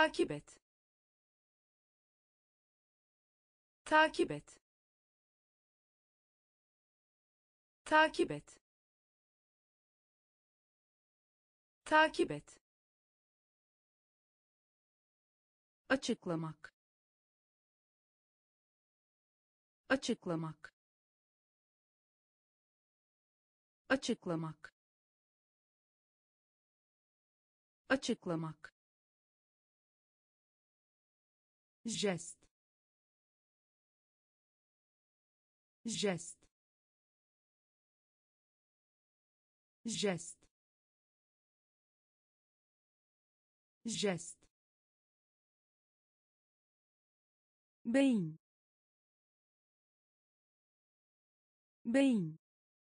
takip et, takip et, takip et, takip et, açıklamak, açıklamak, açıklamak, açıklamak, jest, jest, jest, jest, beyin, beyin,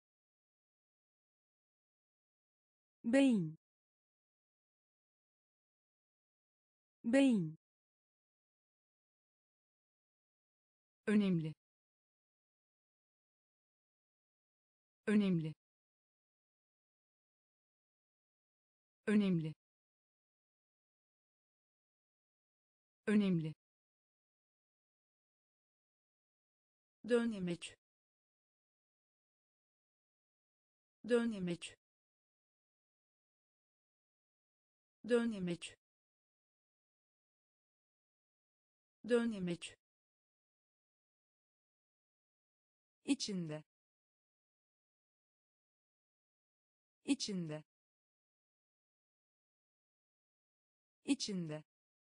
beyin, beyin, önemli, önemli, önemli, önemli, dönemek, dönemek, dönemek, dönemek, içinde, içinde, içinde,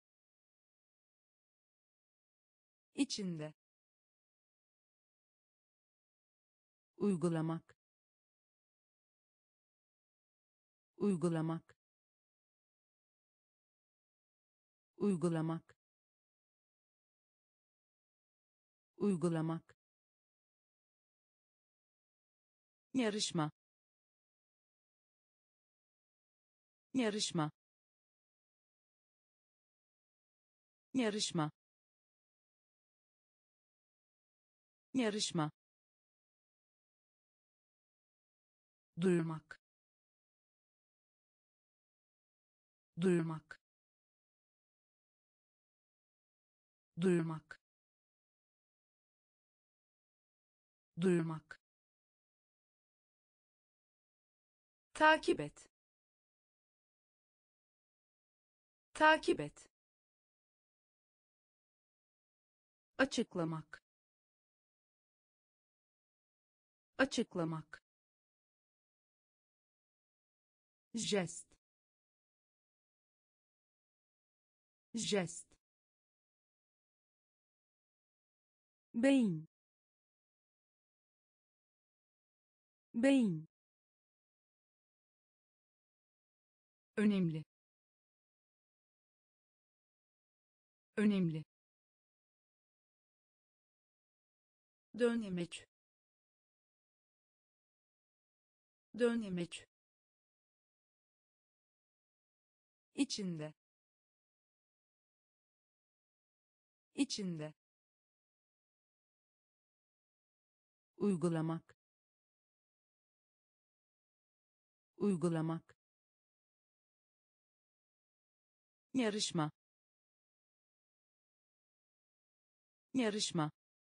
içinde, uygulamak, uygulamak, uygulamak, uygulamak, yarışma, yarışma, yarışma, yarışma, duyurmak, duyurmak, duyurmak, duyurmak, takip et, takip et, açıklamak, açıklamak, jest, jest, beyin, beyin, önemli, önemli, dönemek, dönemek, içinde, içinde, uygulamak, uygulamak, yarışma, yarışma,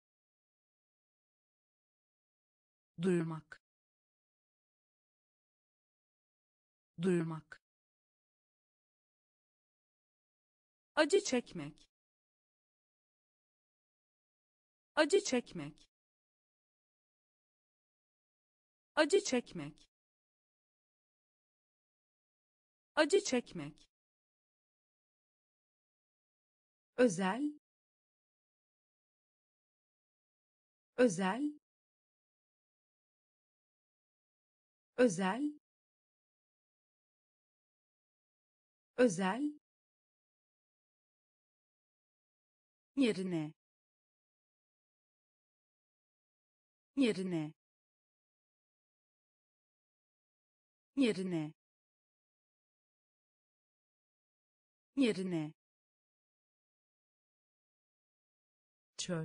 duyurmak, duyurmak, acı çekmek, acı çekmek, acı çekmek, acı çekmek, özel, özel, özel, özel, yerine, yerine, yerine, yerine, çöl,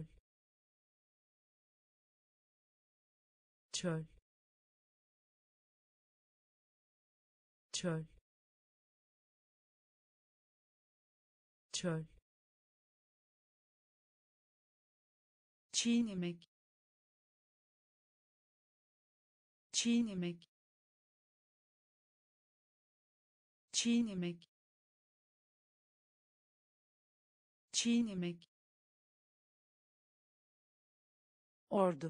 çöl, çöl, çöl, çiğnemek, çiğnemek, çiğnemek, çiğnemek, ordu,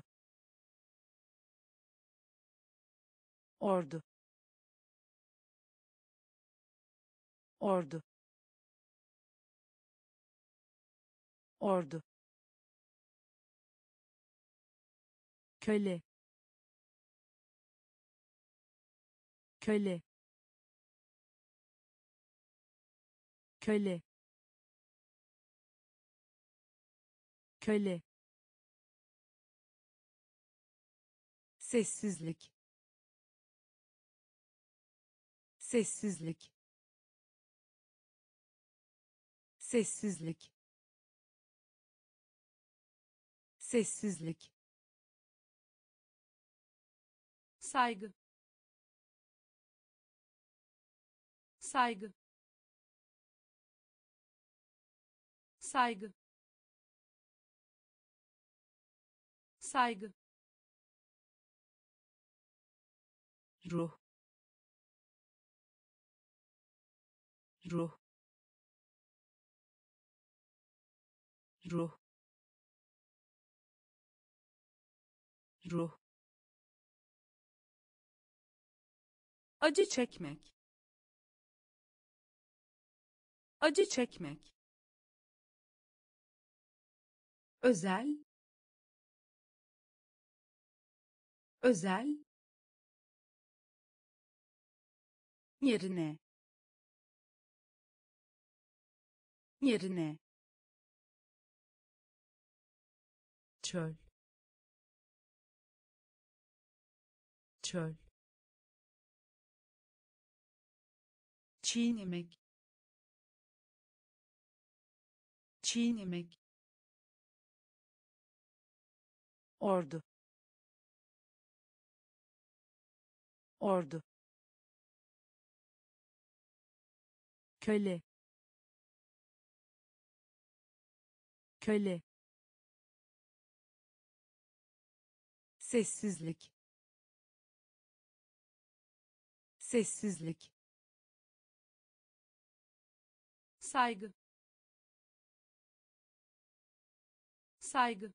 ordu, ordu, ordu, köle, köle, köle, köle, sessizlik, sessizlik, sessizlik, sessizlik, saygı, saygı, saygı, saygı, ruh, ruh, ruh, ruh, acı çekmek, acı çekmek, özel, özel, yerine, yerine, çöl, çöl, çiğnemek, çiğnemek, ordu, ordu, köle, köle, sessizlik, sessizlik, saygı, saygı,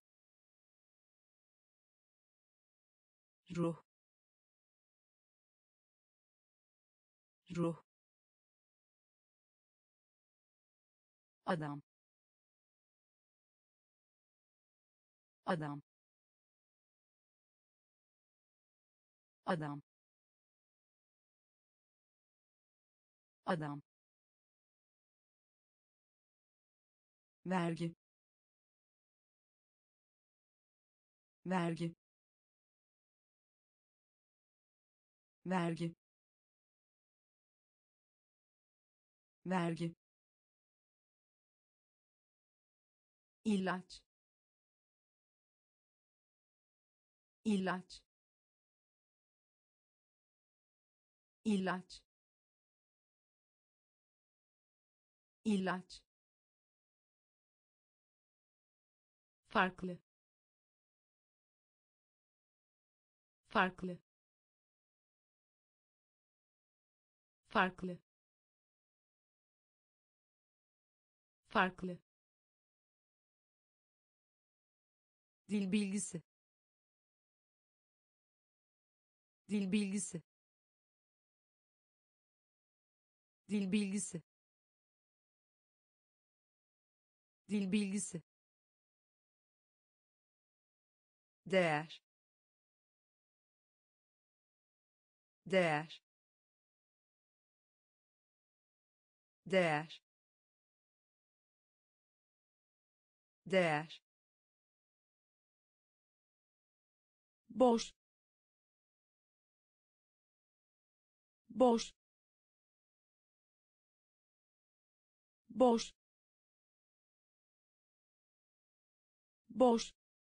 ruh, ruh, adam, adam, adam, adam, vergi, vergi, vergi, vergi, ilaç, ilaç, ilaç, ilaç, farklı, farklı, farklı, farklı, dil bilgisi, dil bilgisi, dil bilgisi, dil bilgisi, değer, değer, değer, değer, boş, boş, boş, boş,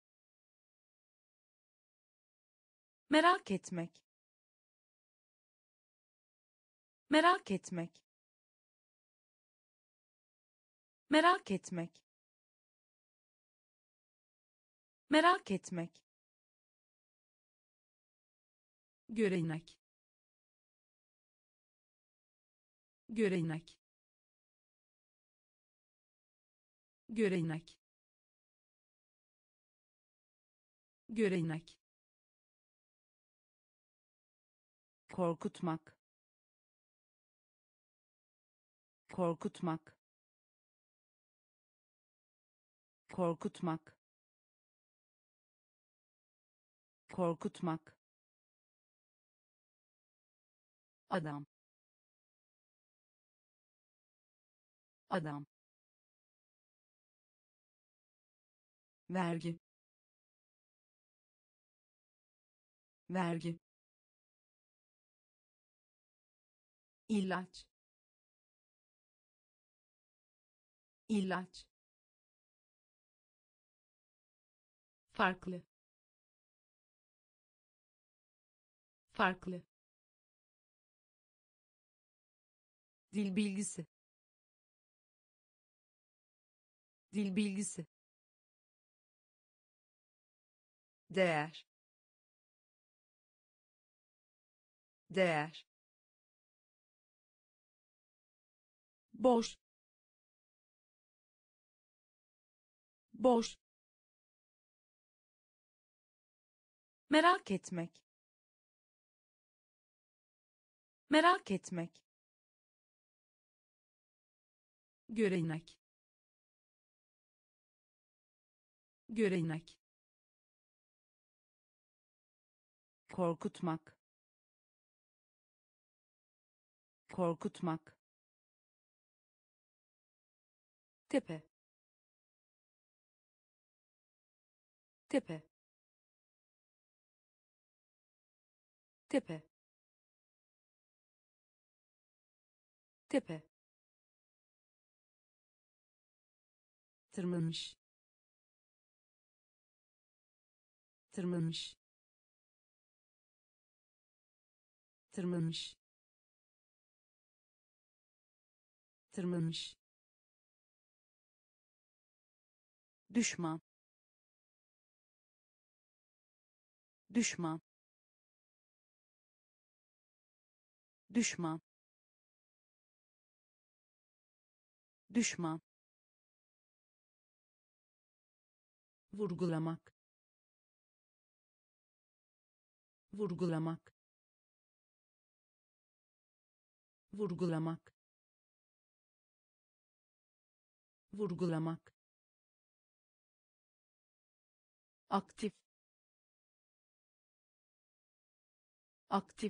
merak etmek, merak etmek, Merak etmek. Merak etmek. Görenek. Görenek. Görenek. Görenek. Korkutmak. Korkutmak. Korkutmak. Korkutmak. Adam. Adam. Vergi. Vergi. İlaç. İlaç. Farklı. Farklı. Dil bilgisi. Dil bilgisi. Değer. Değer. boş, boş, Merak etmek. Merak etmek. Görenek. Görenek. Korkutmak. Korkutmak. Tepe. Tepe. Tepe. Tepe. Tırmanmış. Tırmanmış. Tırmanmış. Tırmanmış. Düşman. Düşman. Düşman. Düşman. Vurgulamak. Vurgulamak. Vurgulamak. Vurgulamak. Aktif. Aktif.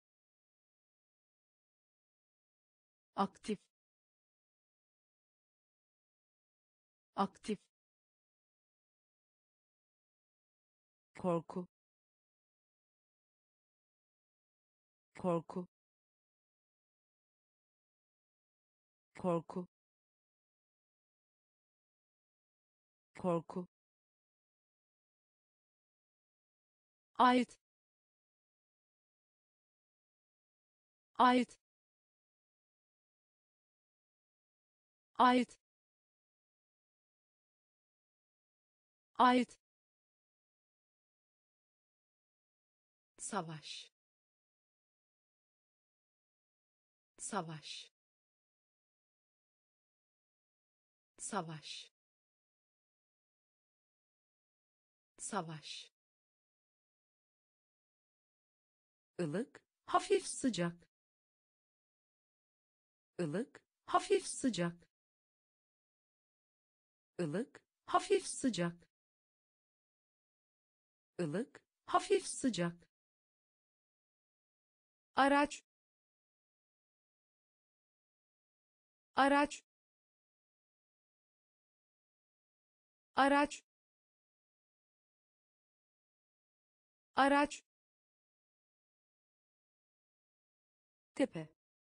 Aktif. Aktif. Korku. Korku. Korku. Korku. Ait. Ait. Ait. Ait. Savaş. Savaş. Savaş. Savaş. Ilık, hafif sıcak. Ilık, hafif sıcak. Ilık, hafif sıcak. Ilık, hafif sıcak. Araç. Araç. Araç. Araç. Tepe.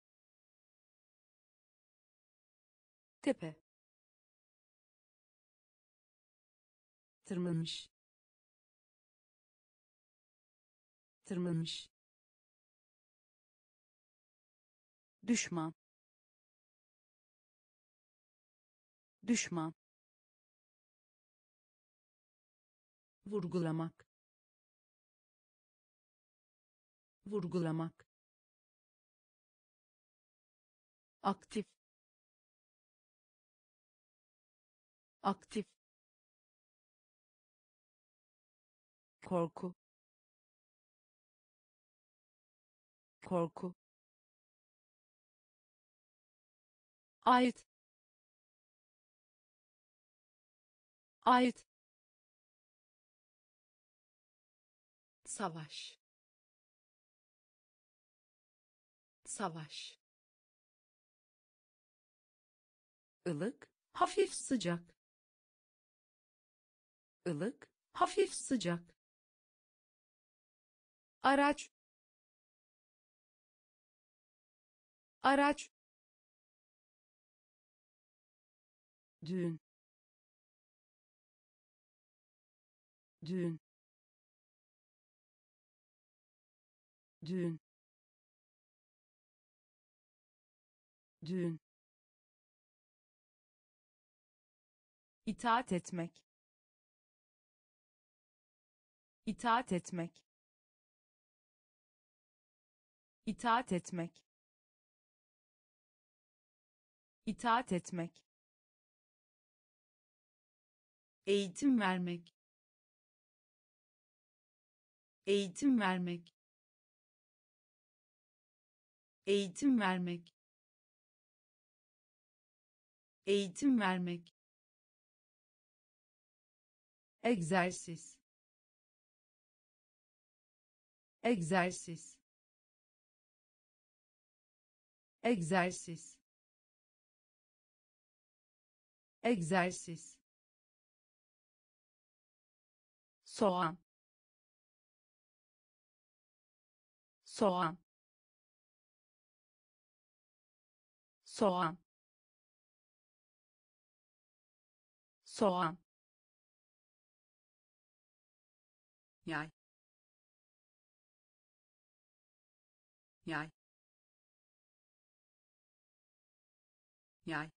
Tepe. Tırmanmış. Tırmanmış. Düşman. düşman, vurgulamak, vurgulamak, aktif, aktif, korku, korku, ait, ait, savaş, savaş, ılık, hafif sıcak, ılık, hafif sıcak, araç, araç, düğün, düğün, düğün, düğün, itaat etmek, itaat etmek, itaat etmek, itaat etmek, eğitim vermek, eğitim vermek, eğitim vermek, eğitim vermek, egzersiz, egzersiz, egzersiz, egzersiz, soğan, soğan, soğan, soğan, yay, yay, yay,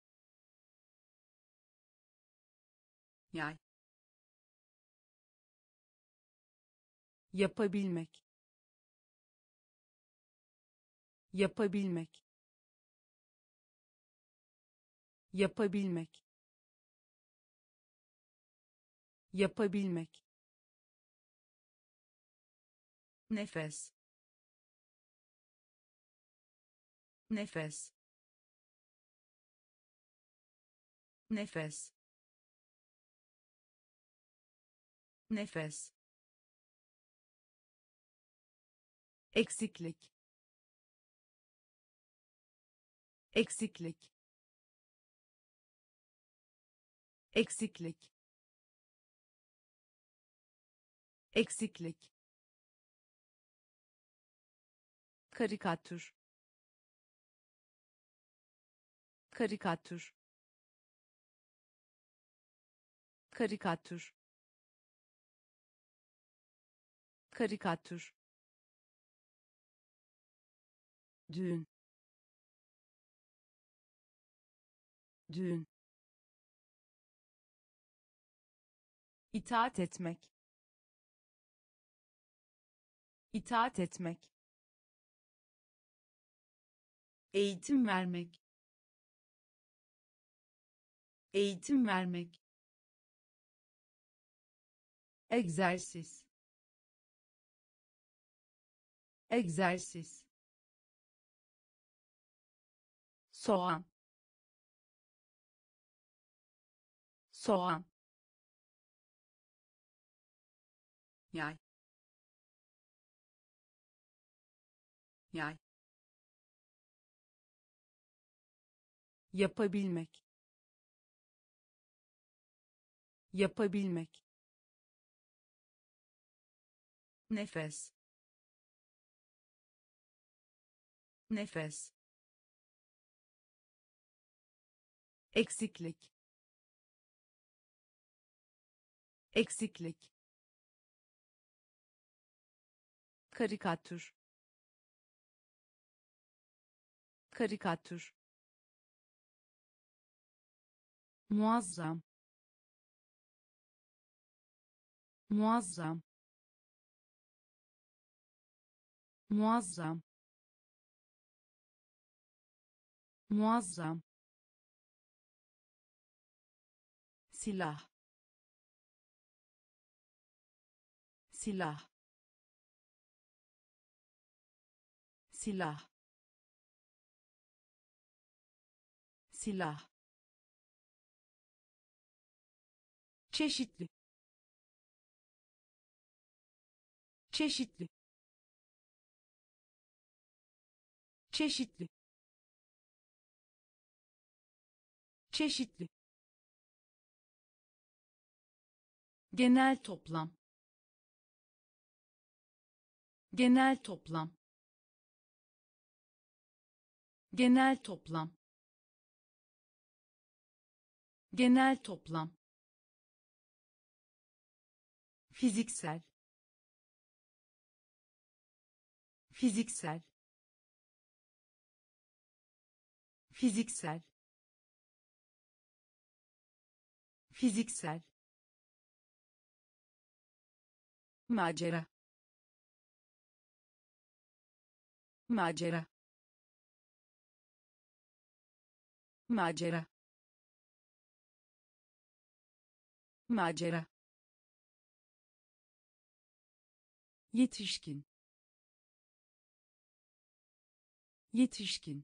yay, yapabilmek, yapabilmek, yapabilmek, yapabilmek, nefes, nefes, nefes, nefes, eksiklik, eksiklik, eksiklik, eksiklik, karikatür, karikatür, karikatür, karikatür, düğün, düğün, itaat etmek, itaat etmek, eğitim vermek, eğitim vermek, egzersiz, egzersiz, soğan, soğan, yay, yay, yapabilmek, yapabilmek, nefes, nefes, eksiklik, eksiklik, karikatür, karikatür, muazzam, muazzam, muazzam, muazzam, silah, silah, silah, silah, çeşitli, çeşitli, çeşitli, çeşitli, genel toplam, genel toplam, genel toplam, genel toplam, fiziksel, fiziksel, fiziksel, fiziksel, macera, macera, macera, macera, yetişkin, yetişkin,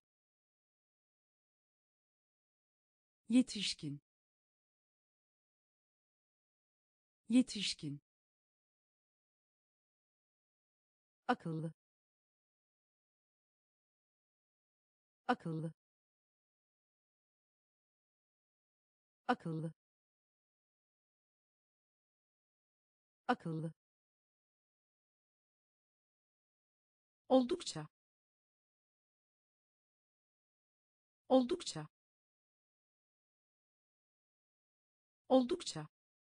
yetişkin, yetişkin, akıllı, akıllı, akıllı, akıllı, oldukça, oldukça, oldukça,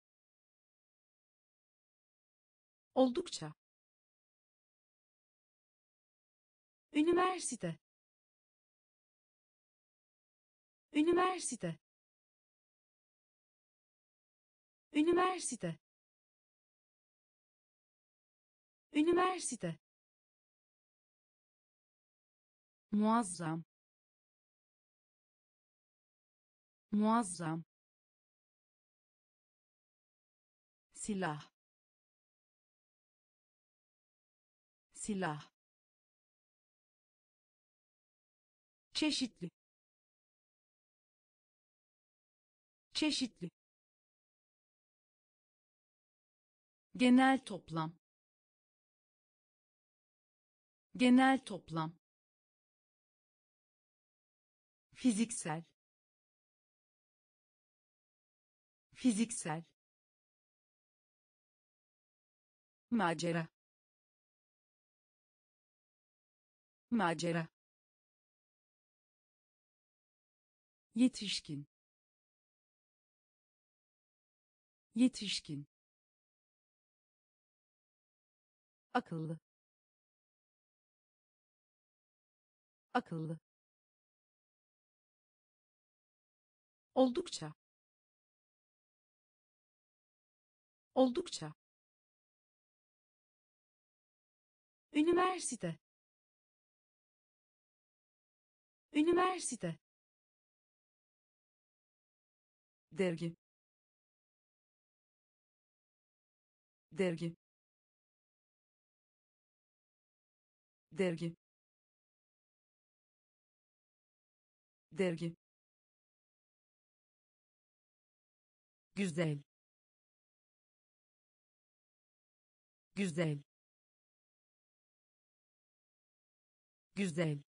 oldukça, üniversite, üniversite, üniversite, üniversite, muazzam, muazzam, silah, silah, çeşitli, çeşitli, genel toplam, genel toplam, fiziksel, fiziksel, macera, macera, yetişkin, yetişkin, akıllı, akıllı, oldukça, oldukça, üniversite, üniversite, dergi, dergi, dergi, dergi, güzel, güzel, güzel,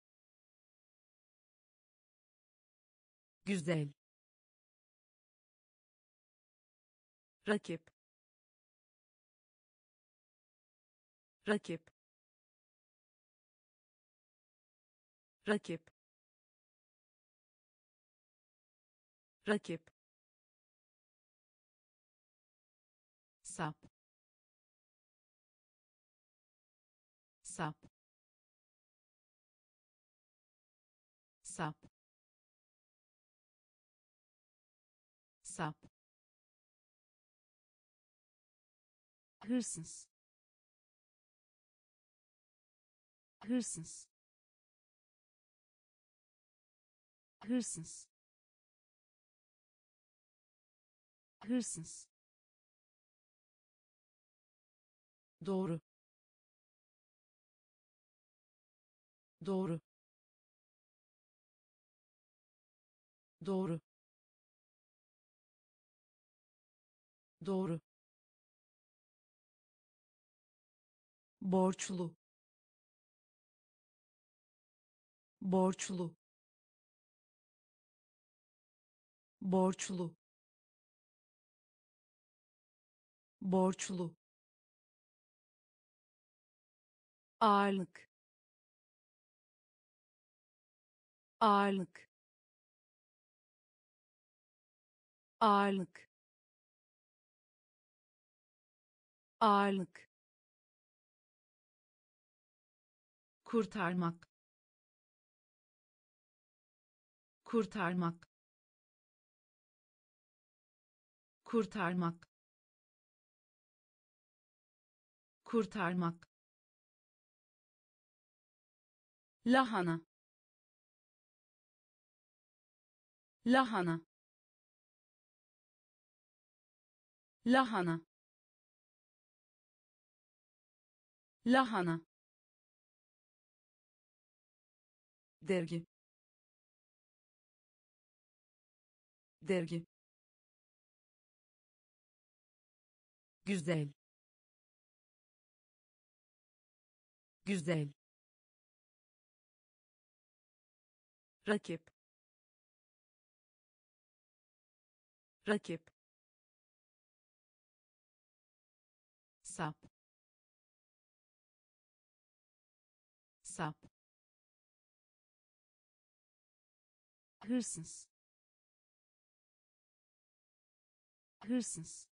güzel, rakip, rakip, rakip, rakip, sap, sap, sap, sap, hırsız, hırsız, hırsız, hırsız, doğru, doğru, doğru, doğru, borçlu, borçlu, borçlu, borçlu, ağırlık, ağırlık, ağırlık, ağırlık, kurtarmak, kurtarmak, kurtarmak, kurtarmak, lahana, lahana, lahana, lahana, dergi, dergi, güzel, güzel, rakip, rakip, sap, sap, hırsız, hırsız,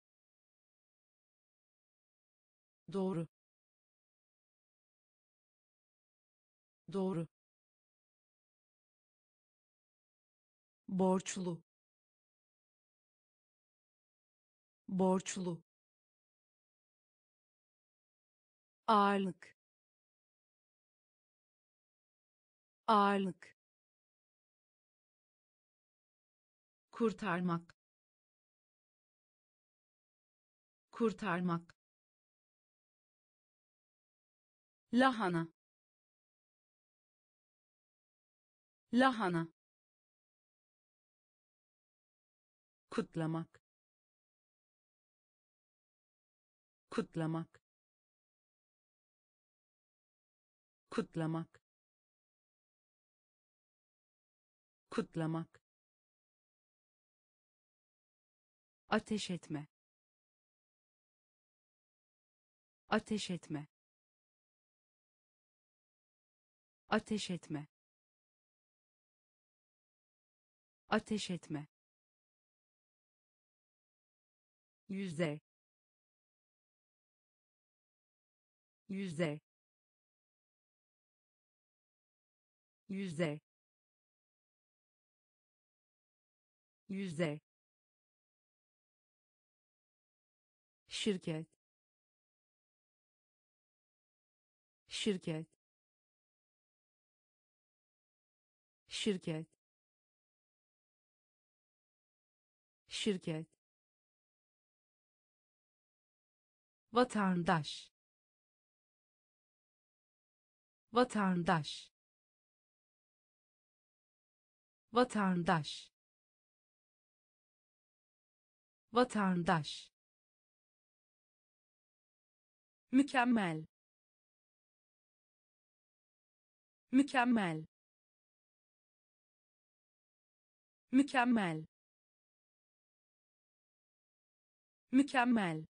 doğru, doğru, borçlu, borçlu, ağırlık, ağırlık, kurtarmak, kurtarmak, lahana, lahana, kutlamak, kutlamak, kutlamak, kutlamak, ateş etme, ateş etme, ateş etme, ateş etme, yüzde, yüzde, yüzde, yüzde, şirket, şirket, şirket, şirket, vatandaş, vatandaş, vatandaş, vatandaş, mükemmel, mükemmel, mükemmel, mükemmel,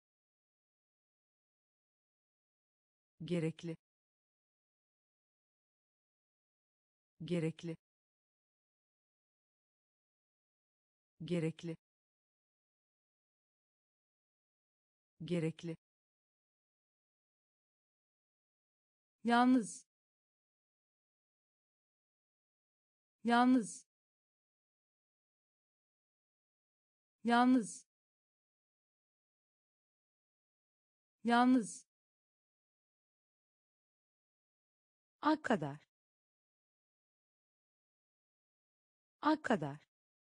gerekli, gerekli, gerekli, gerekli, yalnız, yalnız, yalnız, yalnız, a kadar, a kadar,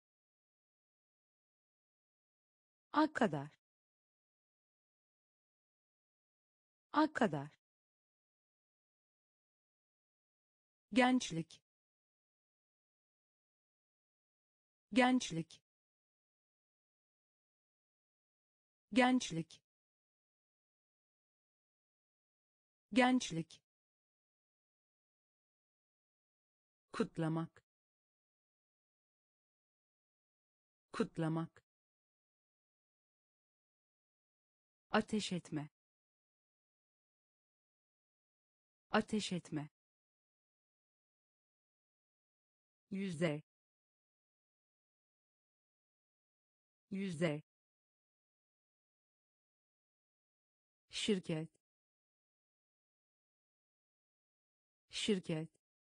a kadar, a kadar, gençlik, gençlik, gençlik, gençlik, kutlamak, kutlamak, ateş etme, ateş etme, yüzde, yüzde, şirket, şirket,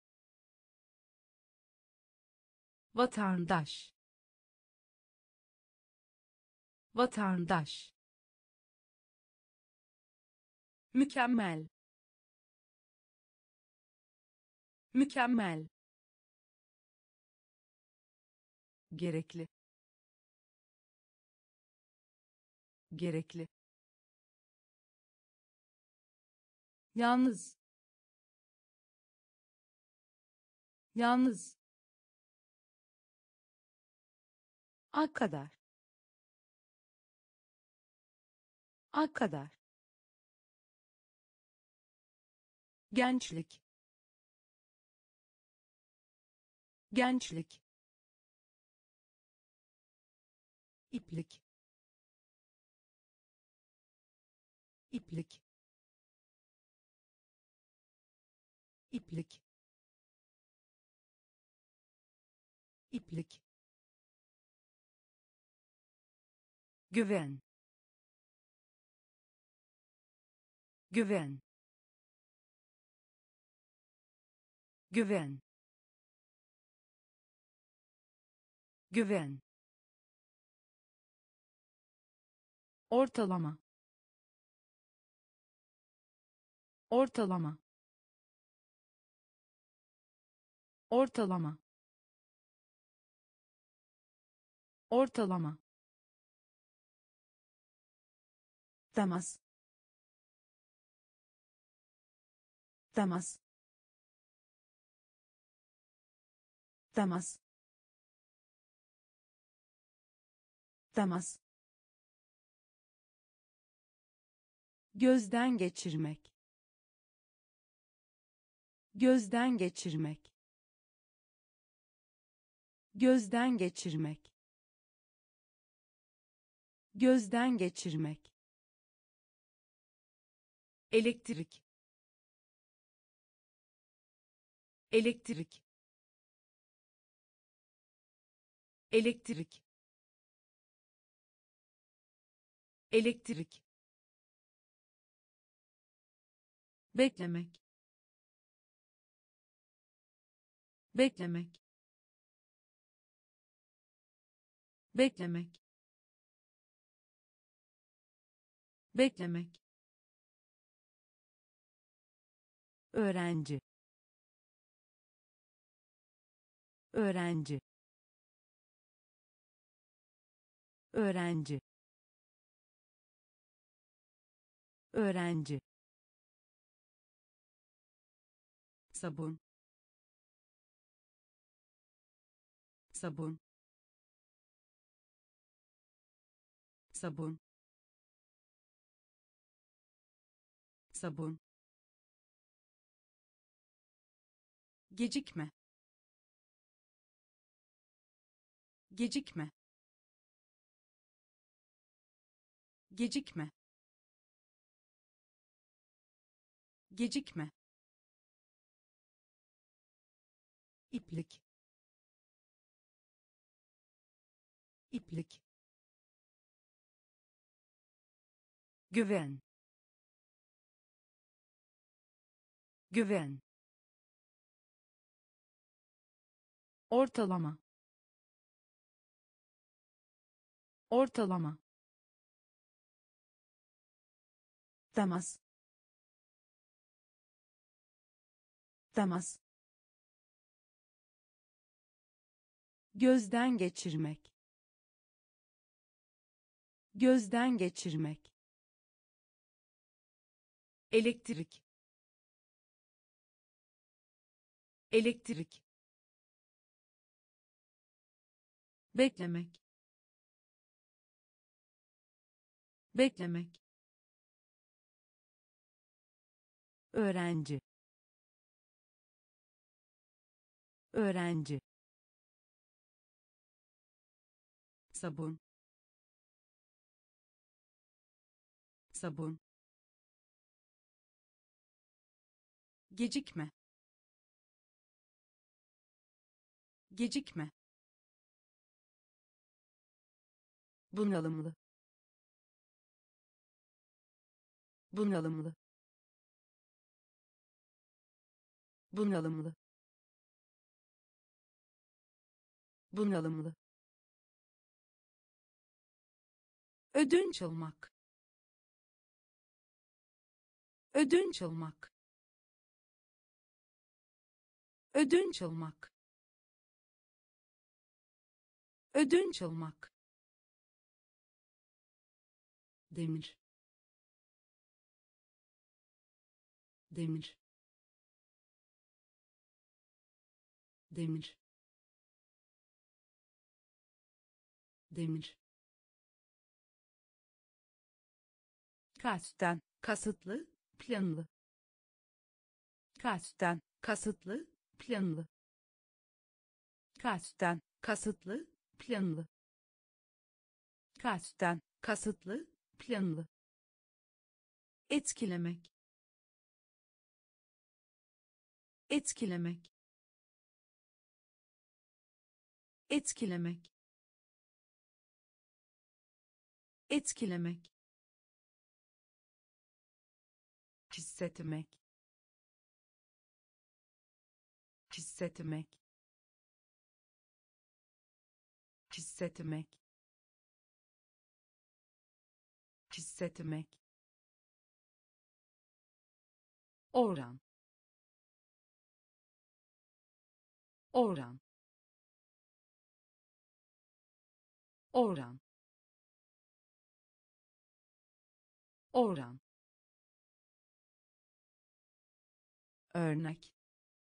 vatandaş, vatandaş, mükemmel, mükemmel, gerekli, gerekli, yalnız, yalnız, a kadar, a kadar, gençlik, gençlik, iplik, iplik, iplik, iplik, güven, güven, güven, güven, ortalama, ortalama, ortalama, ortalama, temas, temas, temas, temas, gözden geçirmek, gözden geçirmek, gözden geçirmek, gözden geçirmek, elektrik, elektrik, elektrik, elektrik, beklemek, beklemek, beklemek, beklemek, öğrenci, öğrenci, öğrenci, öğrenci, sabun, sabun, sabun, sabun, gecikme, gecikme, gecikme, gecikme, iplik, iplik, güven, güven, ortalama, ortalama, temas, temas, gözden geçirmek, gözden geçirmek, elektrik, elektrik, beklemek, beklemek, öğrenci, öğrenci, sabun, sabun, gecikme, gecikme, bunalımlı, bunalımlı, bunalımlı, bunalımlı, ödünç almak, ödünç almak, ödünç almak, ödünç almak, demir, demir, demir, demir, kasten, kasıtlı, planlı, kasten, kasıtlı, planlı, kasten, kasıtlı, planlı, kasten, kasıtlı, planlı, etkilemek, etkilemek, etkilemek, etkilemek, hissetmek, hissetmek, hissetmek, hissetmek, oran, oran, oran, oran, örnek,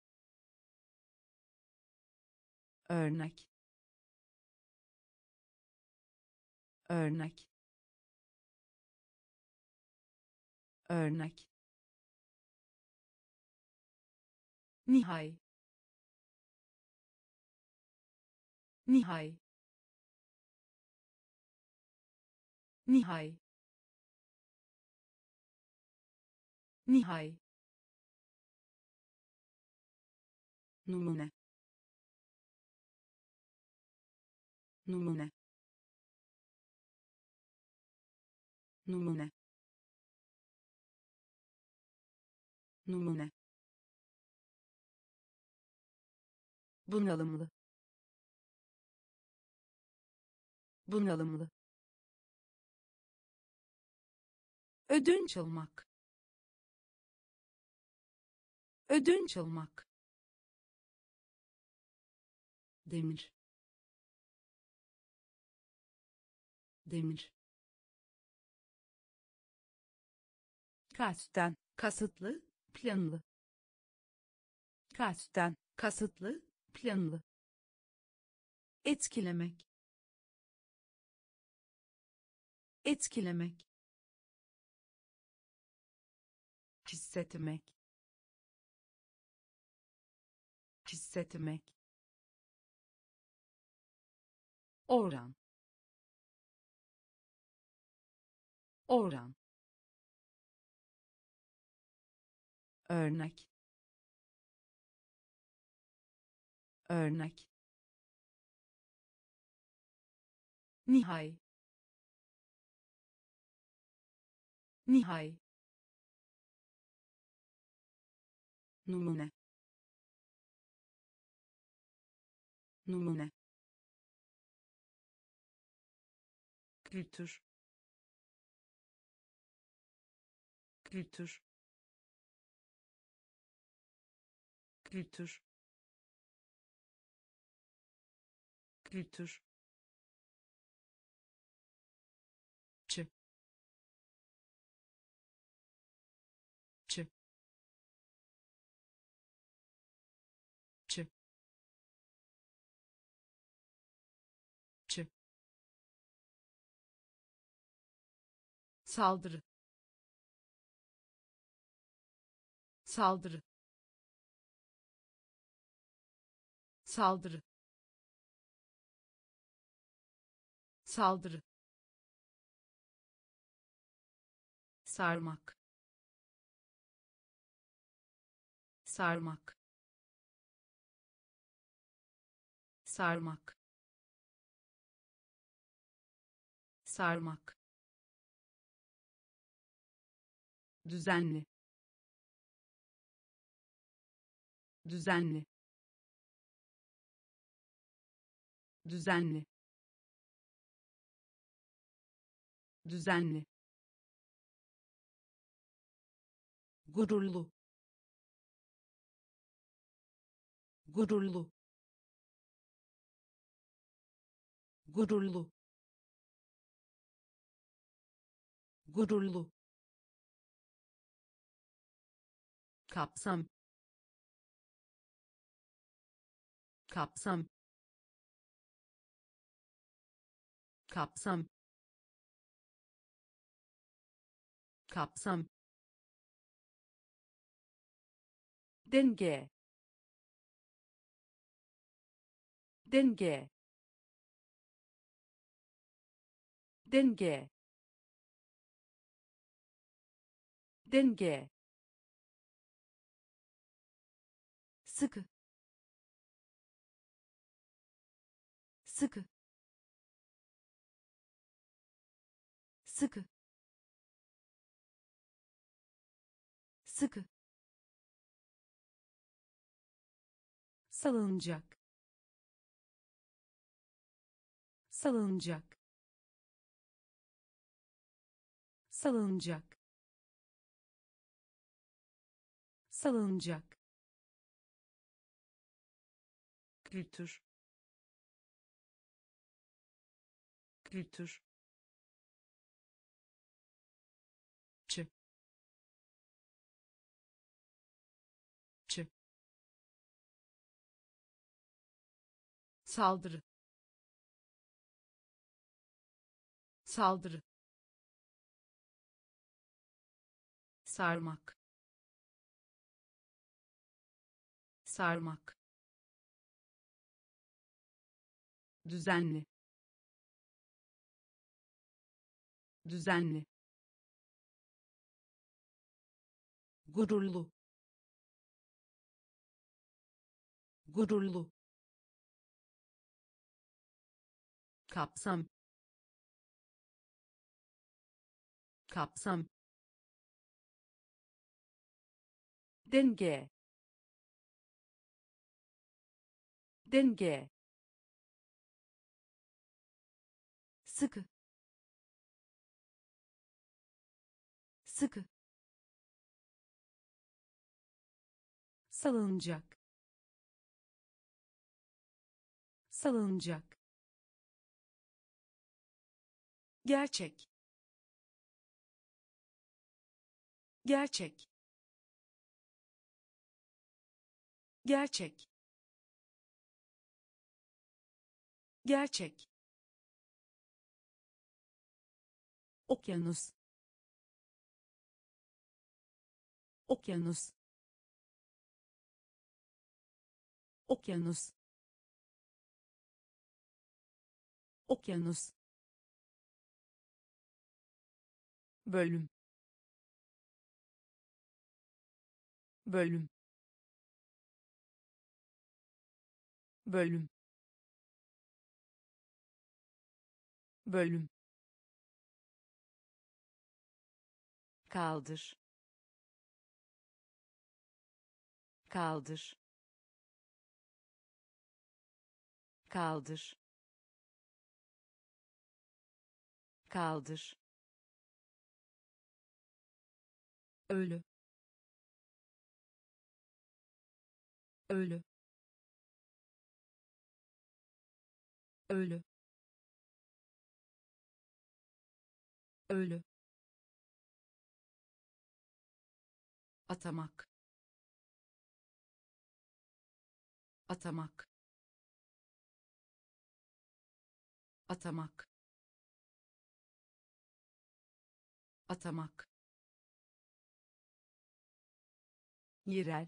örnek, örnek, örnek, nihai, nihai, nihai, nihai, numune, numune, numune, numune, bunalımlı, bunalımlı, ödünç almak, ödünç almak, demir, demir, kasten, kasıtlı, planlı, kasten, kasıtlı, planlı, etkilemek, etkilemek, hissetmek, hissetmek, oran, oran, örnek, örnek, nihai, nihai, numune, numune, kültür kültür kültür kültür çı çı çı çı saldırı saldırı saldırı saldırı sarmak sarmak sarmak sarmak düzenli düzenli düzenli düzenli gururlu gururlu gururlu gururlu kapsam kapsam kapsam kapsam denge denge denge denge sıkı sıkı sıkı sıkı salınacak salınacak salınacak salınacak kültür kültür çı çı saldırı saldırı sarmak sarmak düzenli düzenli gururlu gururlu kapsam kapsam denge denge sıkı sıkı salınacak salınacak gerçek gerçek gerçek gerçek okyanus okyanus okyanus okyanus bölüm bölüm bölüm bölüm kaldır kaldır kaldır kaldır, ölü, ölü, ölü, ölü, atamak, atamak, atamak, atamak, yerel,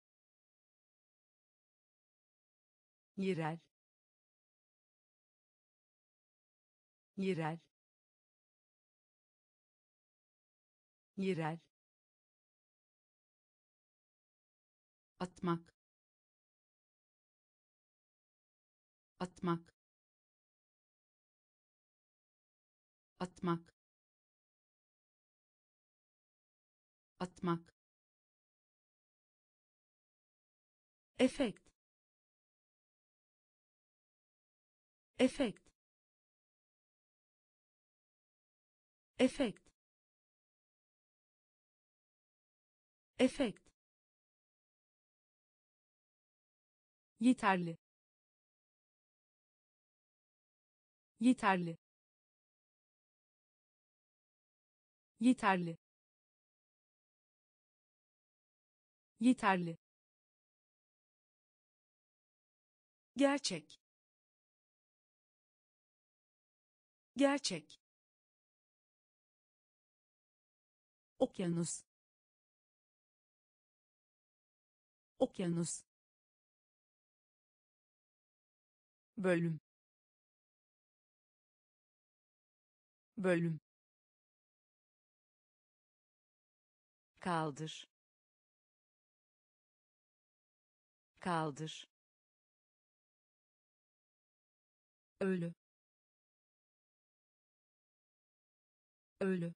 yerel, yerel, yerel, atmak, atmak, atmak, atmak, efekt, efekt, efekt, efekt, yeterli, yeterli, yeterli, yeterli, gerçek, gerçek, okyanus, okyanus, bölüm, bölüm, kaldır, kaldır, ölü, ölü,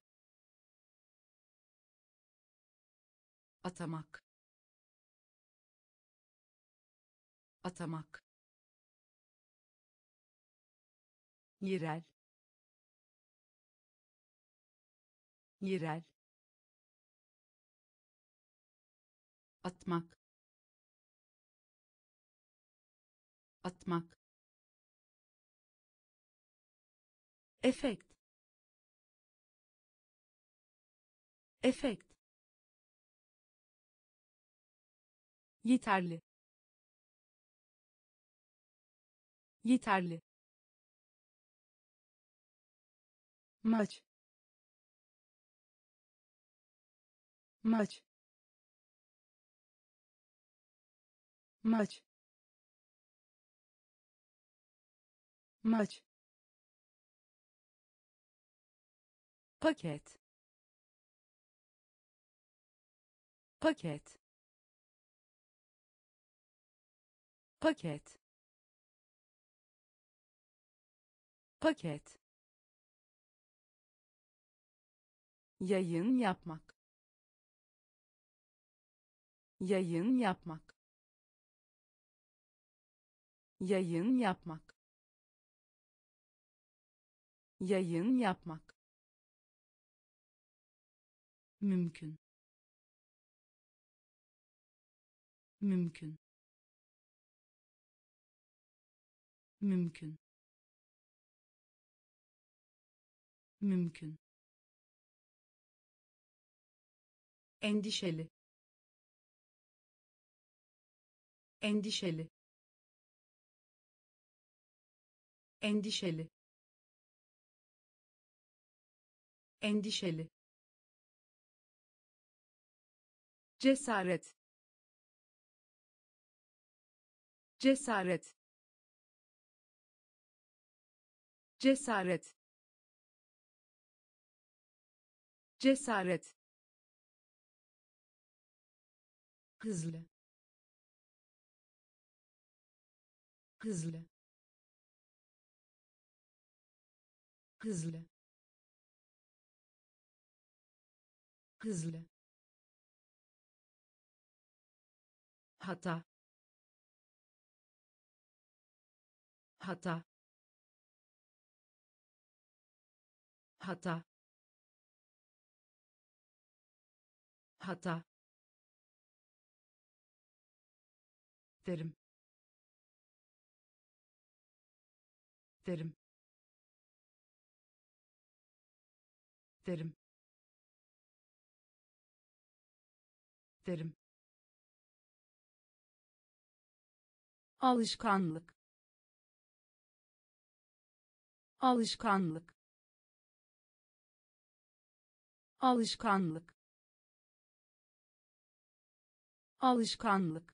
atamak, atamak, yerel, yerel, atmak, atmak, efekt, efekt, yeterli, yeterli, maç, maç, maç, maç, paket, paket, paket, paket, yayın yapmak, yayın yapmak, yayın yapmak, yayın yapmak, mümkün, mümkün, mümkün, mümkün, endişeli, endişeli, endişeli, endişeli, cesaret, cesaret, cesaret, cesaret, hızlı, hızlı, hızlı, hızlı, hata, hata, hata, hata, derim, derim, derim, derim, alışkanlık, alışkanlık, alışkanlık, alışkanlık,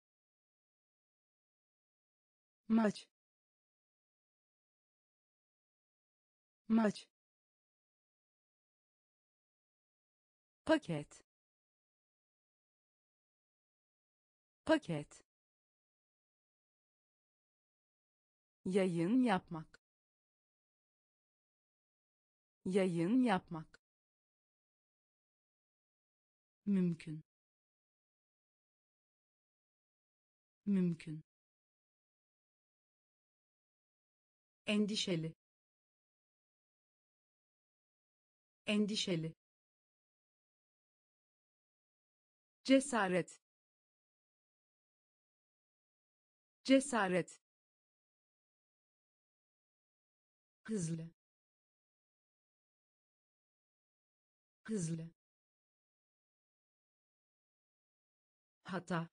maç, maç, paket, paket, yayın yapmak, yayın yapmak, mümkün, mümkün, endişeli, endişeli, cesaret, cesaret, hızlı, hızlı, hata,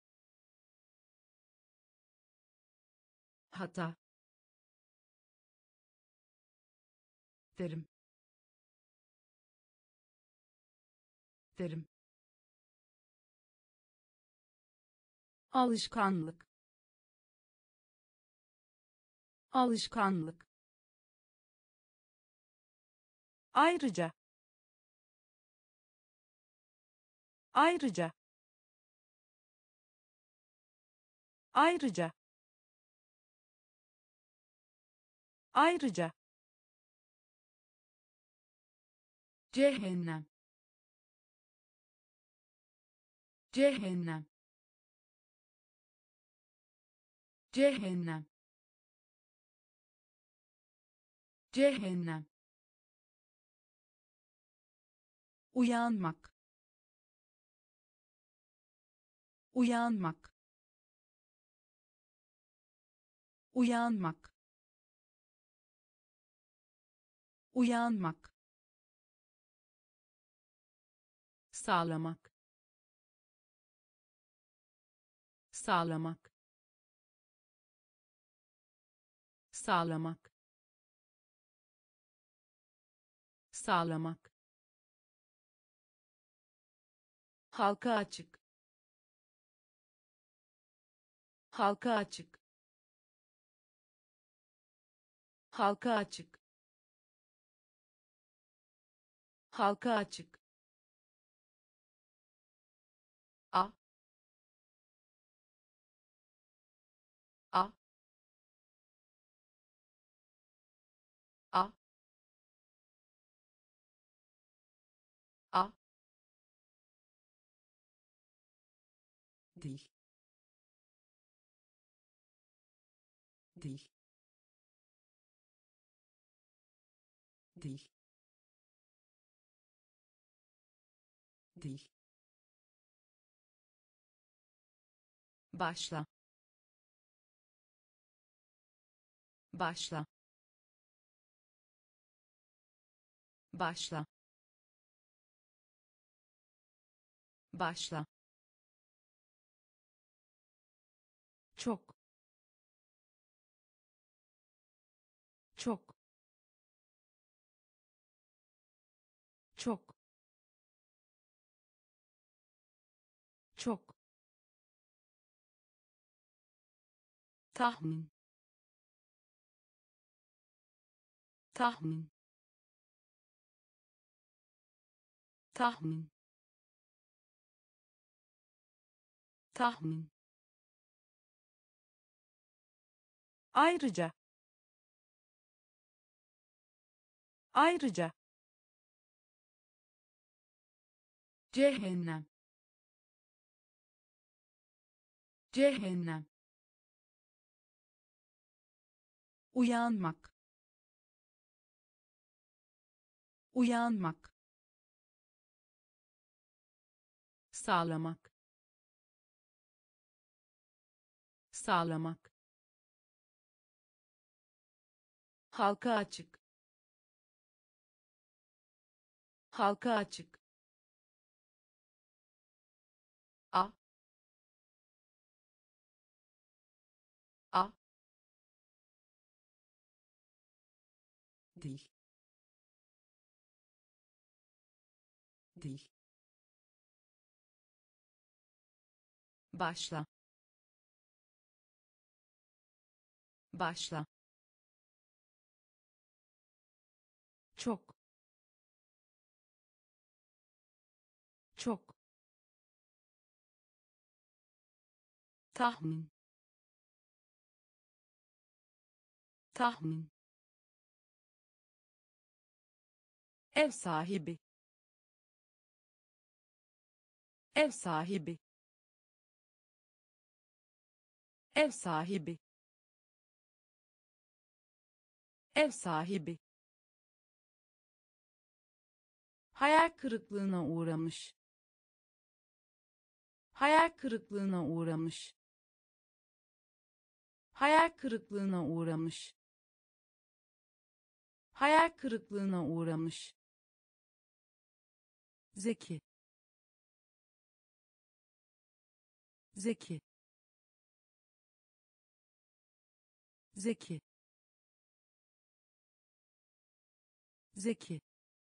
hata, derim, derim, alışkanlık, alışkanlık, ayrıca, ayrıca, ayrıca, ayrıca, cehennem, cehennem, cehennem, cehennem, uyanmak, uyanmak, uyanmak, uyanmak, sağlamak, sağlamak, sağlamak, sağlamak, halka açık, halka açık, halka açık, halka açık, a, a, a, a, dil, dil, dil, dil, başla, başla, başla, başla, çok, çok, çok, çok, tahmin, tahmin, tahmin, tahmin, ayrıca, ayrıca, cehennem, cehennem, uyanmak, uyanmak, sağlamak, sağlamak, halka açık, halka açık, a a dil, dil, başla, başla, çok, çok, tahmin, tahmin, ev sahibi, ev sahibi, ev sahibi, ev sahibi, hayal kırıklığına uğramış, hayal kırıklığına uğramış, hayal kırıklığına uğramış, hayal kırıklığına uğramış, zeki, zeki, zeki, zeki,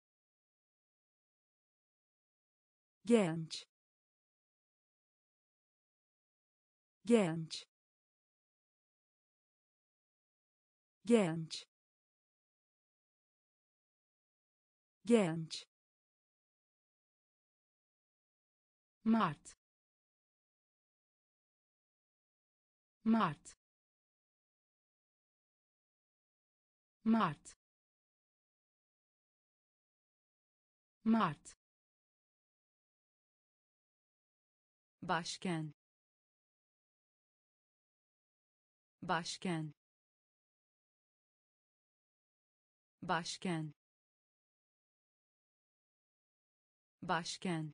genç, genç, genç, genç, Mart, Mart, Mart, Mart, başkent, başkent, başkent, başkent,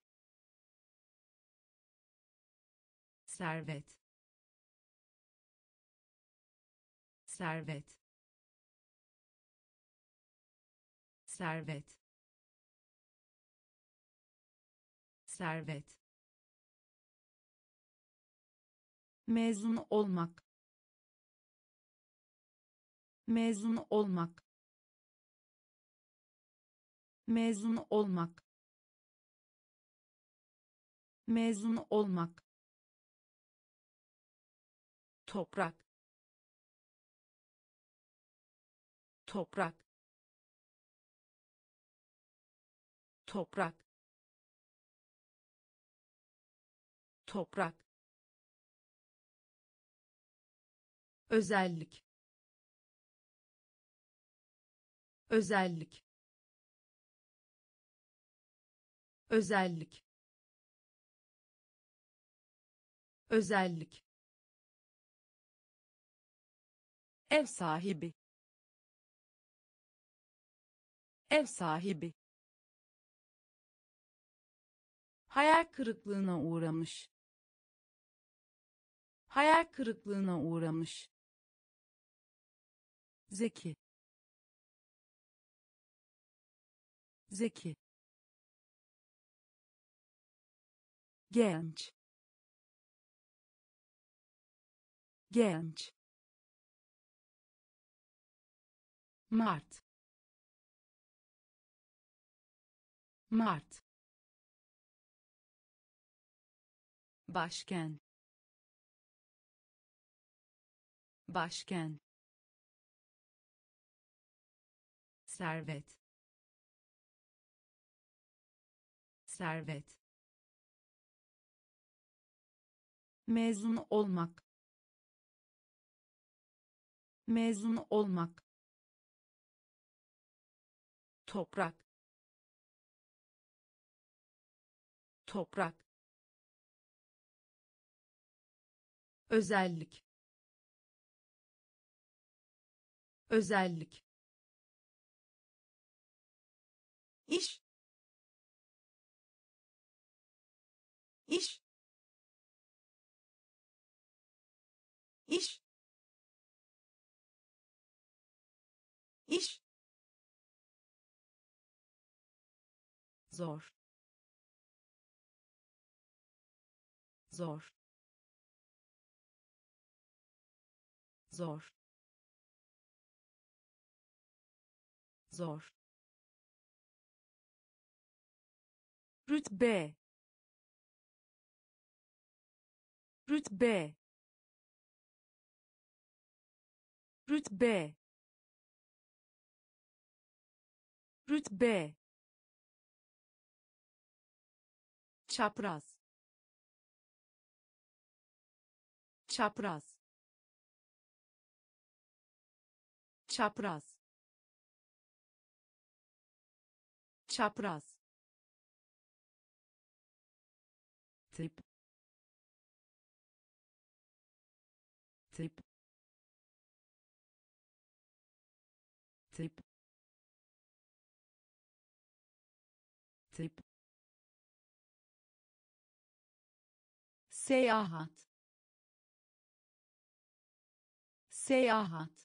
servet, servet, servet, servet, mezun olmak, mezun olmak, mezun olmak, mezun olmak, toprak, toprak, toprak, toprak, özellik, özellik, özellik, özellik, ev sahibi, ev sahibi, hayal kırıklığına uğramış, hayal kırıklığına uğramış, zeki, zeki, genç, genç, Mart, Mart, başkent, başkent, servet, servet, mezun olmak, mezun olmak, toprak, toprak, özellik, özellik, iş iş iş iş zor, zor, zor, zor, rütbe rütbe rütbe rütbe çapraz, çapraz, çapraz, çapraz, tip, tip, tip, tip, seyahat, seyahat,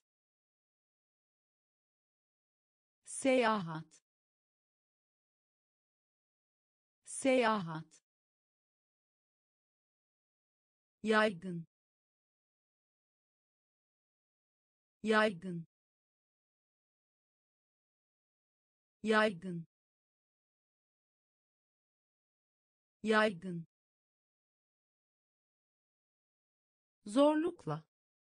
seyahat, seyahat, yaygın, yaygın, yaygın, yaygın, zorlukla,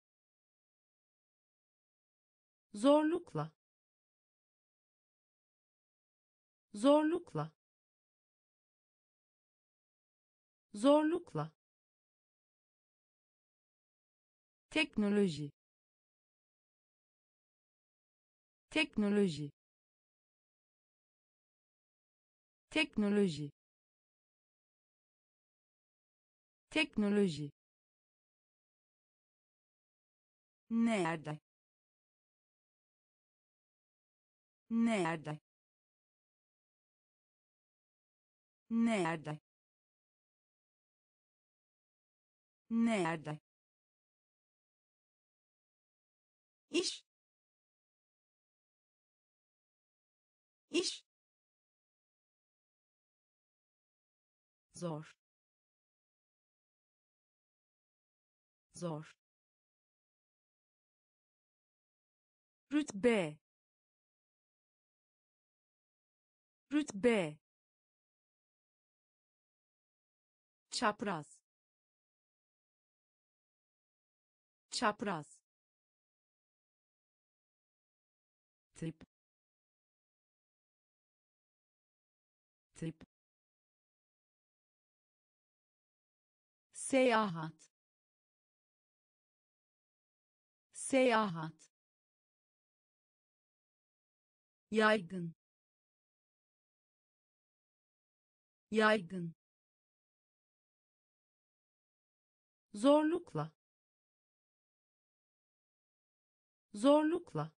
zorlukla, zorlukla, zorlukla, teknoloji, teknoloji, teknoloji, teknoloji, nerede, nerede, nerede, nerede, iş iş zor, zor, rütbe rütbe çapraz, çapraz, tip, tip, seyahat, seyahat, yaygın, yaygın, zorlukla, zorlukla,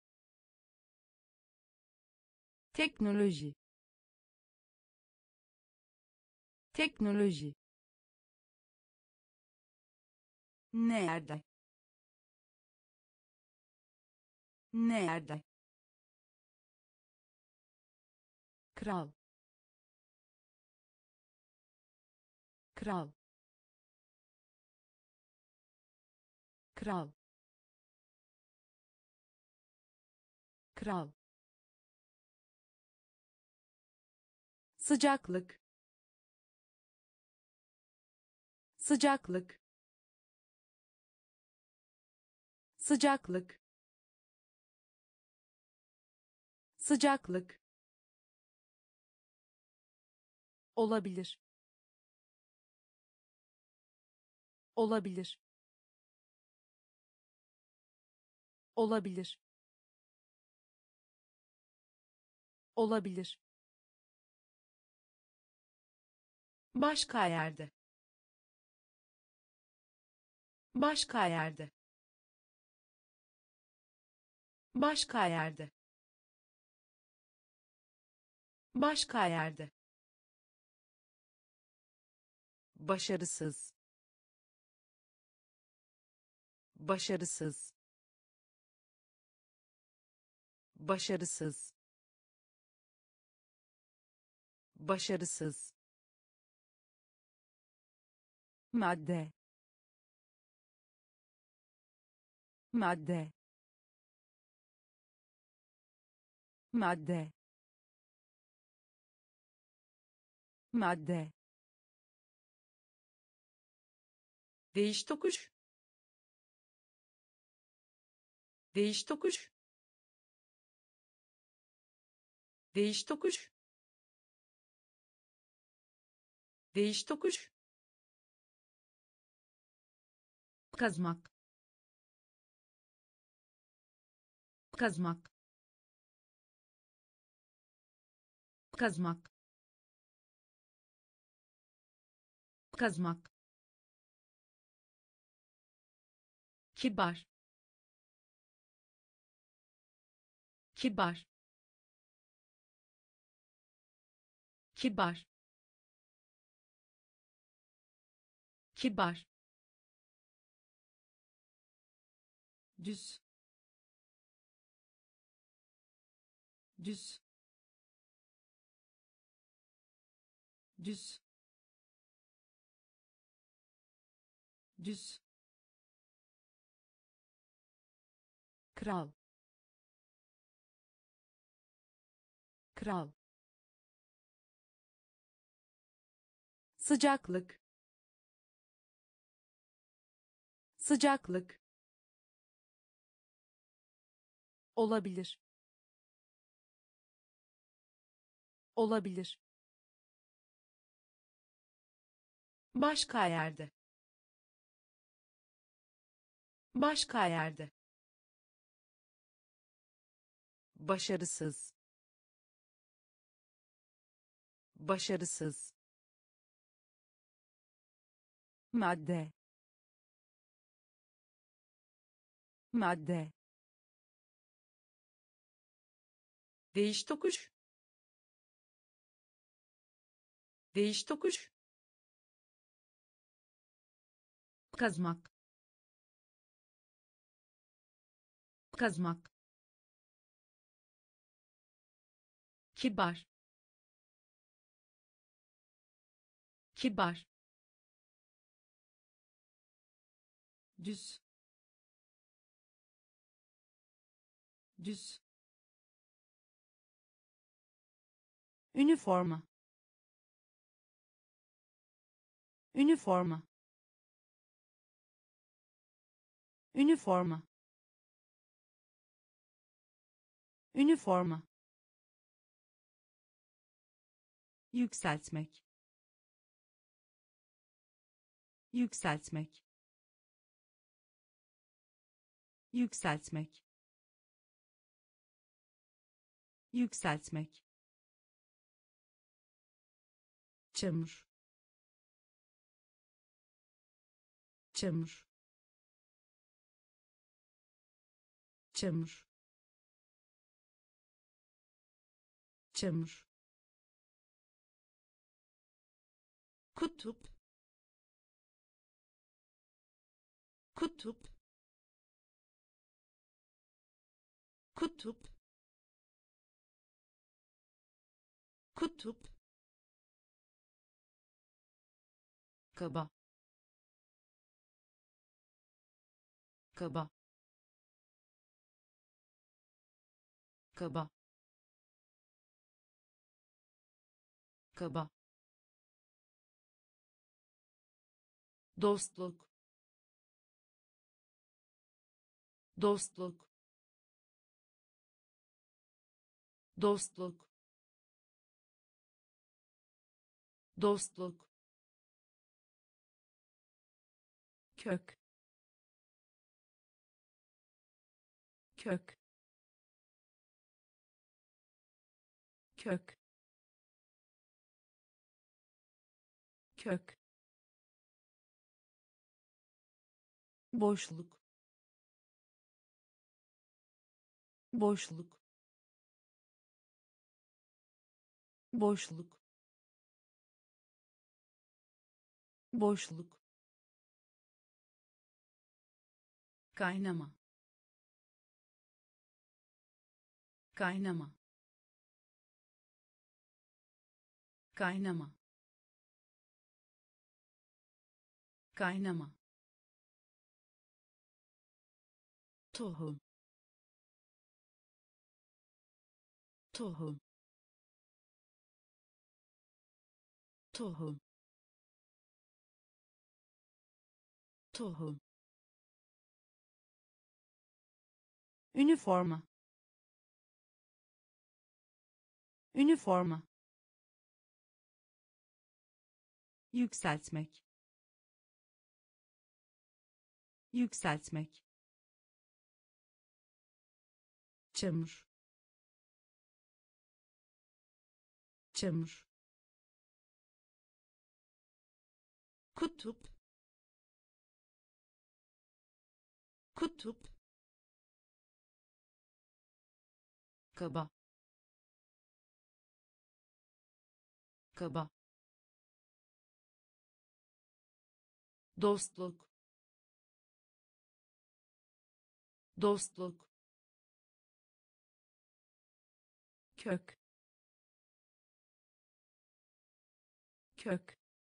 teknoloji, teknoloji, nerede, nerede, kral, kral, kral, kral, sıcaklık, sıcaklık, sıcaklık, sıcaklık, olabilir olabilir olabilir olabilir başka yerde, başka yerde, başka yerde, Başka yerde. Başarısız. Başarısız. Başarısız. Başarısız. Madde. Madde. Madde. Madde. Değiş tokuş. Değiş tokuş. Değiş tokuş. Değiş tokuş. Kazmak. Kazmak. Kazmak. Kazmak. Kibar. Kibar. Kibar. Kibar. Düz. Düz. Düz. Düz. Kral. Kral. Sıcaklık. Sıcaklık. Olabilir. Olabilir. Başka yerde. Başka yerde. Başarısız. Başarısız. Madde. Madde. Değiş tokuş. Değiş tokuş. Kazmak. Kazmak. Kibar. Kibar. Düz. Düz. Üniforma. Üniforma. Üniforma. Üniforma. Yükseltmek. Yükseltmek. Yükseltmek. Yükseltmek. Çamur. Çamur. Çamur. Çamur. Kutup. Kutup. Kutup. Kutup. Kaba. Kaba. Kaba. Kaba. Dostluk. Dostluk. Dostluk. Dostluk. Kök. Kök. Kök. Kök. Boşluk. Boşluk. boşluk, boşluk, kaynama, kaynama, kaynama, kaynama, tohum, tohum, tohum, tohum, üniforma, üniforma, yükseltmek, yükseltmek, çamur, çamur, kutup, kutup, kaba, kaba, dostluk, dostluk, kök, kök,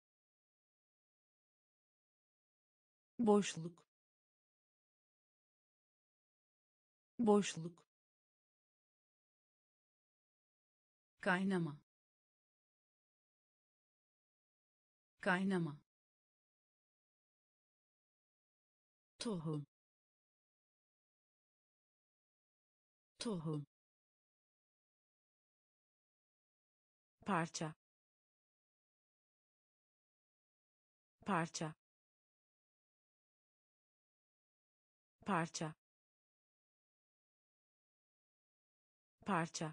boşluk, boşluk, kaynama, kaynama, tohum, tohum, parça, parça, parça, parça,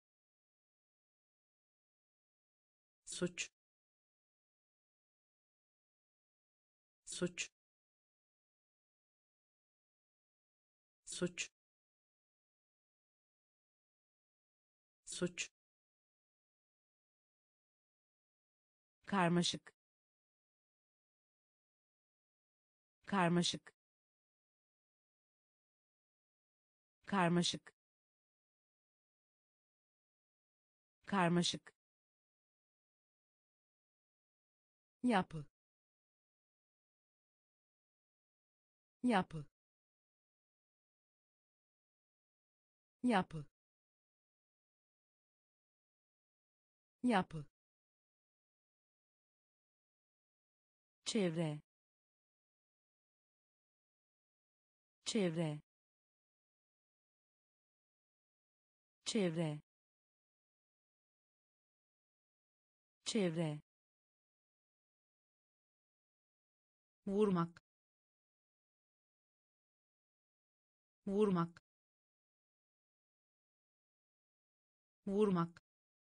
suç, suç, suç, suç, karmaşık, karmaşık, karmaşık, karmaşık, yapı, yapı, yapı, yapı, çevre, çevre, çevre, çevre, vurmak, vurmak, vurmak,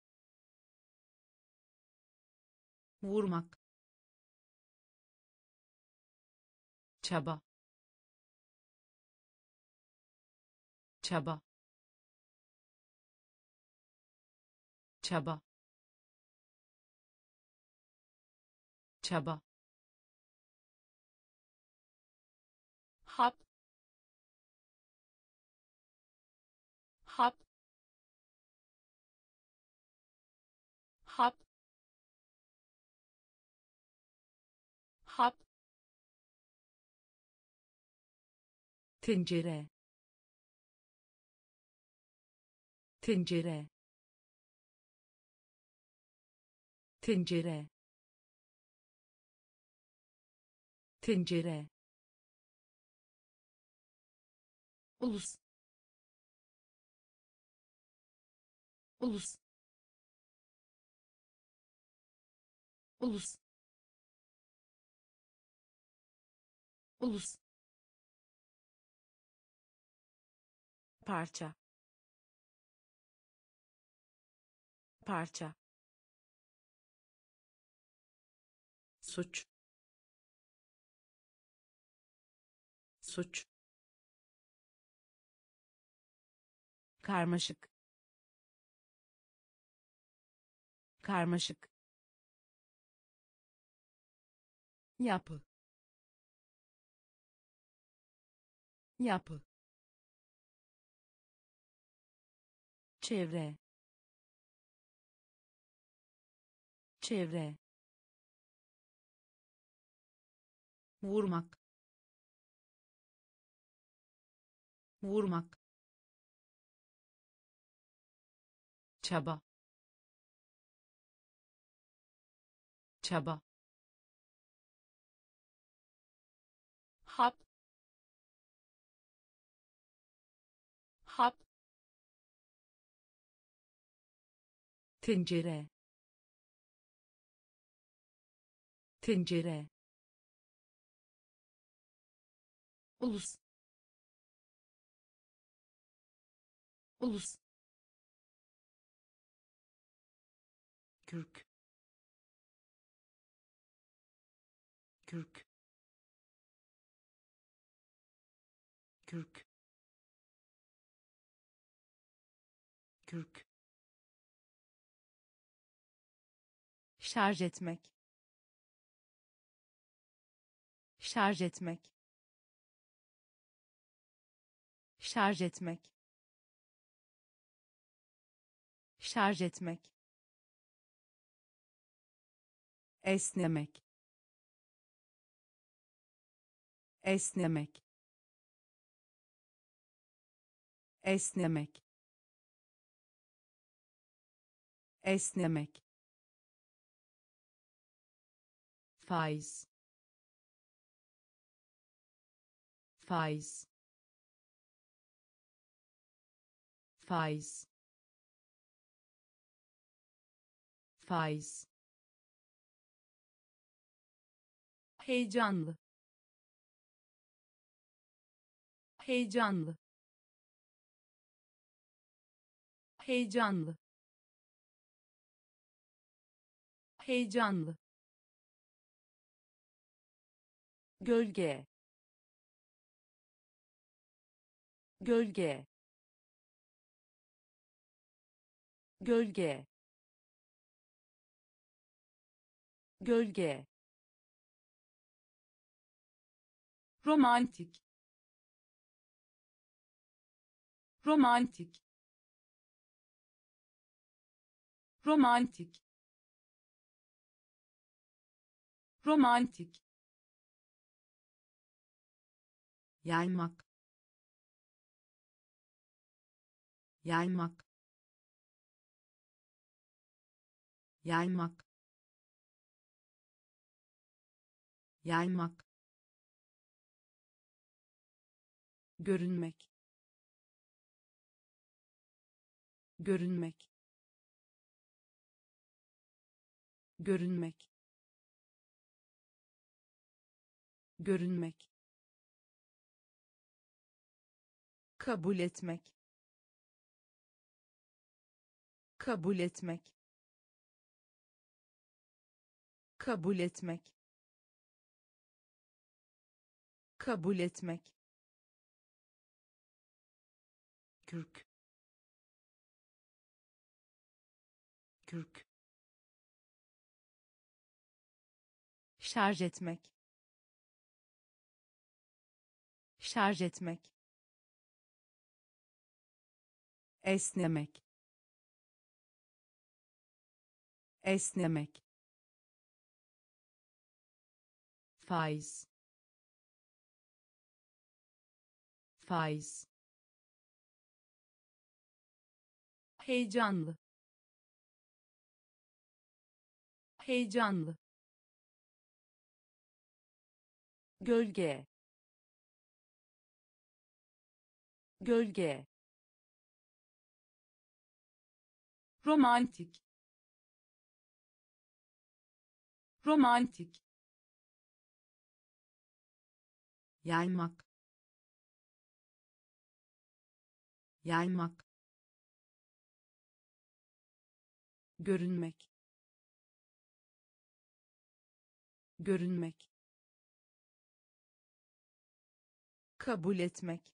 vurmak, çaba, çaba, çaba, çaba, hap, hap, hap, hap, tencere, tencere, tencere, tencere, ulus, ulus, ulus, ulus, parça, parça, suç, suç, karmaşık, karmaşık, yapı, yapı, çevre, çevre, vurmak, vurmak, çaba, çaba, hap, hap, tencere, tencere, ulus, ulus, kürk, kürk, kürk, kürk, şarj etmek, şarj etmek, şarj etmek, şarj etmek, esnemek, esnemek, esnemek, esnemek, faiz, faiz, faiz, faiz, heyecanlı, heyecanlı, heyecanlı, heyecanlı, gölge, gölge, gölge, gölge, romantik, romantik, romantik, romantik, yaymak, yaymak, yaymak, yaymak, görünmek, görünmek, görünmek, görünmek, kabul etmek, kabul etmek, kabul etmek, kabul etmek, kürk, kürk, şarj etmek, şarj etmek, esnemek, esnemek, faiz, faiz, heyecanlı, heyecanlı, gölge, gölge, romantik, romantik, yaymak, yaymak, görünmek, görünmek, kabul etmek,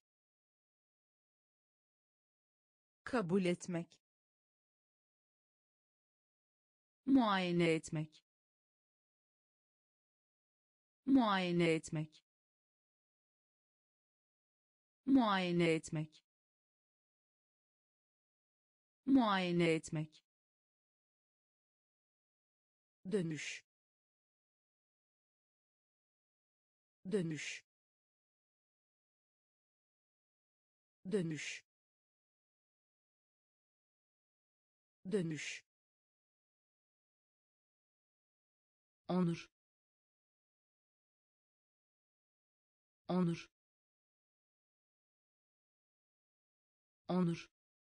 kabul etmek, muayene etmek, muayene etmek, muayene etmek, muayene etmek, dönüş, dönüş, dönüş, dönüş, onur, onur, onur,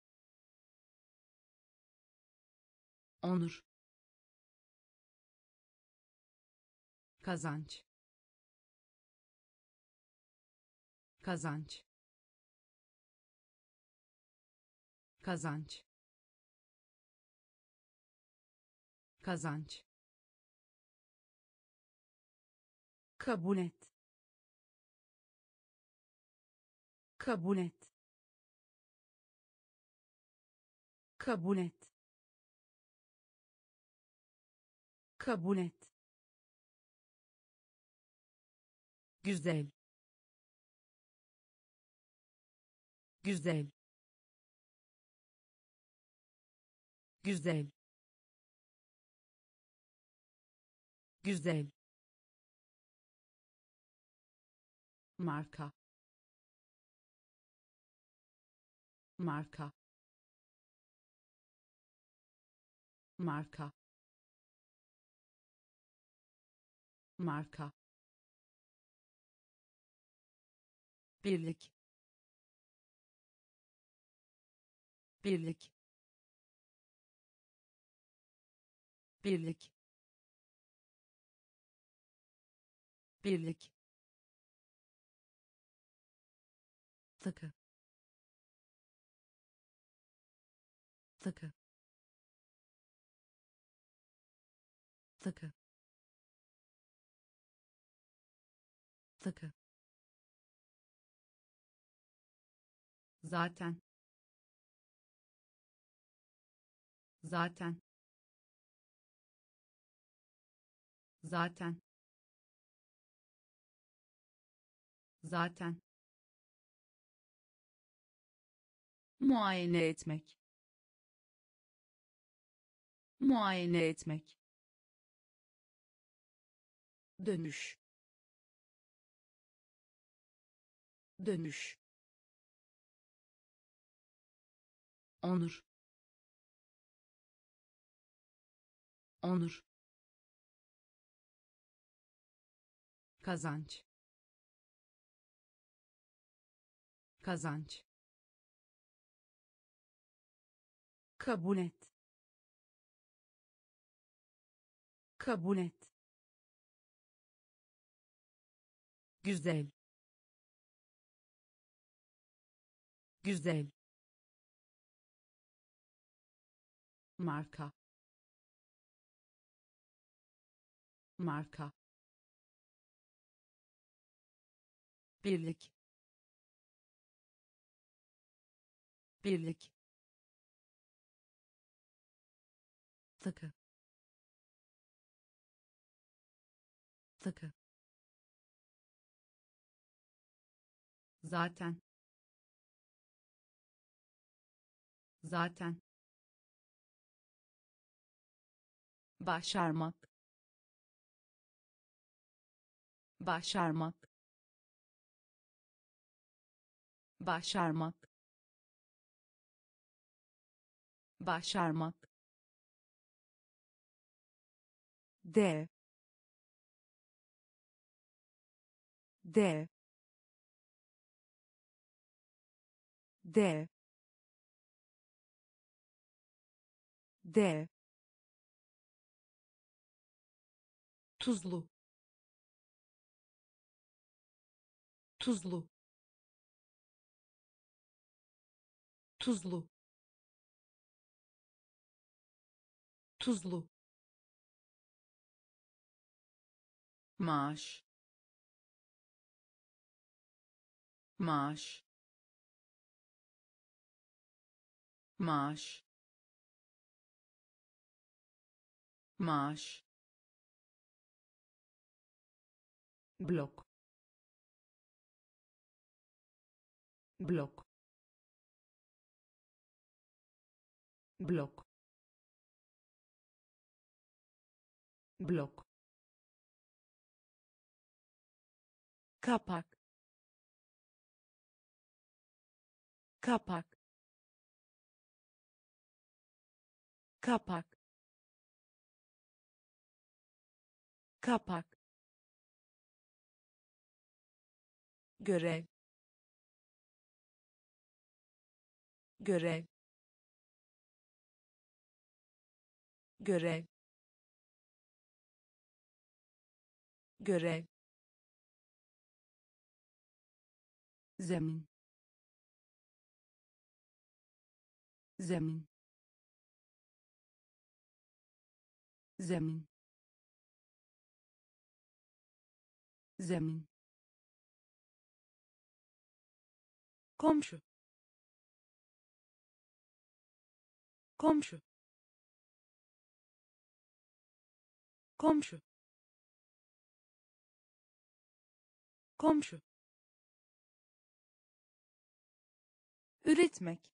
onur, kazanç, kazanç, kazanç, kazanç, kabul et, kabul et, kabul et, kabul et, güzel, güzel, güzel, güzel, marka, marka, marka, marka, birlik, birlik, birlik, birlik, takı, takı, takı, takı, zaten, zaten, zaten, zaten, muayene etmek, muayene etmek, dönüş, dönüş, onur, onur, kazanç, kazanç, kabul et, kabul et, güzel, güzel, marka, marka, birlik, birlik, takı, takı, zaten, zaten, başarmak, başarmak, başarmak, başarmak, dev, dev, dev, dev, tuzlu, tuzlu, tuzlu, tuzlu, maaş, maaş, maaş, maaş, blok, blok, blok, blok, kapak, kapak, kapak, kapak, görev, görev, görev, görev, zemin, zemin, zemin, zemin, komşu, komşu, komşu, komşu, üretmek,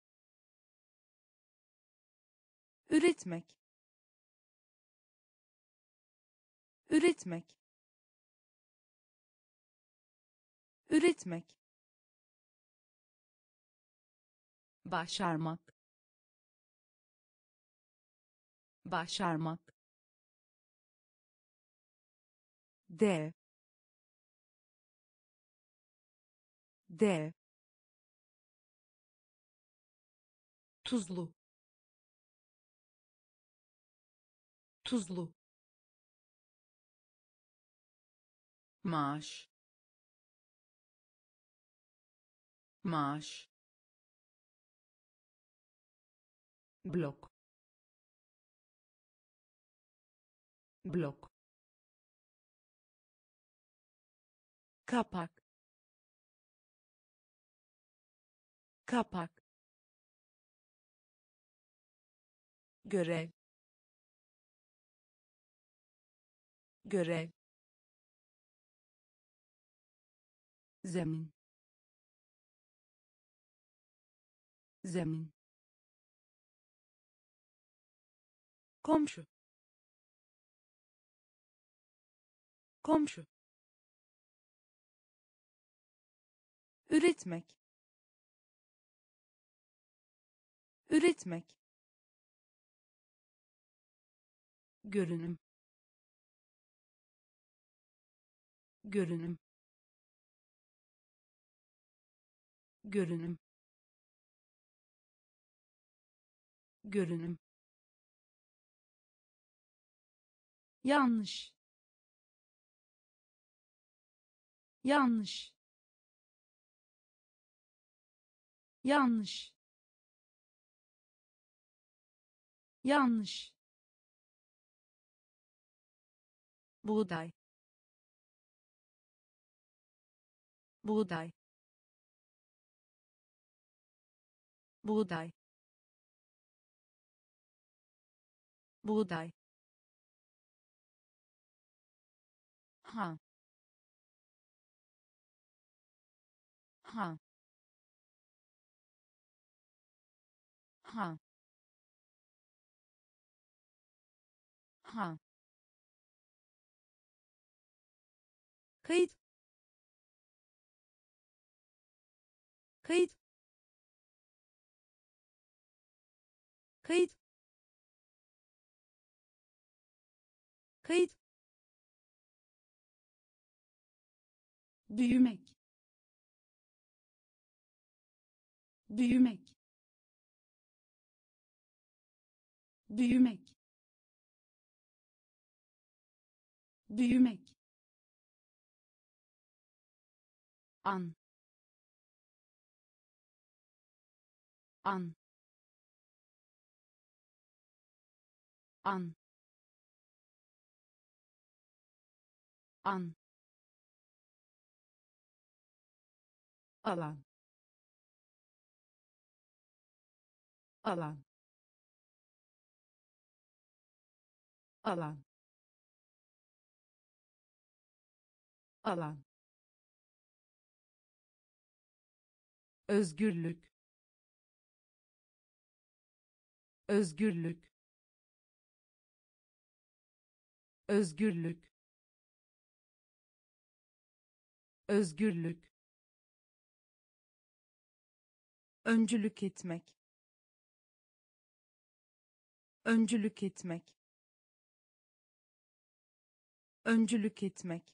üretmek, üretmek, üretmek, başarmak, başarmak, dev, dev, tuzlu, tuzlu, maaş, maaş, blok, blok, kapak, kapak, görev, görev, zemin, zemin, komşu, komşu, üretmek, üretmek, görünüm, görünüm, görünüm, görünüm, yanlış, yanlış, yanlış, yanlış, buğday, buğday, buğday, buğday, ha, ha, ha, ha, kayıt, kayıt, kayıt, kayıt, büyümek, büyümek, büyümek, büyümek, an, an, an, an, alan, alan, alan alan özgürlük özgürlük özgürlük özgürlük öncülük etmek öncülük etmek öncülük etmek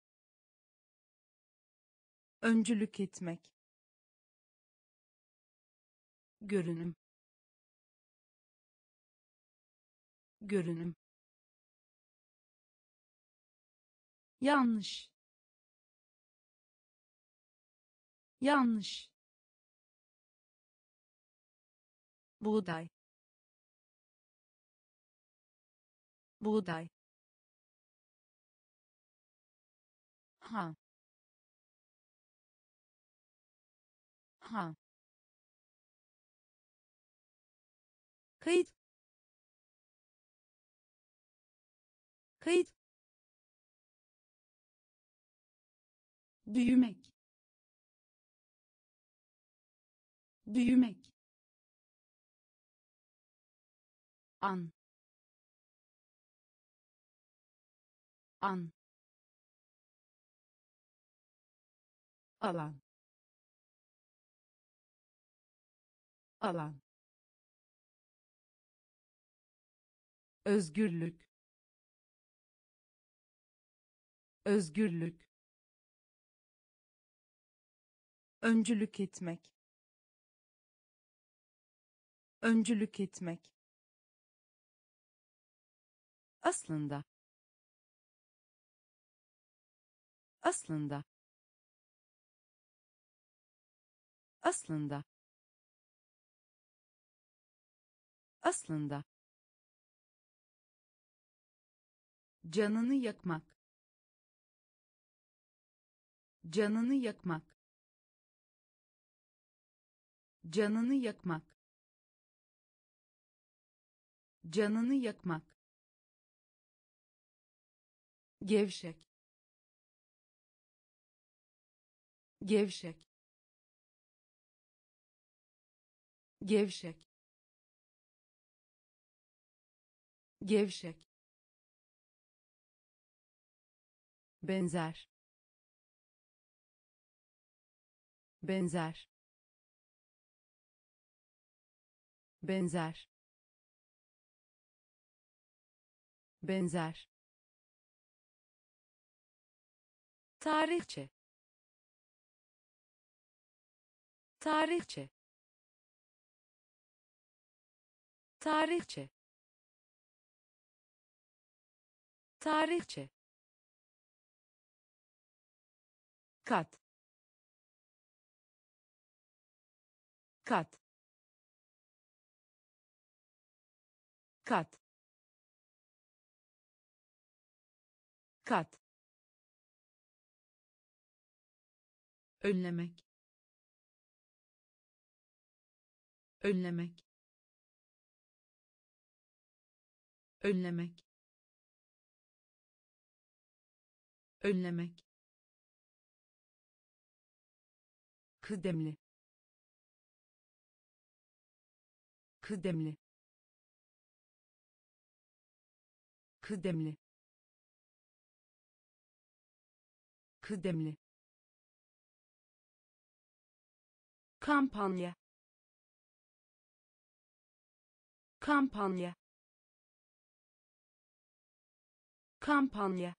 öncülük etmek görünüm görünüm yanlış yanlış buğday buğday ha ha kayıt kayıt büyümek büyümek an an alan alan özgürlük özgürlük öncülük etmek öncülük etmek aslında aslında aslında aslında canını yakmak canını yakmak canını yakmak canını yakmak gevşek gevşek gevşek gevşek benzer benzer benzer benzer tarihçe tarihçe tarihçe tarihçe kat kat kat kat önlemek önlemek önlemek önlemek kıdemli kıdemli kıdemli kıdemli kampanya kampanya kampanya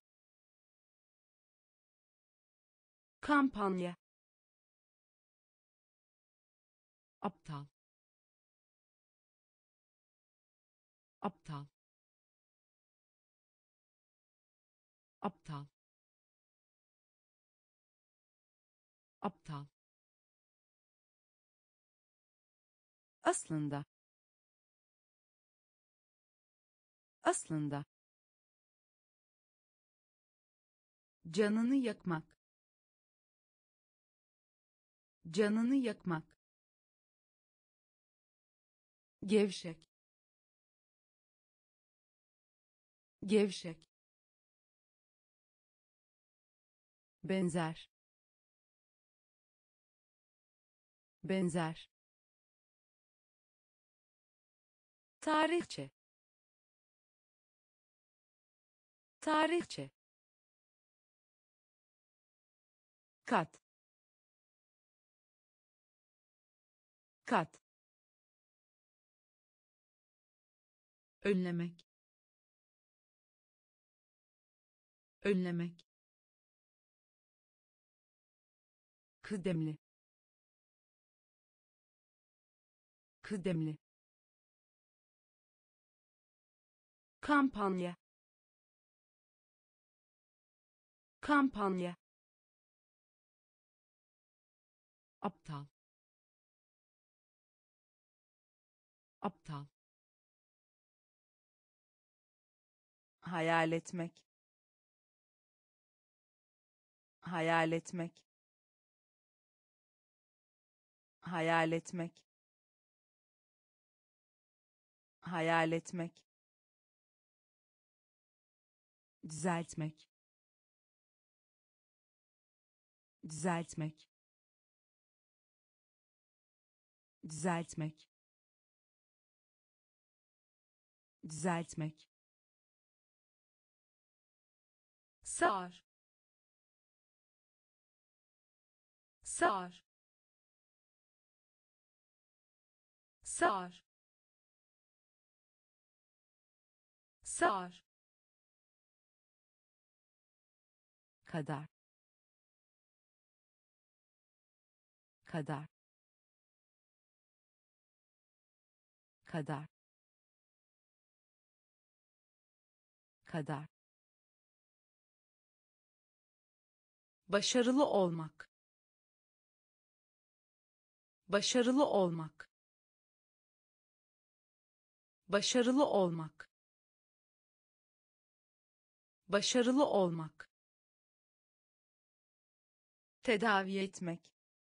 kampanya aptal aptal aptal aptal aslında aslında canını yakmak canını yakmak gevşek gevşek, benzer, benzer, tarihçe, tarihçe, kat, kat, önlemek, önlemek, kıdemli, kıdemli, kampanya, kampanya, aptal, aptal, hayal etmek, hayal etmek, hayal etmek, hayal etmek, düzeltmek, düzeltmek, düzeltmek, düzeltmek, sar, sar, sar, sar, kadar, kadar, kadar, kadar, başarılı olmak, başarılı olmak, başarılı olmak, başarılı olmak, tedavi etmek,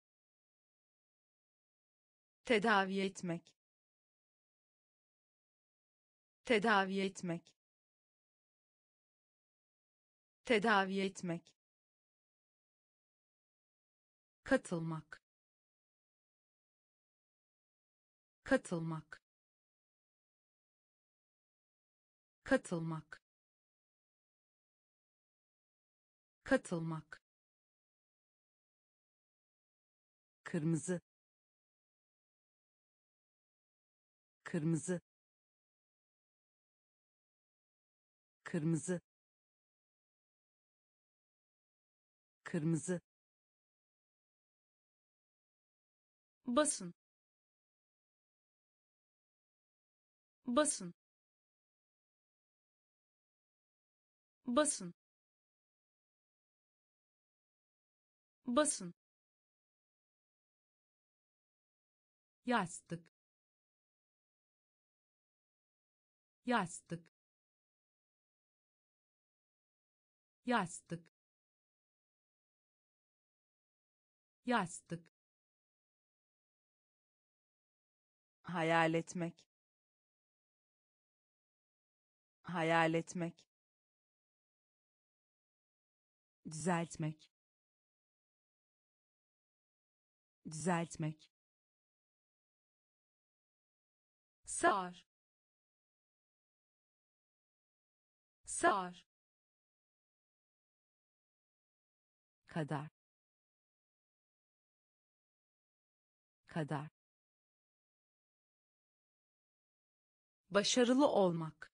tedavi etmek, tedavi etmek, tedavi etmek, katılmak, katılmak, katılmak, katılmak, kırmızı, kırmızı, kırmızı, kırmızı, basın, basın, basın, basın, yastık, yastık, yastık, yastık, hayal etmek, hayal etmek, düzeltmek, düzeltmek, sar, sar, kadar, kadar, başarılı olmak,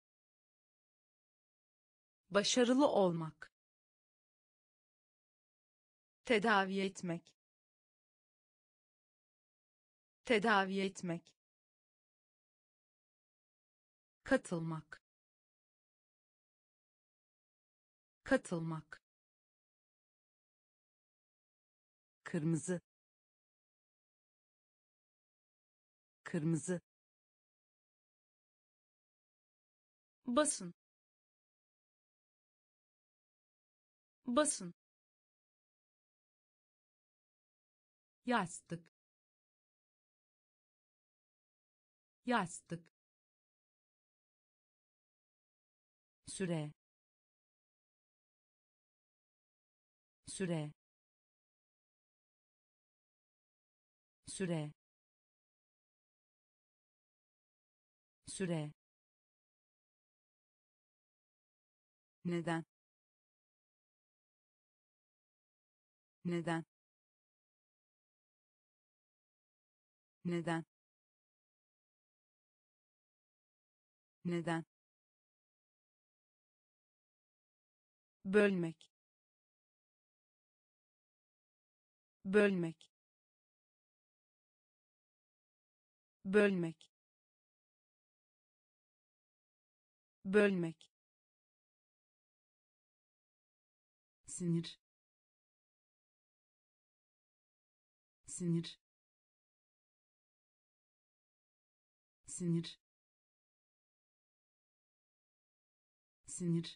başarılı olmak, tedavi etmek, tedavi etmek, katılmak, katılmak, kırmızı, kırmızı, basın, basın, yastık, yastık, süre süre süre süre neden neden neden neden bölmek bölmek bölmek bölmek sinir sinir sinir sinir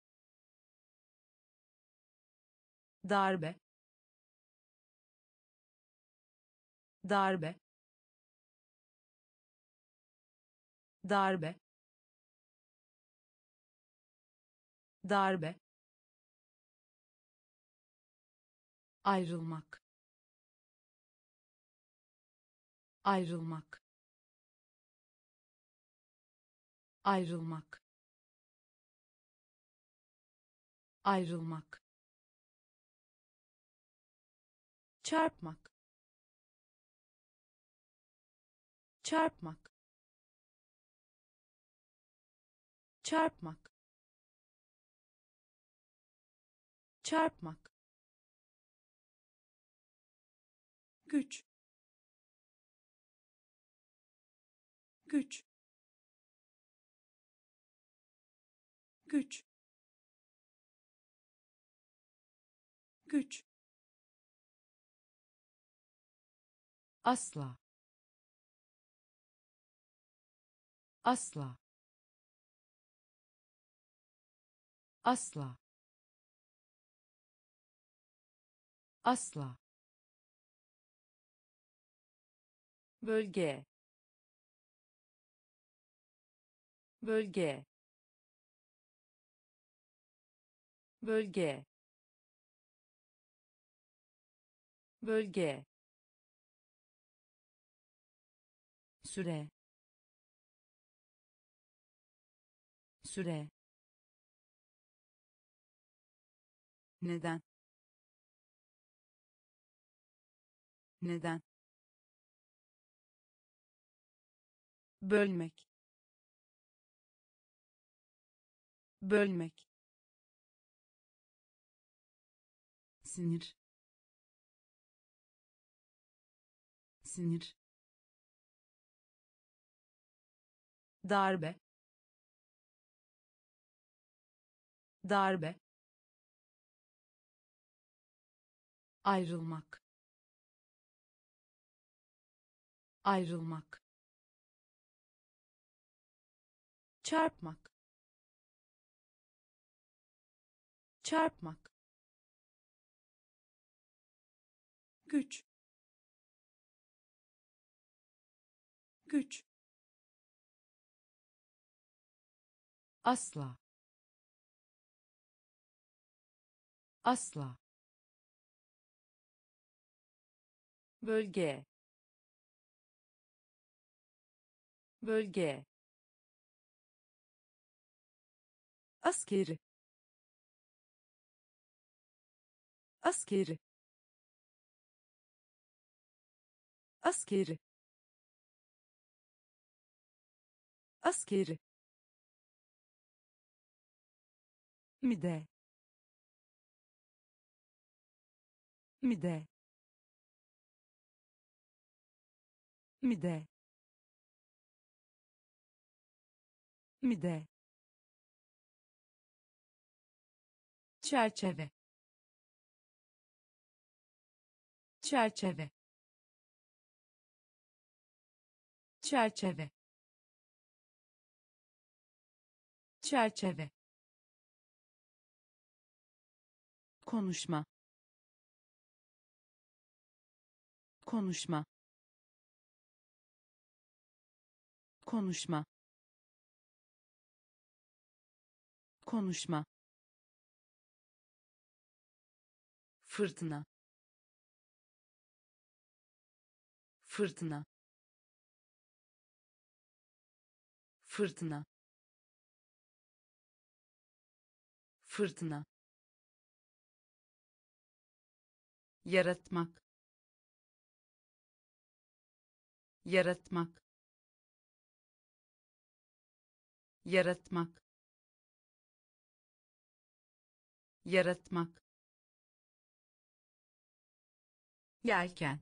darbe darbe darbe darbe ayrılmak ayrılmak ayrılmak ayrılmak çarpmak çarpmak çarpmak çarpmak güç güç güç güç asla asla asla asla bölge bölge bölge bölge süre süre neden neden bölmek bölmek sinir sinir darbe darbe ayrılmak ayrılmak çarpmak çarpmak güç güç asla asla bölge bölge askeri askeri askeri askeri mide mide mide mide çerçeve çerçeve çerçeve çerçeve konuşma konuşma konuşma konuşma, fırtına, fırtına, fırtına, fırtına, yaratmak, yaratmak, yaratmak, yaratmak, yelken,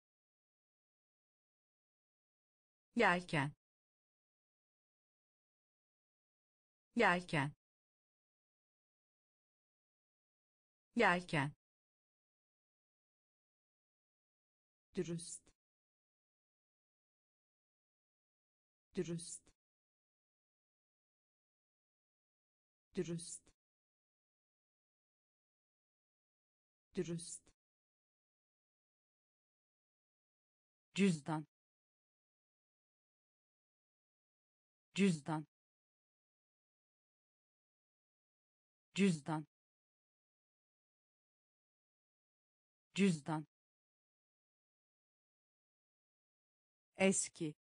yelken, yelken, yelken, dürüst, dürüst, dürüst, dürüst, cüzdan, cüzdan, cüzdan, cüzdan, eski,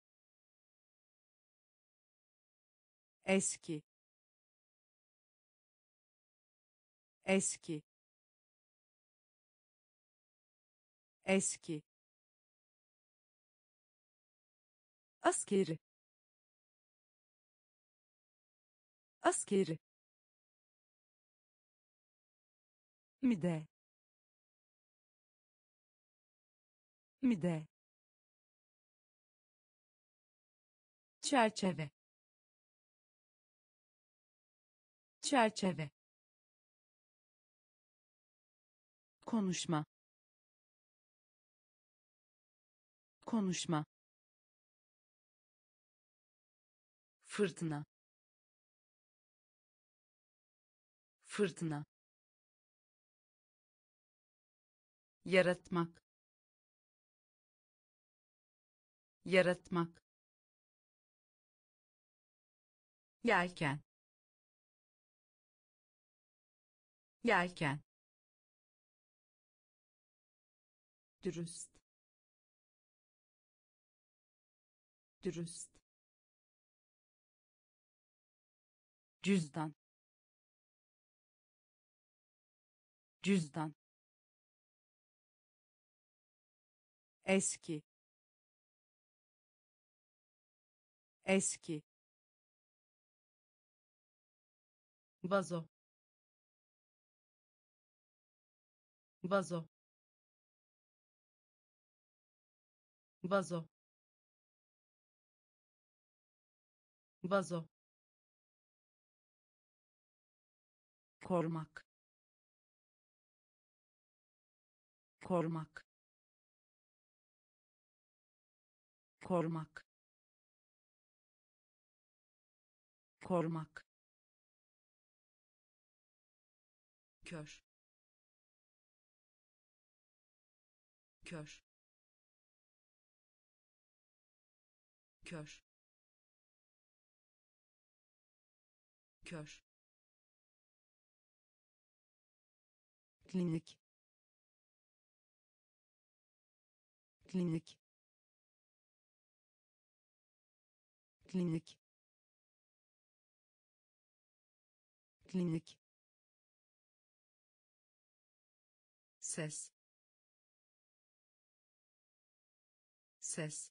eski, eski, eski, askeri, askeri, mide, mide, çerçeve, çerçeve, konuşma, konuşma, fırtına, fırtına, yaratmak, yaratmak, yelken, yelken, dürüst, dürüst, cüzdan, cüzdan, eski, eski, vazo, vazo, vazo, vazo, korumak, korumak, korumak, korumak, kör, kör, kör, kör, klinik, klinik, klinik, klinik, ses, ses,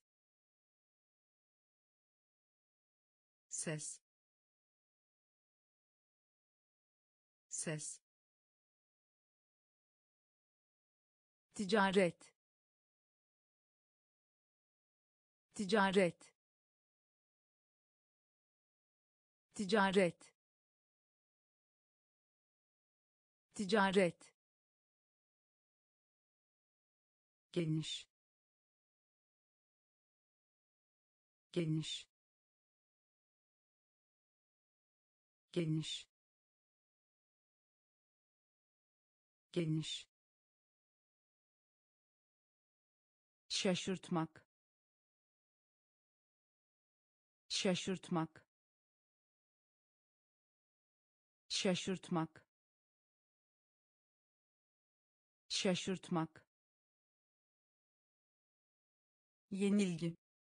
ses, ses, ticaret, ticaret, ticaret, ticaret, geniş, geniş, geniş, geniş, şaşırtmak, şaşırtmak, şaşırtmak, şaşırtmak, yenilgi,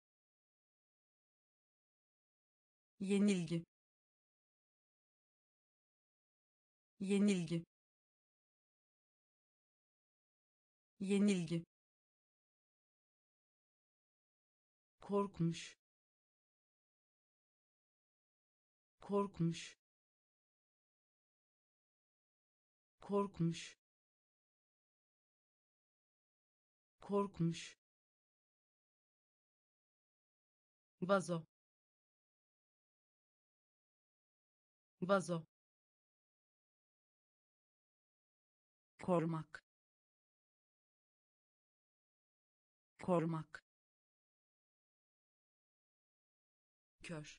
yenilgi, yenilgi, yenilgi, korkmuş, korkmuş, korkmuş, korkmuş, vazo, vazo, korumak, korumak, kör,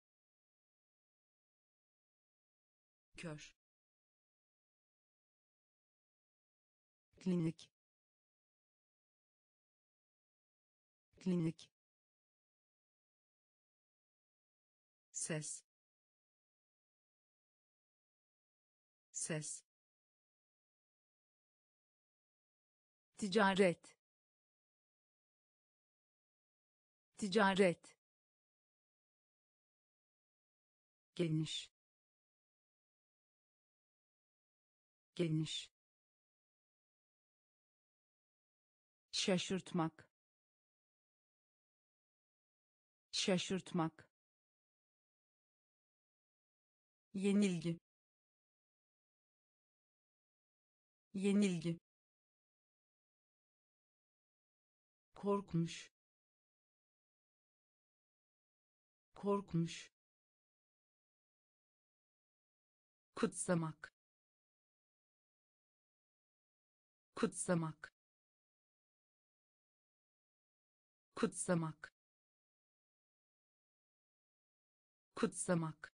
kör, klinik, klinik, ses, ses, ticaret, ticaret, geniş, geniş, şaşırtmak, şaşırtmak, yenilgi, yenilgi, korkmuş, korkmuş, kutsamak, kutsamak, kutsamak, kutsamak,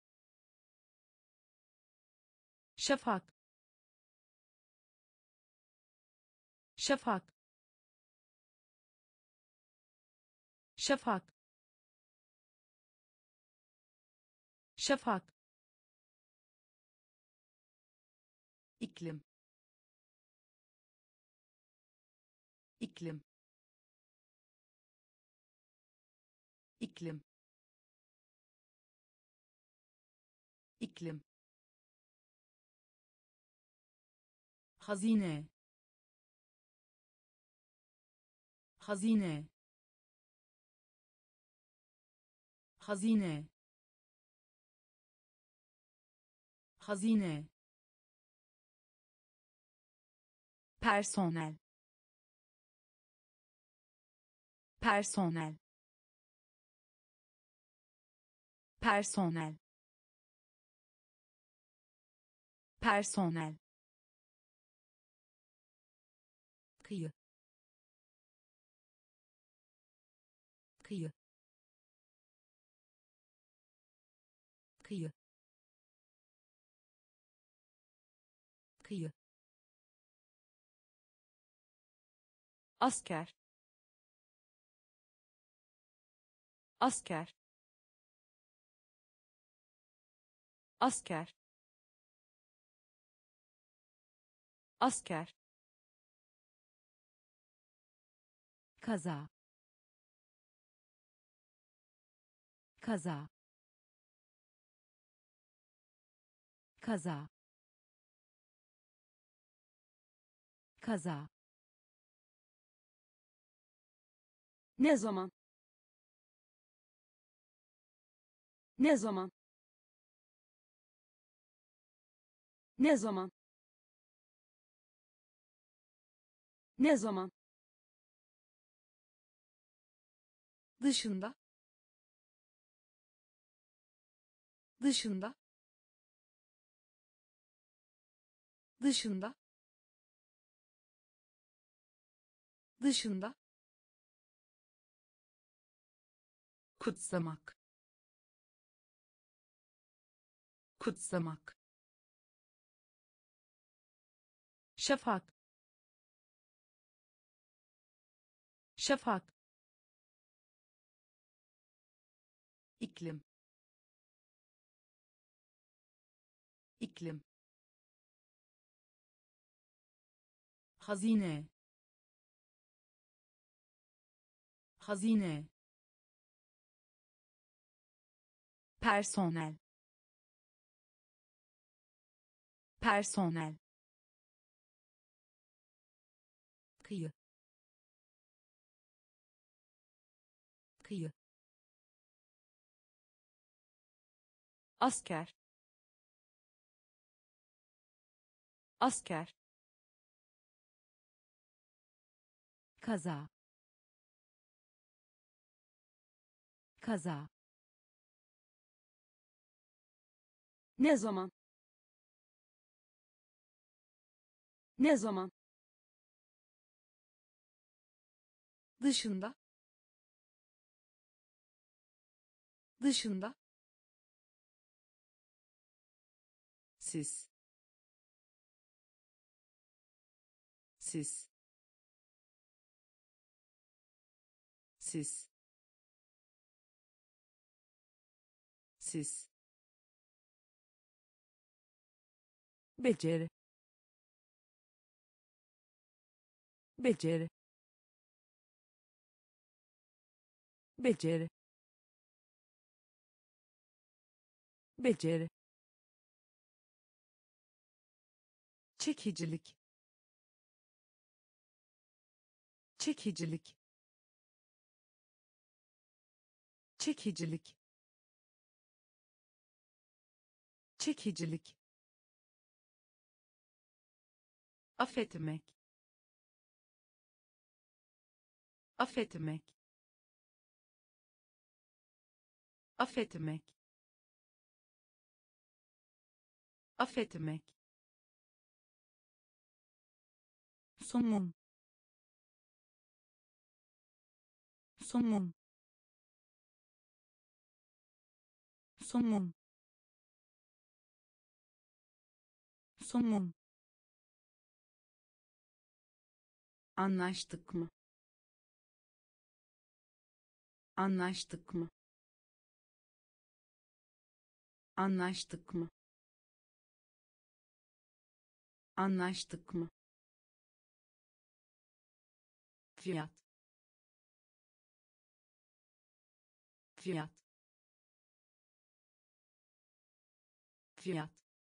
şafak, şafak, şafak, şafak, iklim, iklim, iklim, iklim, hazine, hazine, hazine, hazine, personel, personel, personel, personel, kıyı, kıyı, kıyı, kıyı, asker, asker, asker, asker, kaza, kaza, kaza, kaza, Ne zaman? Ne zaman? Ne zaman? Ne zaman? Dışında. Dışında. Dışında. Dışında. kutsamak, kutsamak, şafak, şafak, iklim, iklim, hazine, hazine, personel, personel, kıyı, kıyı, asker, asker, kaza, kaza, ne zaman, ne zaman, dışında, dışında, siz, siz, siz, siz, beceri, beceri, beceri, beceri, çekicilik, çekicilik, çekicilik, çekicilik, affetmek, affetmek, affetmek, affetmek, somun, somun, somun, somun, anlaştık mı, anlaştık mı, anlaştık mı, anlaştık mı, fiyat, fiyat, fiyat,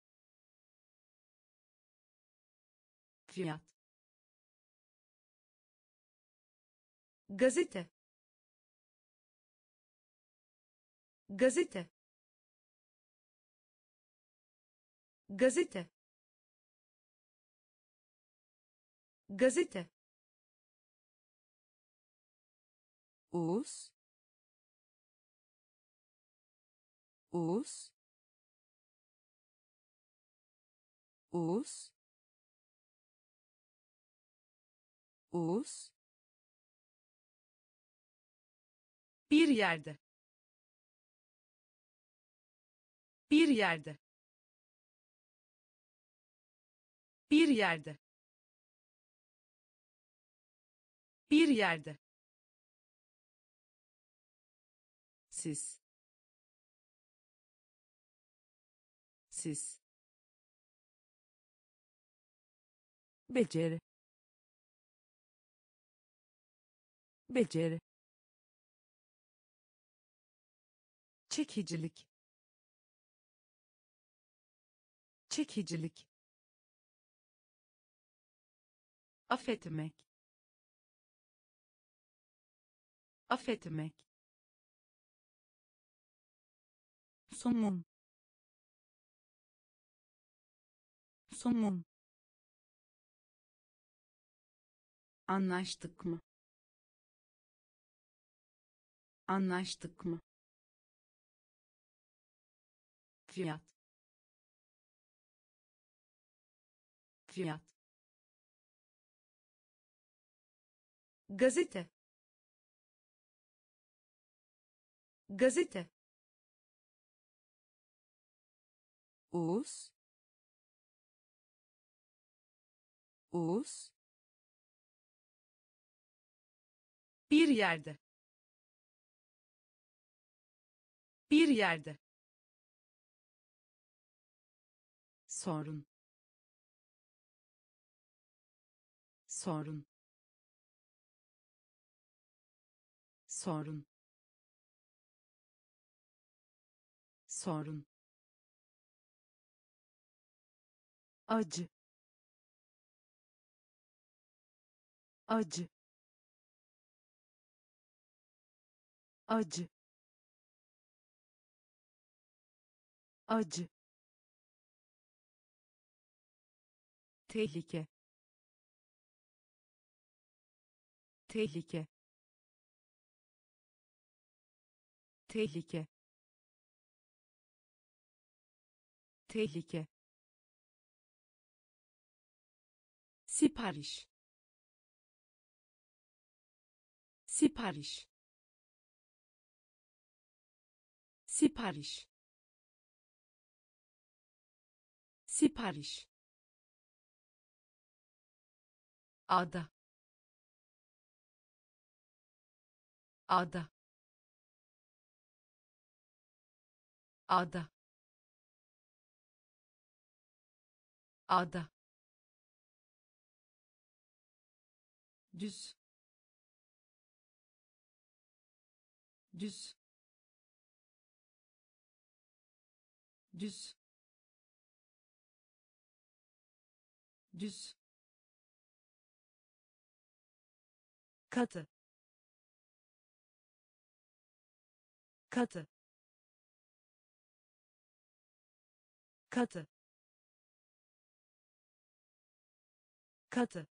fiyat, gazete, gazete, gazete, gazete, Oğuz, Oğuz, Oğuz, Oğuz, bir yerde, bir yerde, bir yerde, bir yerde, siz, siz, beceri, beceri, çekicilik, çekicilik, affetmek, affetmek, somun, somun, anlaştık mı, anlaştık mı, fiyat, fiyat, gazete, gazete, Oğuz, Oğuz, bir yerde, bir yerde, sorun sorun sorun sorun acı acı acı acı tehlike tehlike tehlike tehlike sipariş sipariş sipariş sipariş ada ada ada ada düz düz düz düz katı katı katı katı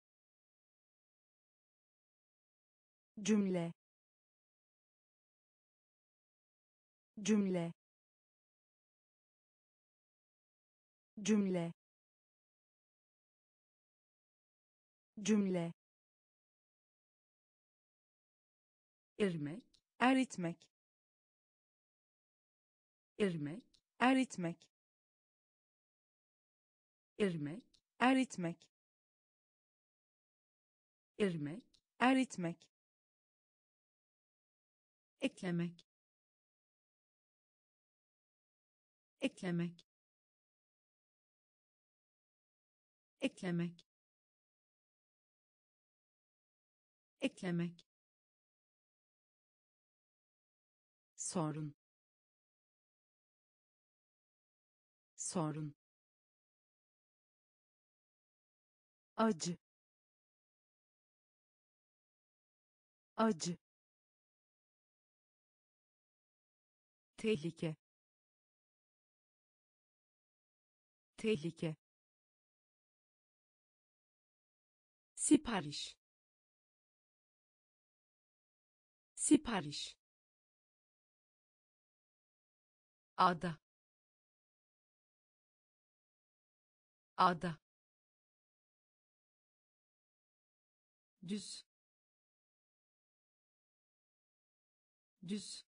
cümle cümle cümle cümle irmek, eritmek irmek, eritmek irmek, eritmek irmek, eritmek eklemek, eklemek, eklemek, eklemek, sorun sorun acı acı tehlike, tehlike, sipariş, sipariş, ada ada düz düz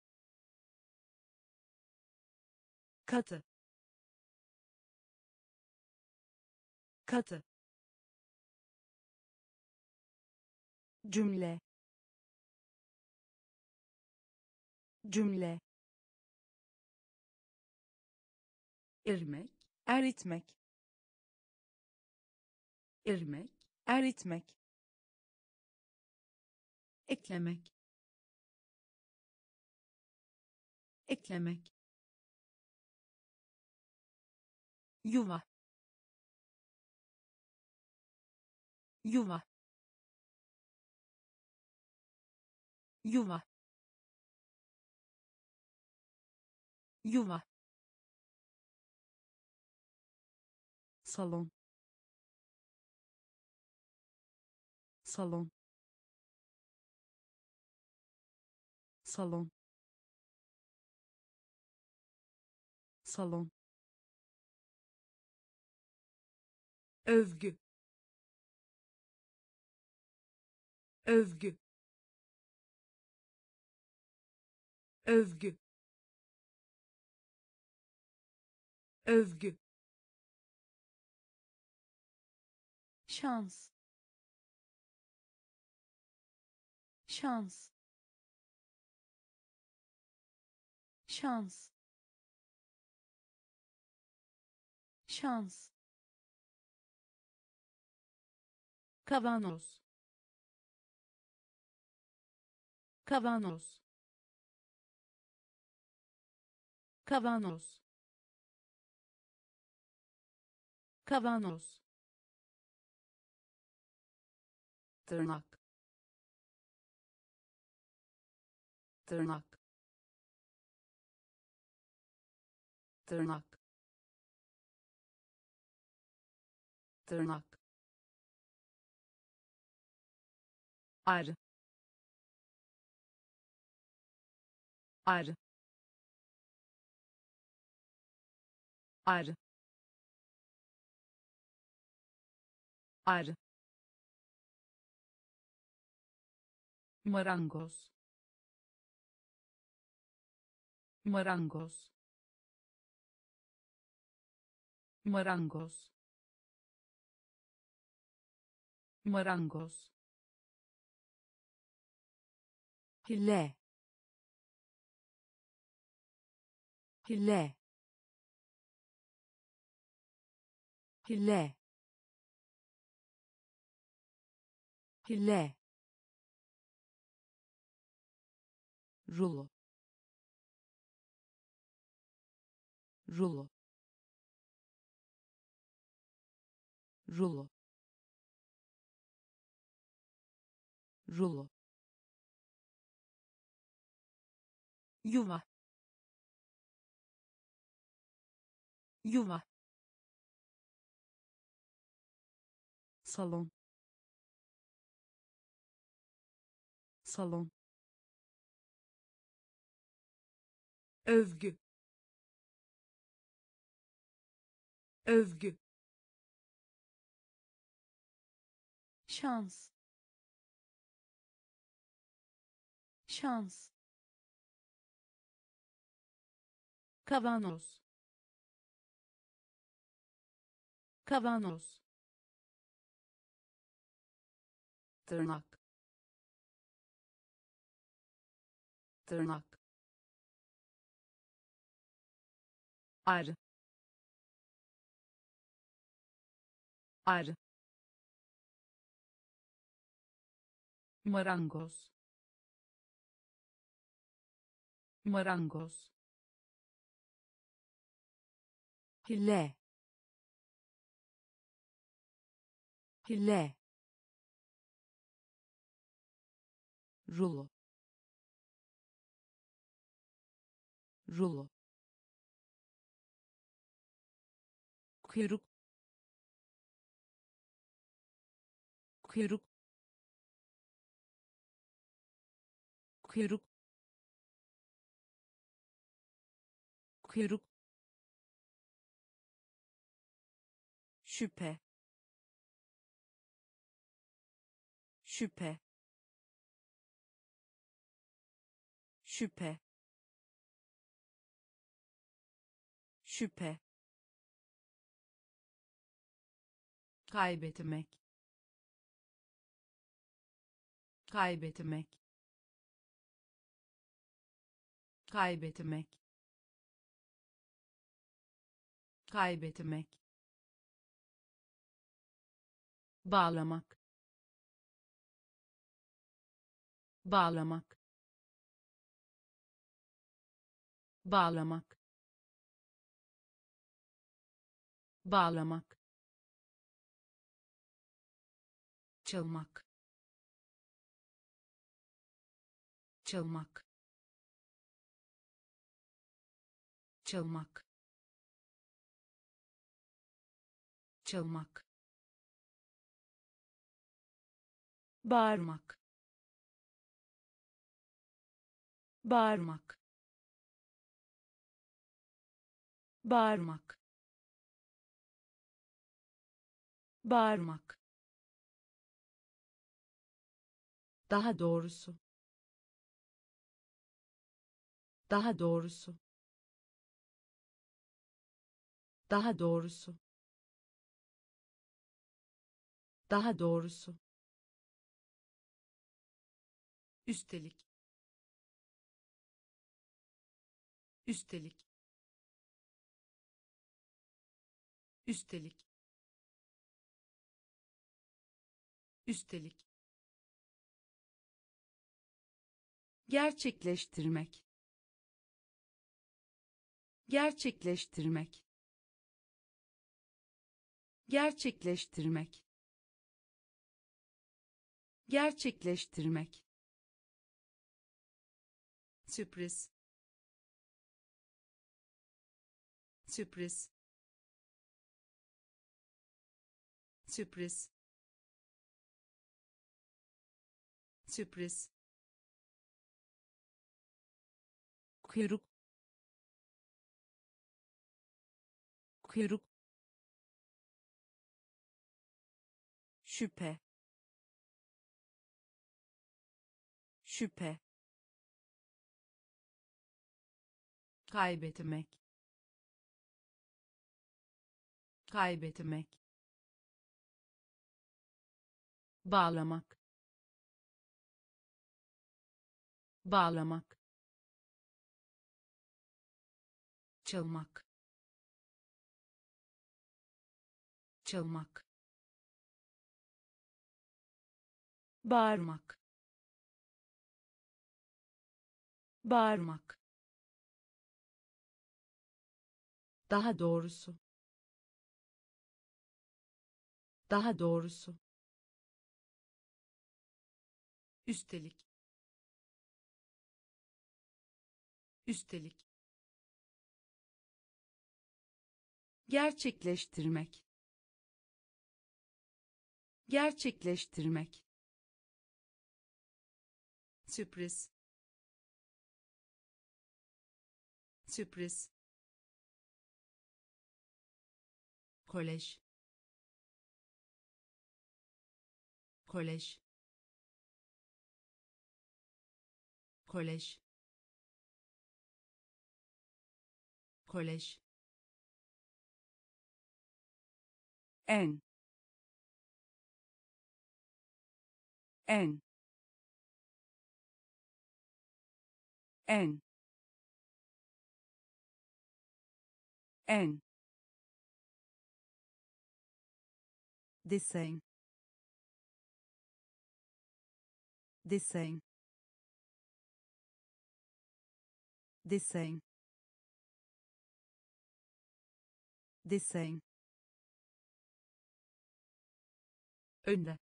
katı katı cümle cümle irmek, eritmek irmek, eritmek eklemek, eklemek, yuva yuva yuva yuva salon salon salon salon övgü, övgü, övgü, övgü, şans şans şans şans, kavanoz, kavanoz, kavanoz, kavanoz, tırnak, tırnak, tırnak, tırnak, arı, arı, arı, arı, marangoz, marangoz, marangoz, marangoz, hile, hile, hile, hile, rulo, rulo, rulo, rulo, yuva, yuva, salon, salon, övgü, övgü, şans, şans, kavanoz, kavanoz, tırnak, tırnak, arı, arı, marangoz, marangoz, hile, hile, rulo, rulo, kuyruk, kuyruk, kuyruk, kuyruk, şüphe, şüphe, şüphe, şüphe, kaybetmek, kaybetmek, kaybetmek, kaybetmek, bağlamak, bağlamak, bağlamak, bağlamak, çalmak, çalmak, çalmak, çalmak, bağırmak, bağırmak, bağırmak, bağırmak, daha doğrusu, daha doğrusu, daha doğrusu, daha doğrusu, üstelik, üstelik, üstelik, üstelik, gerçekleştirmek, gerçekleştirmek, gerçekleştirmek, gerçekleştirmek, sürpriz, sürpriz, sürpriz, sürpriz, kuyruk, kuyruk, şüphe, şüphe, kaybetmek, kaybetmek, bağlamak, bağlamak, çalmak, çalmak, bağırmak, bağırmak, Daha doğrusu. Daha doğrusu. üstelik, üstelik, gerçekleştirmek, gerçekleştirmek, sürpriz, sürpriz, kolej, kolej, kolej, kolej, en, en, en, en, desen, desen, desen, desen, önde,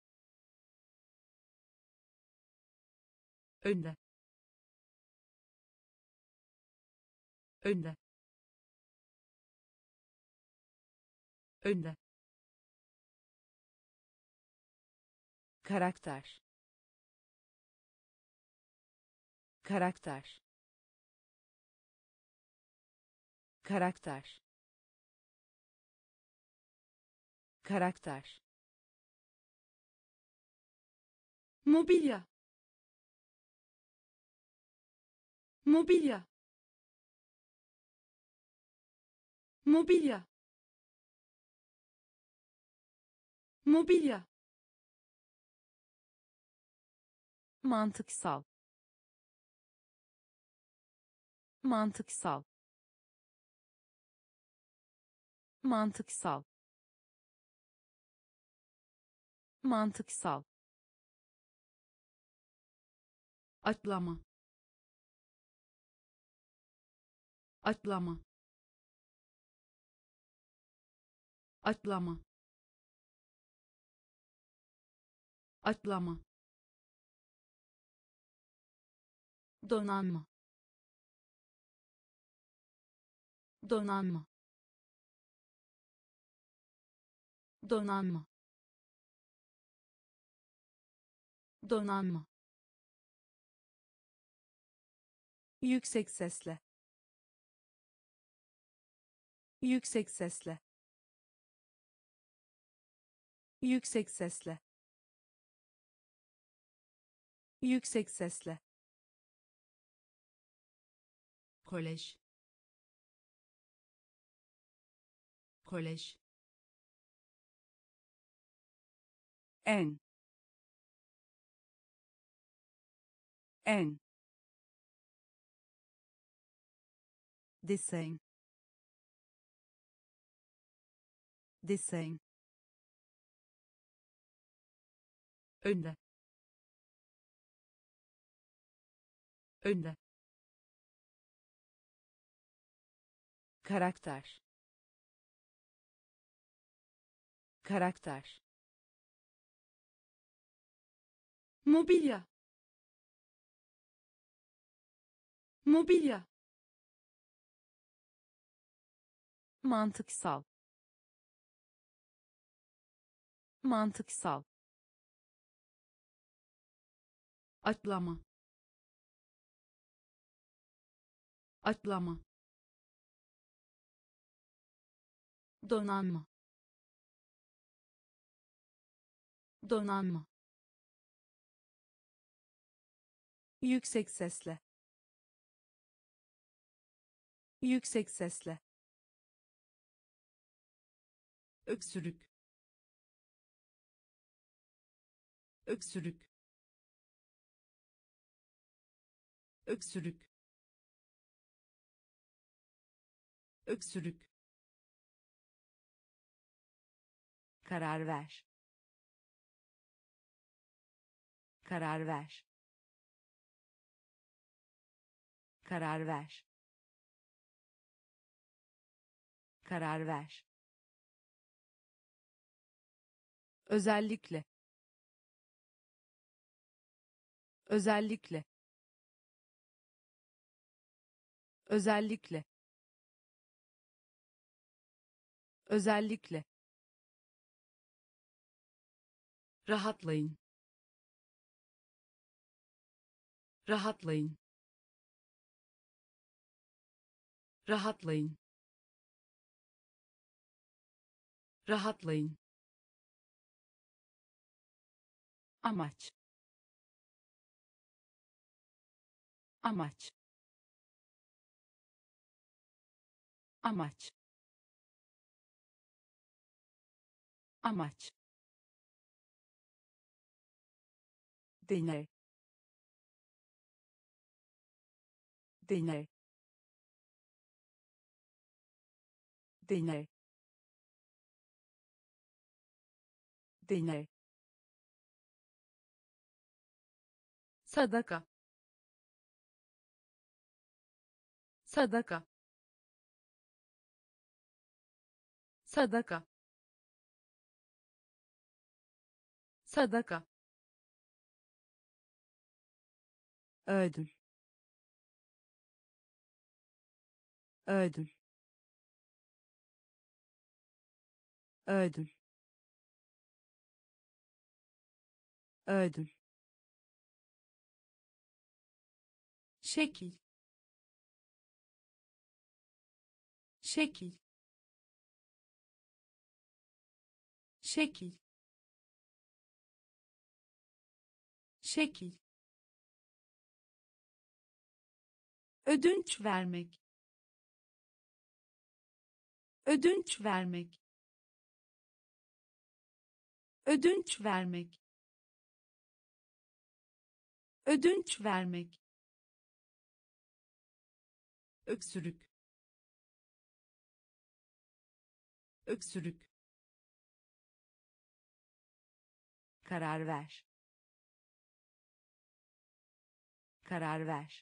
önde, önde, önde, karakter, karakter, karakter, karakter, mobilya, mobilya, mobilya, mobilya, mantıksal, mantıksal, mantıksal, mantıksal, atlama, atlama, atlama, atlama, donanma, donanma, donanma, donanma, yüksek sesle, yüksek sesle, yüksek sesle, yüksek sesle, kolej, kolej, en, en, desen, Desen. önde, önde, Karakter. Karakter. mobilya, mobilya, Mantıksal. Mantıksal. atlama, atlama, donanma, donanma, Yüksek sesle. Yüksek sesle. öksürük, öksürük, öksürük, öksürük, Karar ver. Karar ver. Karar ver. Karar ver. Özellikle. Özellikle. Özellikle. Özellikle. rahatlayın, rahatlayın, rahatlayın, rahatlayın, Amaç. Amaç. Amaç. Amaç. Deney. Deney. Deney. Deney. sadaka, sadaka, sadaka, sadaka, Ödül. Ödül. Ödül. Ödül. şekil, şekil, şekil, şekil, ödünç vermek, ödünç vermek, ödünç vermek, ödünç vermek, öksürük, öksürük, Karar ver. Karar ver.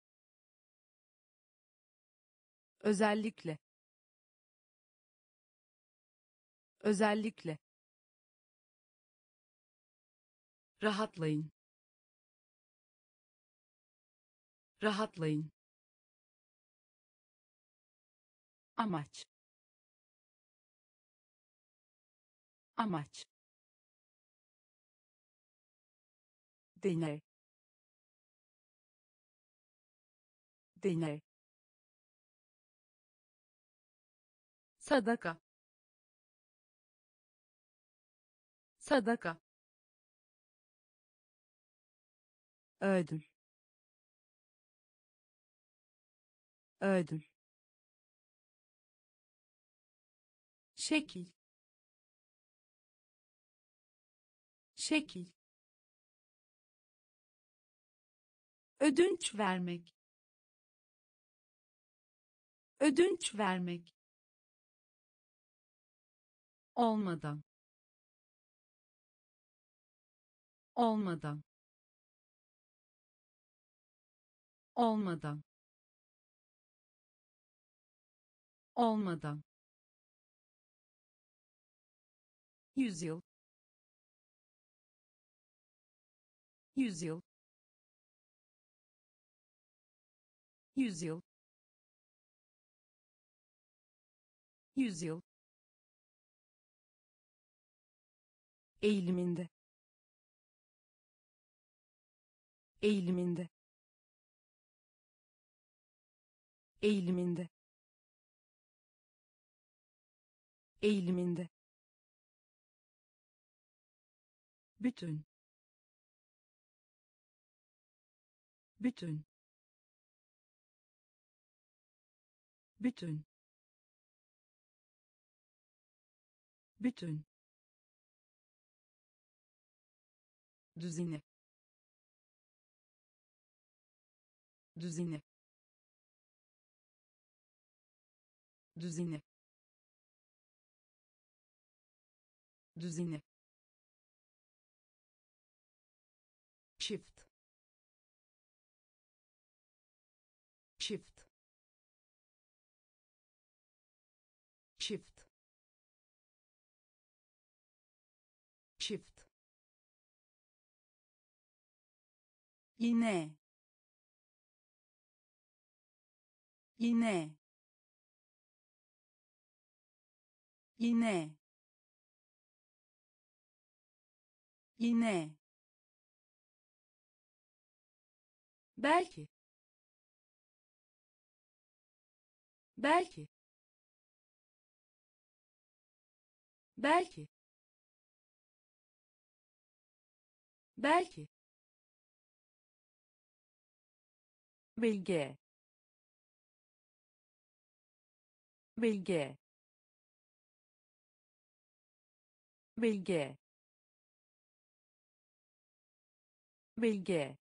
Özellikle. Özellikle. rahatlayın, rahatlayın, Amaç. Amaç. Deney. Deney. sadaka, sadaka, Ödül. Ödül. şekil, şekil, ödünç vermek, ödünç vermek, olmadan olmadan olmadan olmadan yüzyıl yüzyıl yüzyıl yüzyıl eğiliminde eğiliminde eğiliminde eğiliminde bütün bütün bütün bütün düzine düzine düzine düzine çift çift çift çift iğne iğne iğne iğne belki belki belki belki bilge bilge bilge bilge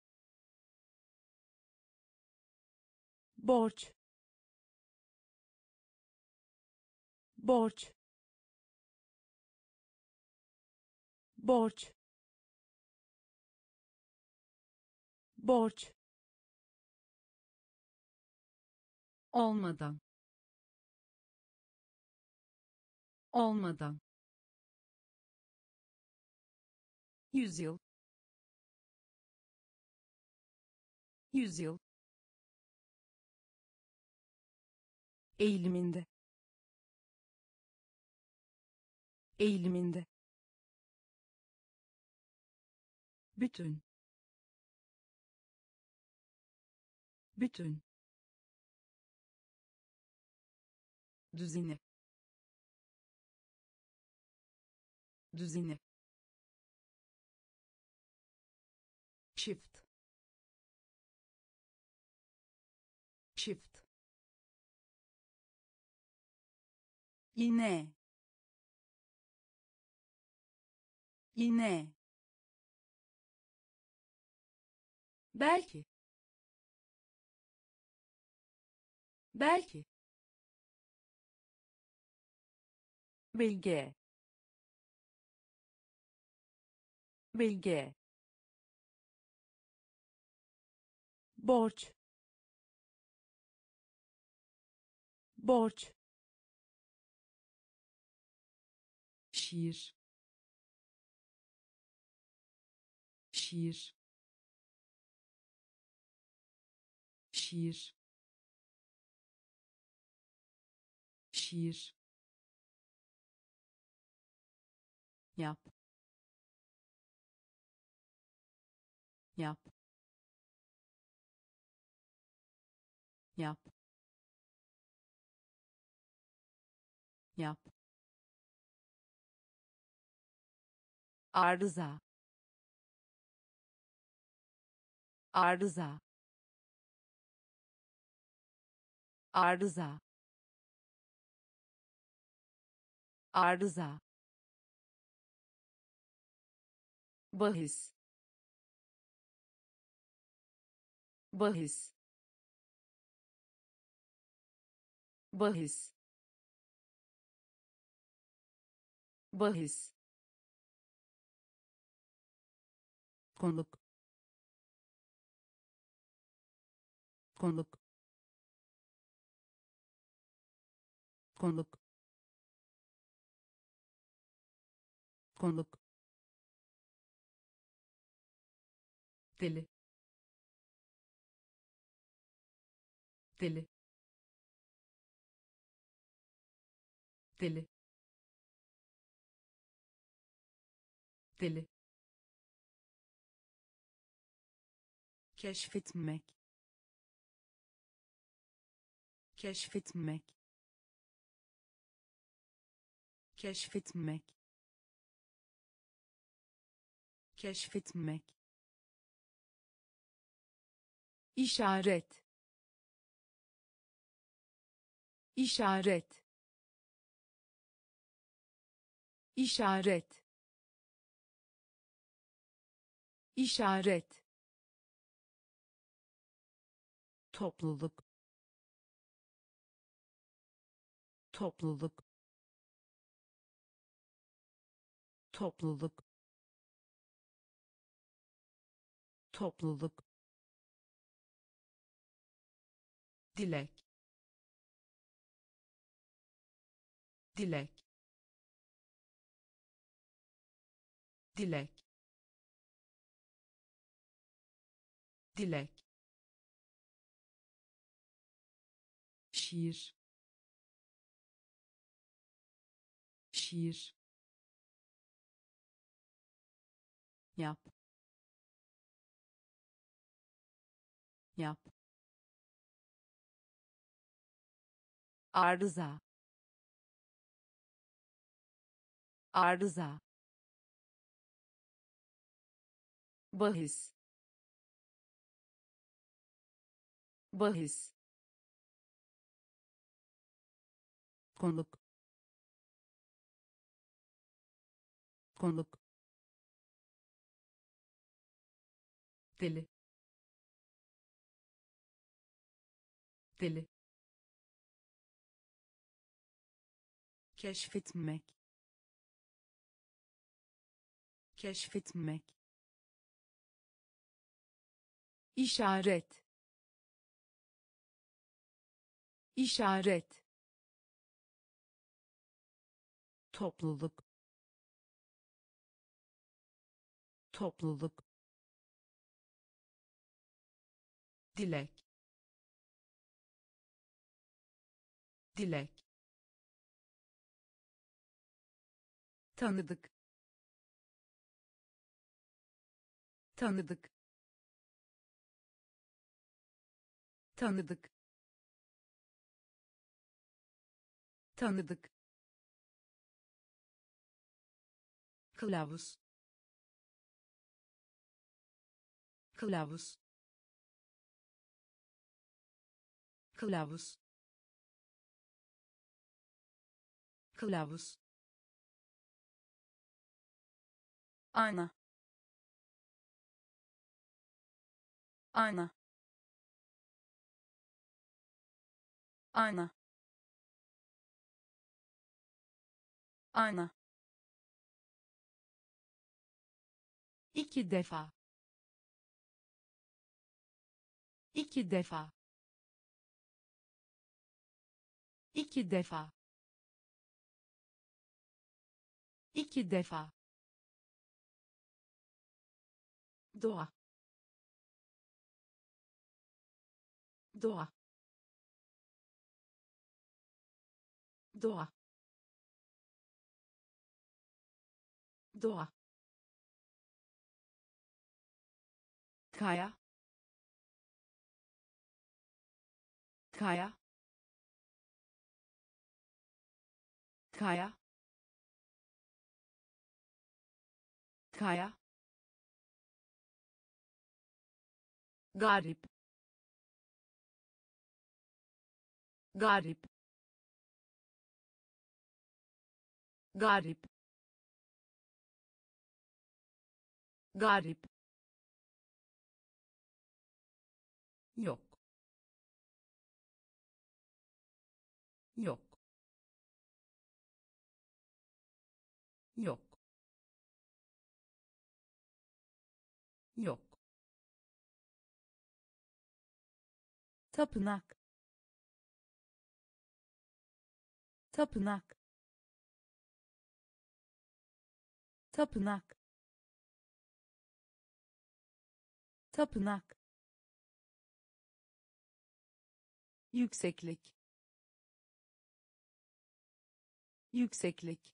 borç borç borç borç olmadan olmadan yüzyıl yüzyıl eğiliminde eğiliminde bütün bütün düzine düzine çift çift iğne iğne belki belki bilge bilge borç borç şiir şiir şiir şiir yap yap yap yap arıza arıza arıza arıza bahis bahis bahis bahis, konuk, konuk, konuk, konuk, deli, deli, deli, deli, keşfetmek, keşfetmek, keşfetmek, keşfetmek, işaret, işaret, işaret, işaret, topluluk, topluluk, topluluk, topluluk, dilek, dilek, dilek, dilek, şiir, şiir, yap, yap, arıza, arıza, bahis, bahis, konuk, konuk, deli, deli, keşfetmek, keşfetmek, işaret, işaret, topluluk, topluluk, dilek, dilek, tanıdık, tanıdık, tanıdık, tanıdık, kılavuz, kılavuz, kılavuz, kılavuz, ayna, ayna, ayna, ayna, iki defa, iki defa, iki defa, iki defa, doğa, doğa, doğa, doğa, kaya, kaya, kaya, kaya, garip, garip, garip, garip, yok, yok, yok, yok, tapınak, tapınak, tapınak, tapınak, yükseklik, yükseklik,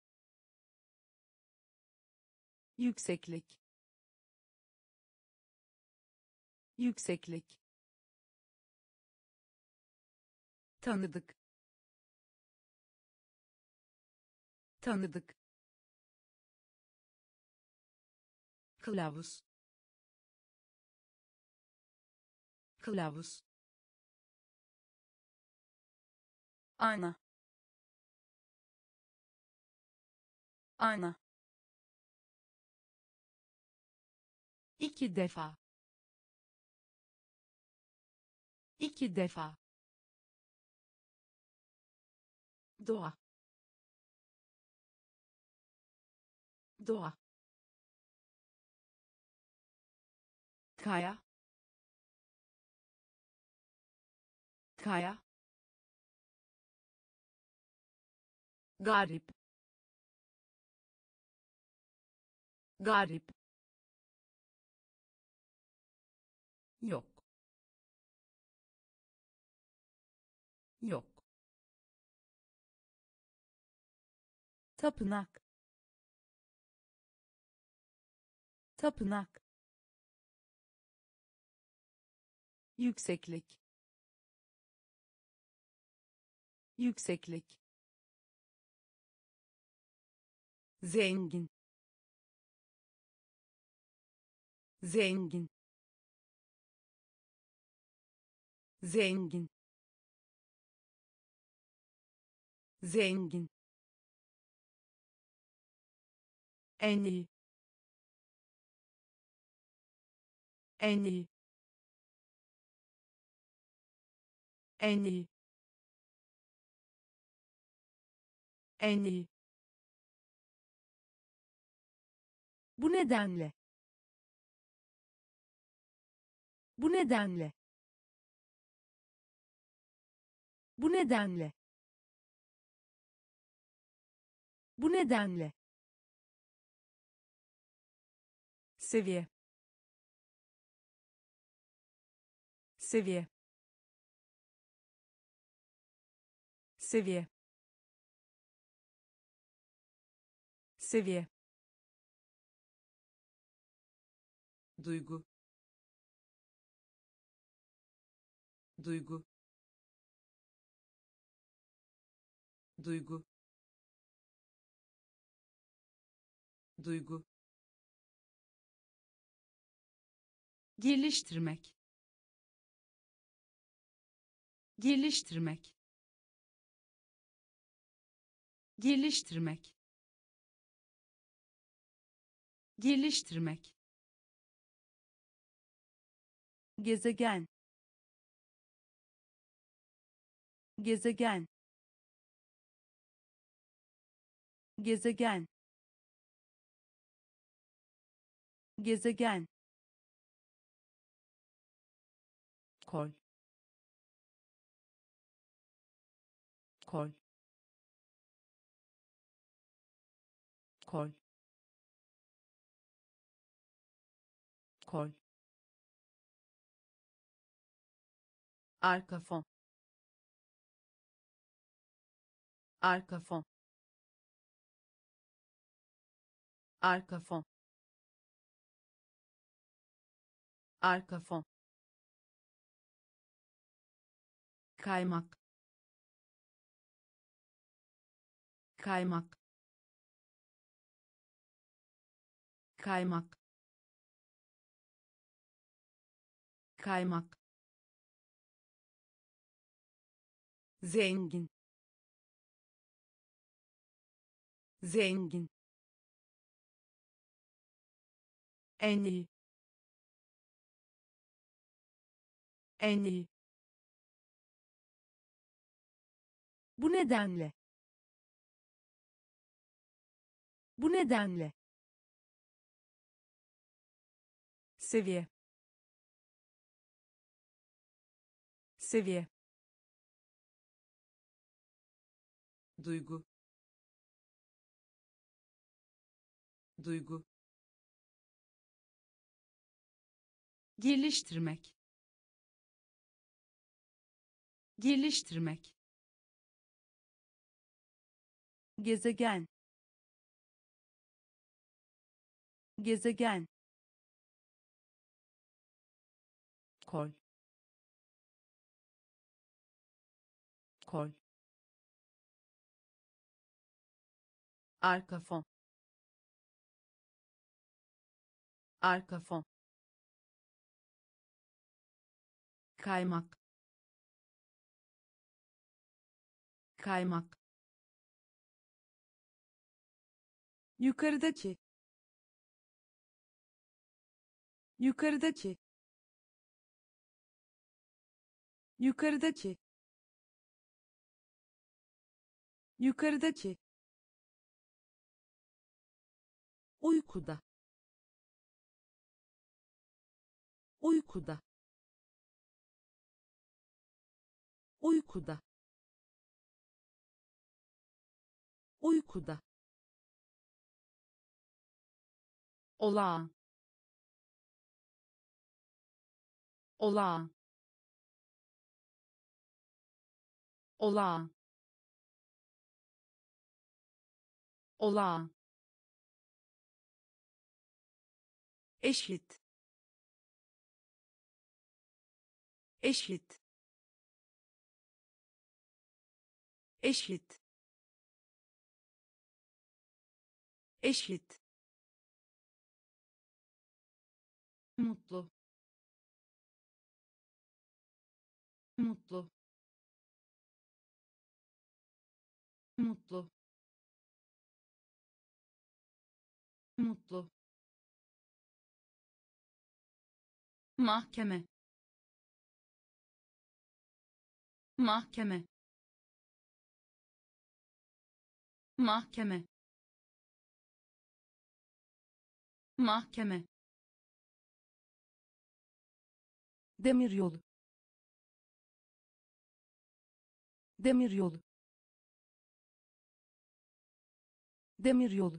yükseklik, yükseklik, tanıdık, tanıdık, kılavuz, kılavuz, ayna, ayna, iki defa, iki defa, doğa, doğa, kaya, kaya, garip, garip, yok, yok, tapınak, tapınak, yükseklik, yükseklik, zengin, zengin, zengin, zengin, en iyi, en iyi, en iyi, en iyi. Bu nedenle, bu nedenle, bu nedenle, bu nedenle, seviye, seviye, seviye, seviye, duygu, duygu, duygu, duygu, geliştirmek, geliştirmek, geliştirmek, geliştirmek, gezegen, gezegen, gezegen, gezegen, kol, kol, kol, kol, arka fon, arka fon, arka fon, arka fon, kaymak, kaymak, kaymak, kaymak, zengin, zengin, en iyi, en iyi. Bu nedenle, Bu nedenle. Seviye. Seviye. duygu, duygu, Geliştirmek. Geliştirmek. Gezegen. Gezegen. Kol. Kol. Arka fon. Arka fon. Kaymak. Kaymak. Yukarıdaki. Yukarıdaki. Yukarıdaki. Yukarıdaki. Uykuda. Uykuda. Uykuda. Uykuda. Olağan. Olağan. Olağan. Olağan. Eşit. Eşit. Eşit. Eşit. Mutlu. Mutlu. Mutlu. Mutlu. Mahkeme. Mahkeme. Mahkeme. Mahkeme. Demiryolu. Demiryolu. Demiryolu.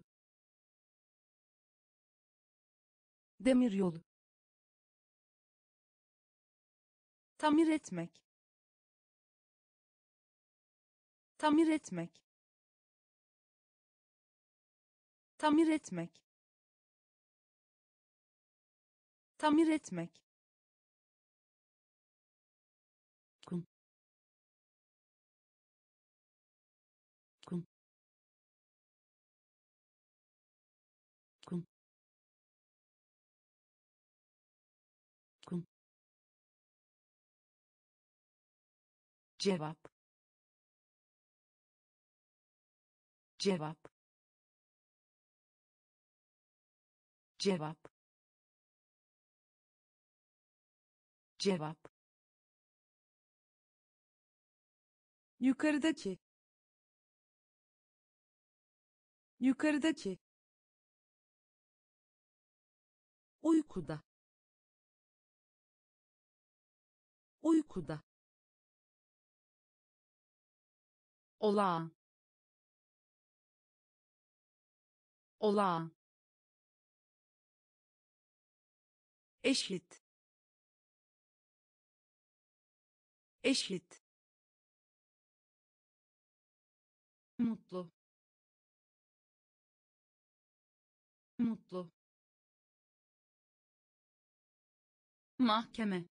Demiryolu. Tamir etmek. Tamir etmek. Tamir etmek. Tamir etmek. Kum. Kum. Kum. Kum. Cevap. Cevap. Cevap. Cevap. Yukarıdaki. Yukarıdaki. Uykuda. Uykuda. Olağan. Olağan. Eşit. Eşit. Mutlu. Mutlu. Mahkeme.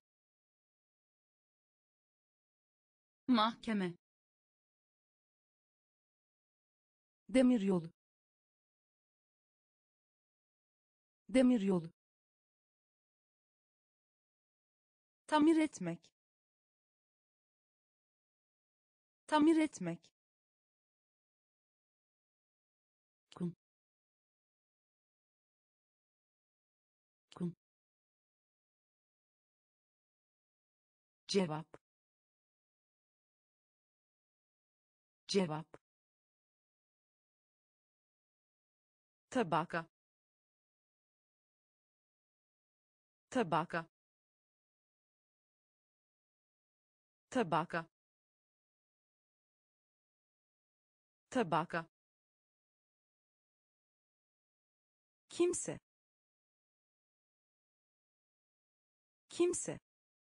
Mahkeme. Demiryolu. Demiryolu. Tamir etmek. Tamir etmek. Kum. Kum. Cevap. Cevap. tabaka tabaka tabaka tabaka kimse kimse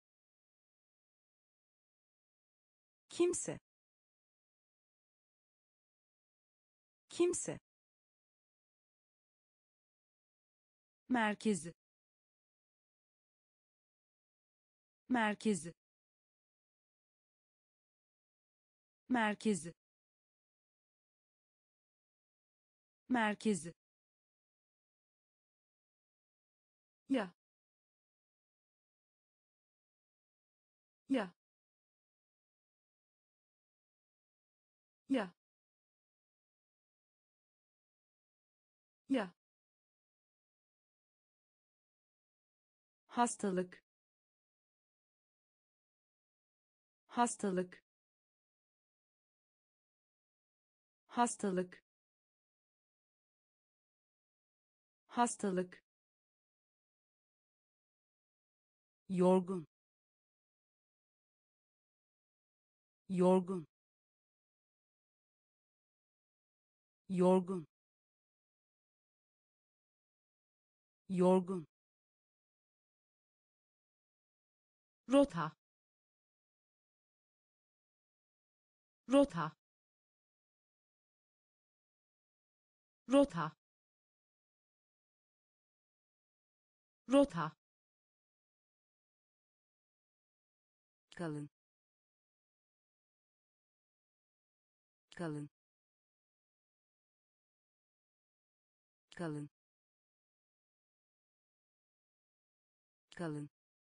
kimse kimse merkezi merkezi merkezi merkezi ya ya ya ya hastalık hastalık hastalık hastalık yorgun yorgun yorgun yorgun rota rota rota rota kalın kalın kalın kalın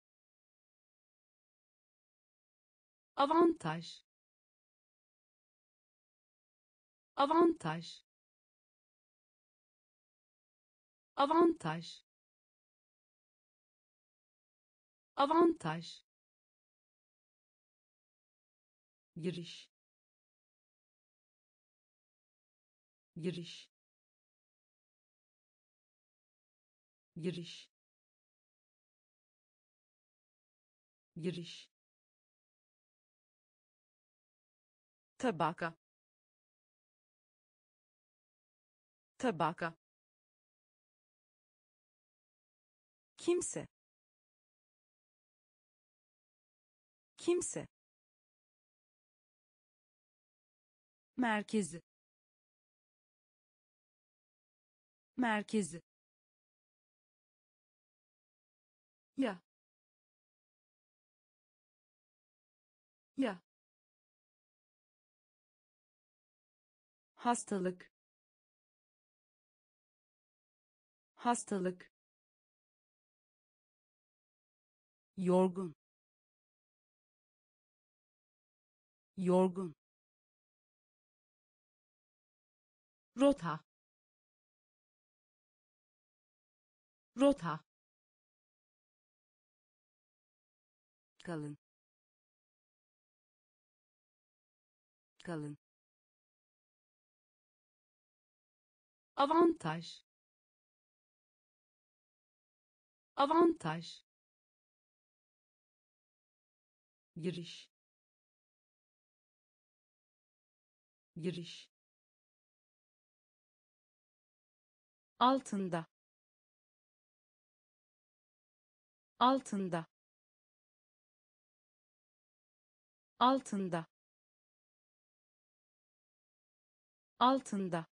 avantaj avantaj avantaj avantaj giriş giriş giriş giriş tabaka tabaka kimse kimse merkezi merkezi ya ya hastalık hastalık yorgun yorgun rota rota kalın kalın avantaj avantaj giriş giriş altında altında altında altında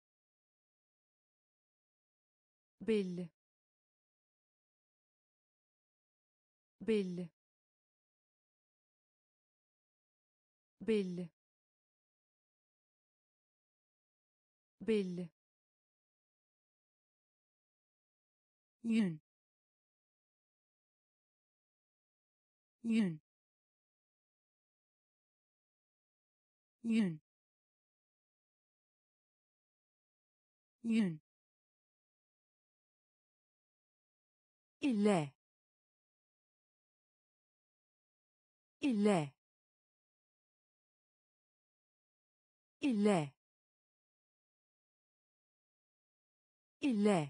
belli belli belli belli yün yün yün yün ile ile ile ile,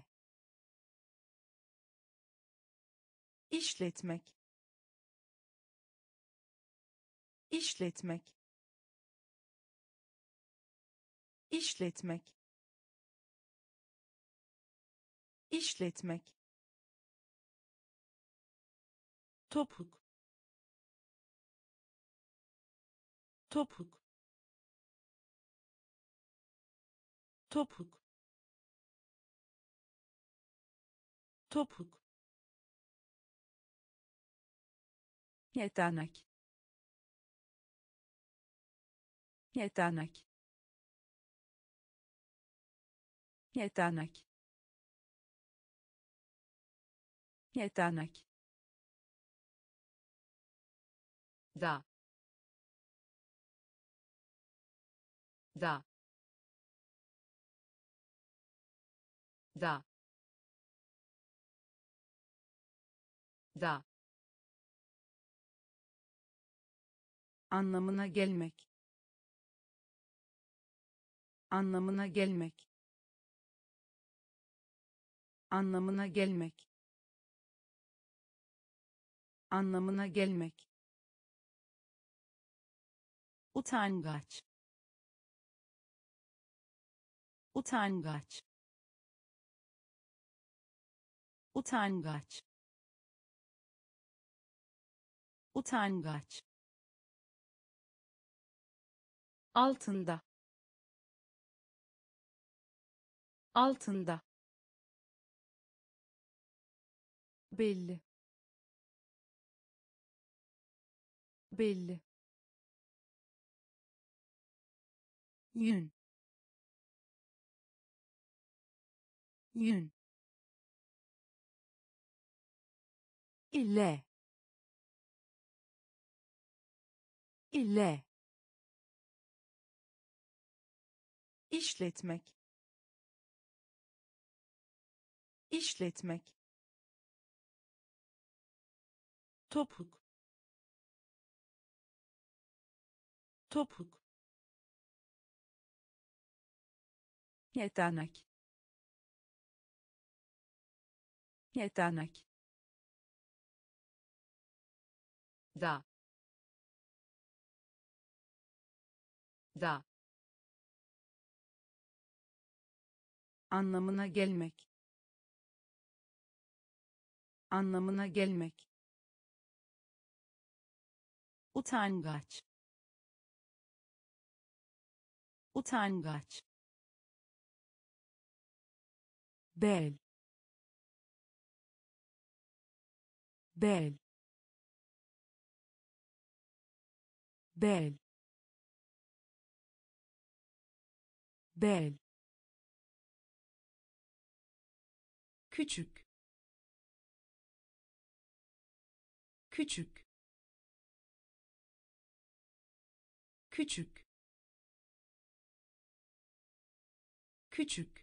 işletmek, işletmek, işletmek, işletmek, topuk, topuk, topuk, topuk, yetenek, yetenek, yetenek, yetenek, da da da da anlamına gelmek, anlamına gelmek, anlamına gelmek, anlamına gelmek, utangaç, utangaç, utangaç, utangaç, altında, altında, belli, belli, yün, yün, ile, ile, işletmek, işletmek, topuk, topuk, yetenek, yetenek, da da anlamına gelmek, anlamına gelmek, utangaç, utangaç, bel, bel, bel, bel, küçük, küçük, küçük, küçük,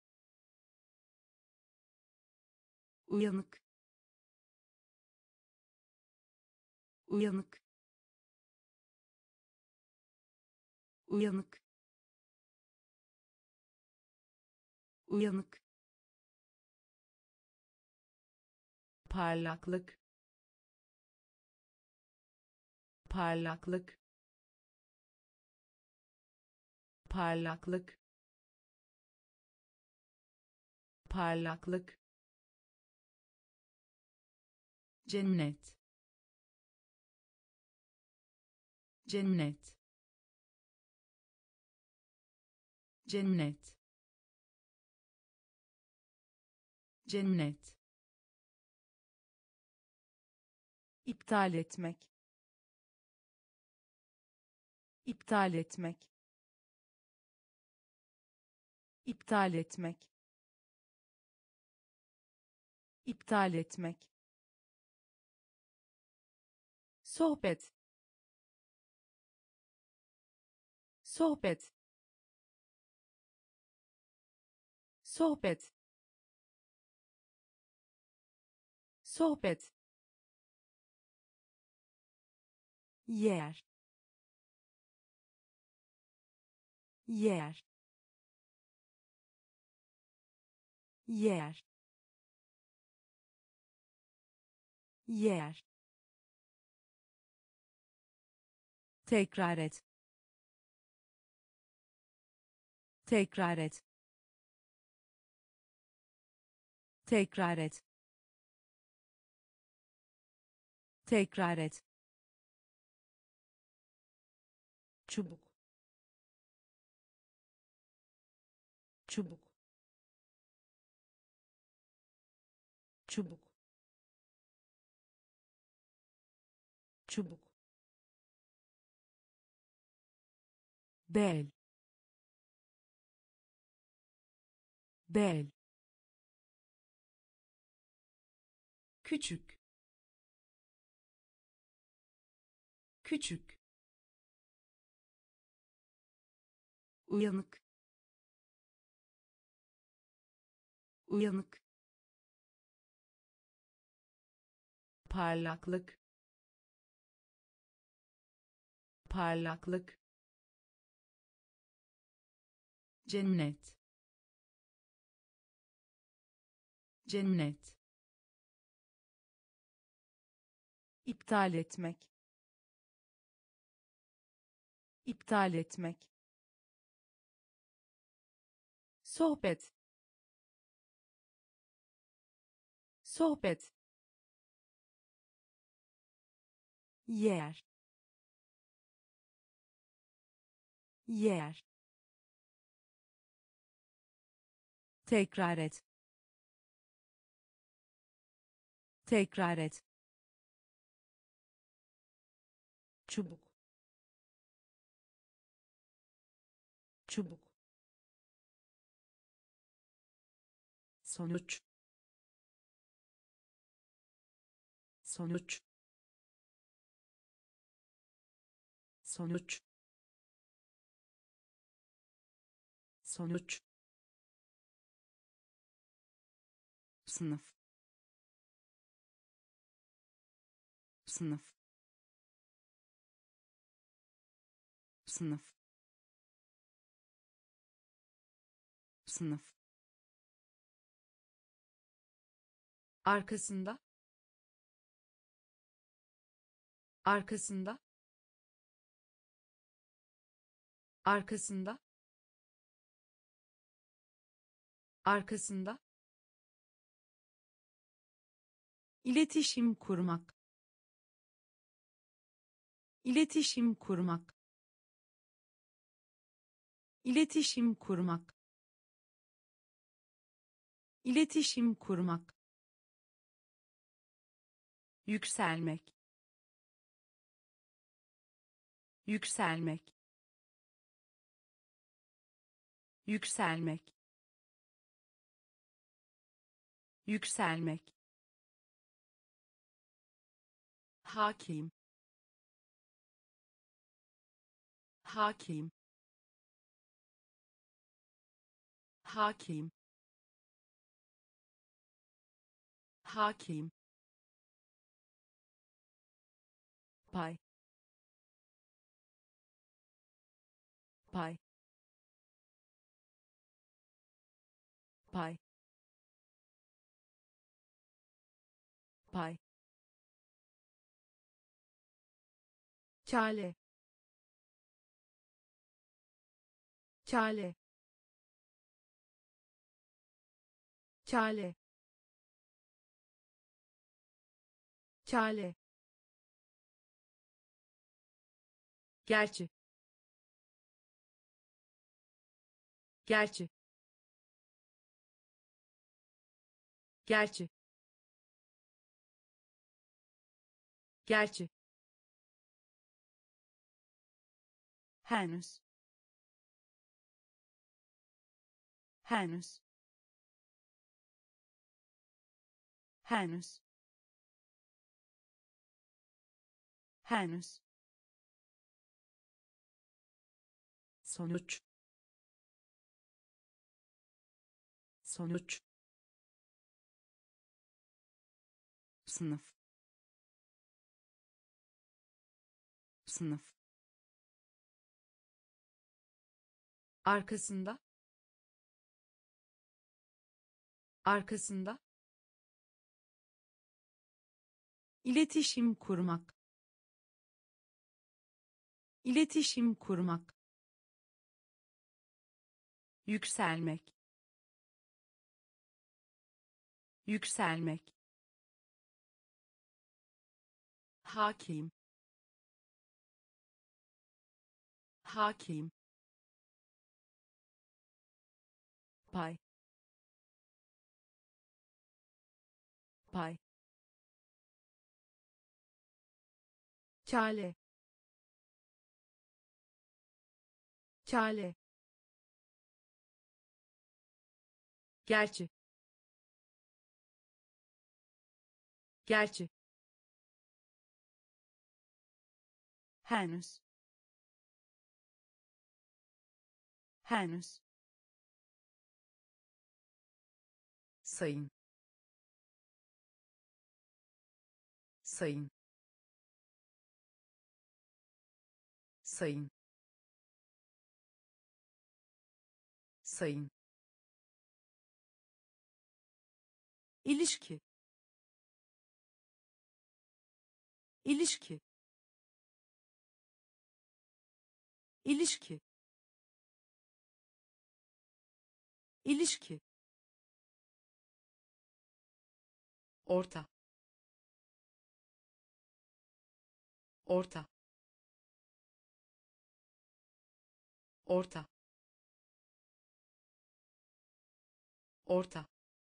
uyanık, uyanık, uyanık, uyanık, parlaklık parlaklık parlaklık parlaklık cennet cennet cennet cennet iptal etmek, iptal etmek, iptal etmek, iptal etmek, sohbet, sohbet, sohbet, sohbet, yer, yer, yer, yer, tekrar et, tekrar et, tekrar et, tekrar et, çubuk, çubuk, çubuk, çubuk, bel, bel, küçük, küçük, uyanık, uyanık, parlaklık, parlaklık, cennet, cennet, iptal etmek, iptal etmek, sohbet, sohbet, yer, yer, tekrar et, tekrar et, çubuk, çubuk, sonuç, sonuç, sonuç, sonuç, sınıf, sınıf, sınıf, sınıf, arkasında, arkasında, arkasında, arkasında, iletişim kurmak, iletişim kurmak, iletişim kurmak, iletişim kurmak, yükselmek, yükselmek, yükselmek, yükselmek, hakim, hakim, hakim, hakim, pay, pay, pay, pay, kale, kale, kale, kale, gerçi, gerçi, gerçi, gerçi, henüz, henüz, henüz, henüz, sonuç, sonuç, sınıf, sınıf, arkasında, arkasında, iletişim kurmak, iletişim kurmak, yükselmek, yükselmek, hakim, hakim, pay, pay, kale, kale, gerçi, gerçi, henüz, henüz, sayın, sayın, sayın, sayın, ilişki, ilişki, ilişki, ilişki, orta, orta, orta, orta,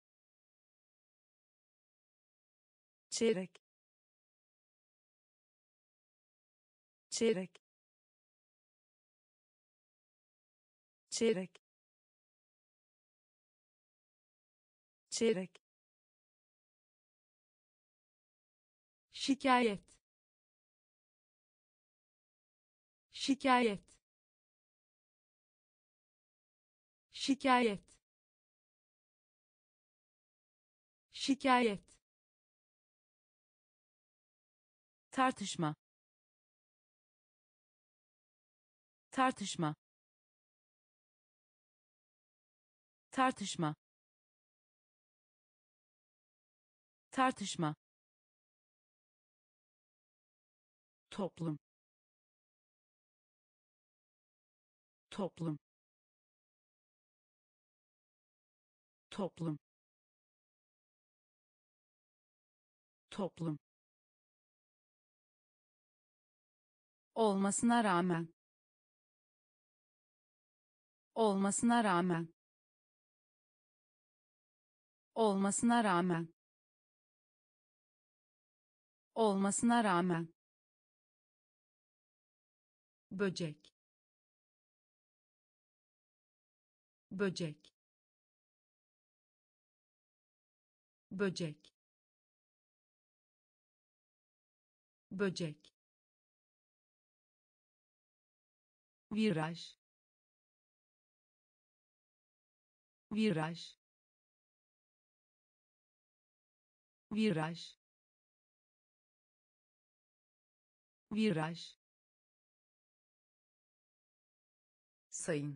çeyrek, çeyrek, çeyrek, çeyrek, şikayet, şikayet, şikayet, şikayet, tartışma, tartışma, tartışma, tartışma, toplum, toplum, toplum, toplum, olmasına rağmen, olmasına rağmen, olmasına rağmen, olmasına rağmen, böcek, böcek, böcek, böcek, viraj, viraj, viraj, viraj, sayın,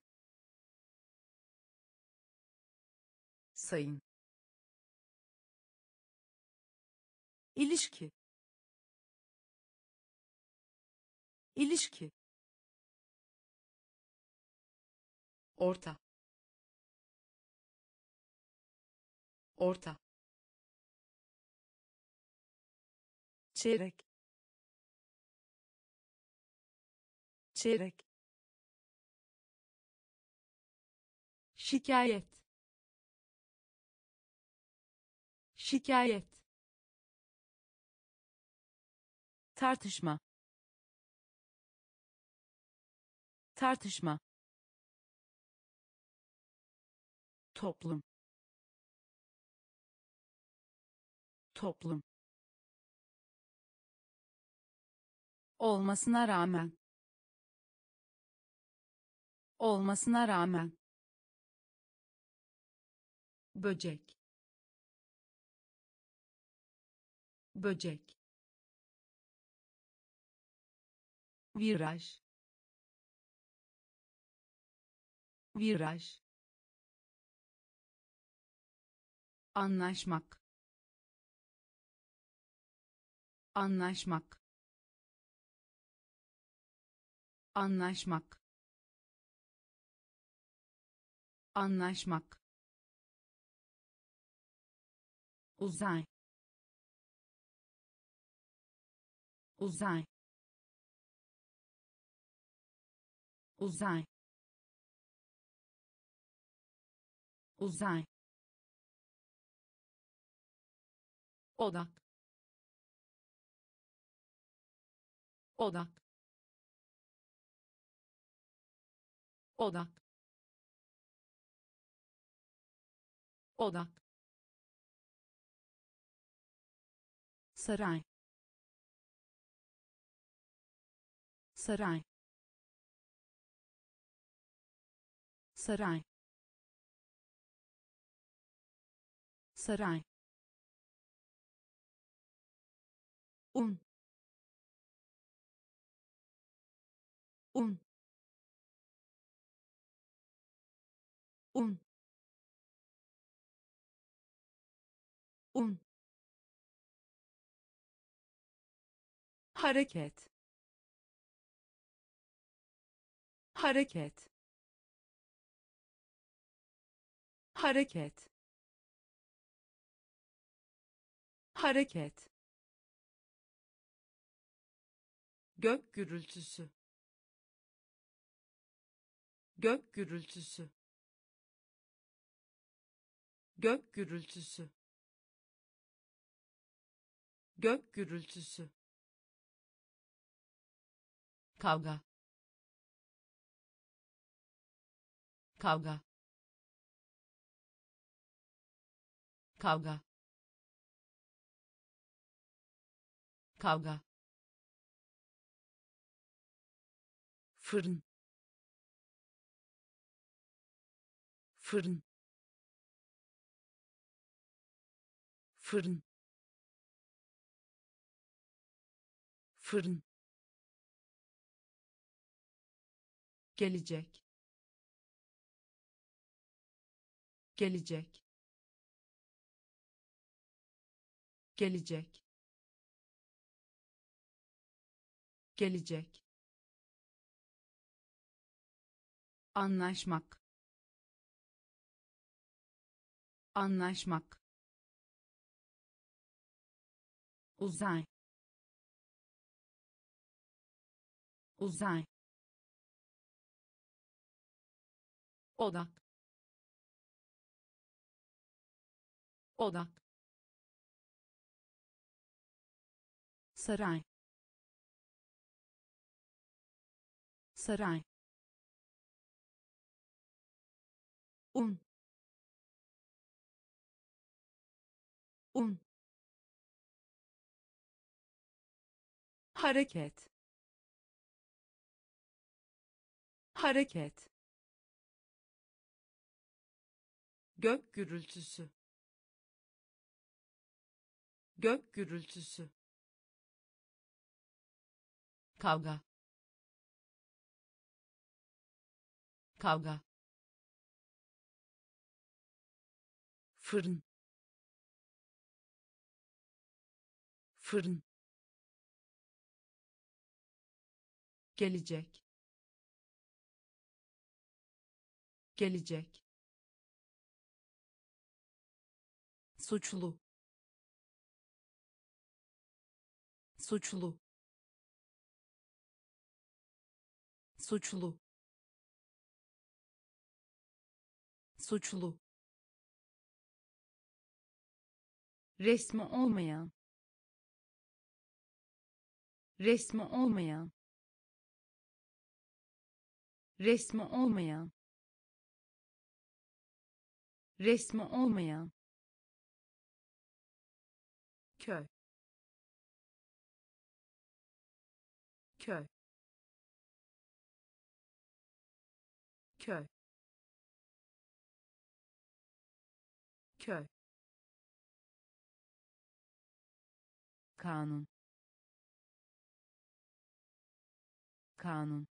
sayın, ilişki, ilişki, orta, orta, çeyrek, çeyrek, şikayet, şikayet, tartışma, tartışma, toplum, toplum, olmasına rağmen, olmasına rağmen, böcek, böcek, viraj, viraj, anlaşmak, anlaşmak, anlaşmak, anlaşmak, uzay, uzay, uzay, uzay, odak, odak, odak, odak, saray, saray, saray, saray, un, un, un, un, hareket, hareket, hareket, hareket, gök gürültüsü, gök gürültüsü, gök gürültüsü, gök gürültüsü, kavga, kavga, kavga, kavga, fırın, fırın, fırın, fırın, gelecek, gelecek, gelecek, gelecek, anlaşmak, anlaşmak, uzay, uzay, odak, odak, saray, saray, un, un, hareket, hareket, gök gürültüsü, gök gürültüsü, kavga, kavga, fırın, fırın, gelecek, gelecek, suçlu, suçlu, suçlu, suçlu, resmi olmayan, resmi olmayan, resmi olmayan, resmi olmayan, köy, köy, köy, köy, kanun, kanun,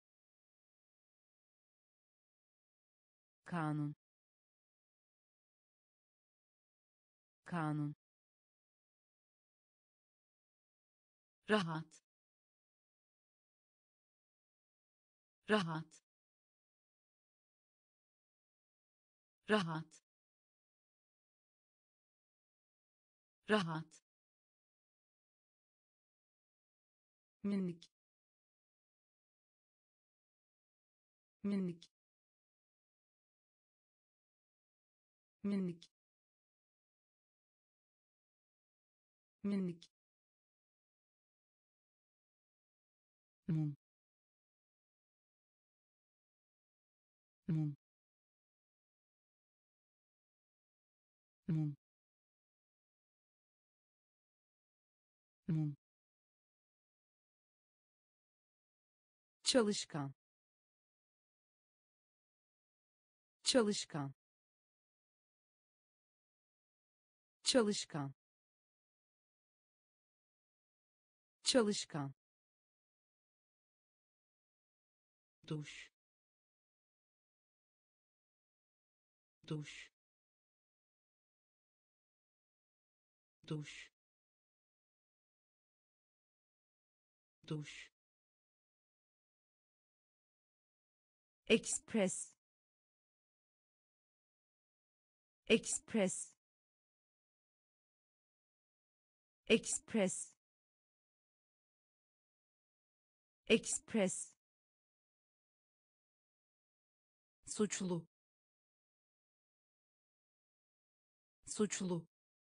kanun, kanun, rahat, rahat, rahat, rahat, minik, minik, minik, minik, mum, mum, mum, mum, çalışkan, çalışkan, çalışkan, çalışkan, duş, duş, duş, duş, ekspres, ekspres, ekspres, ekspres, suçlu, suçlu,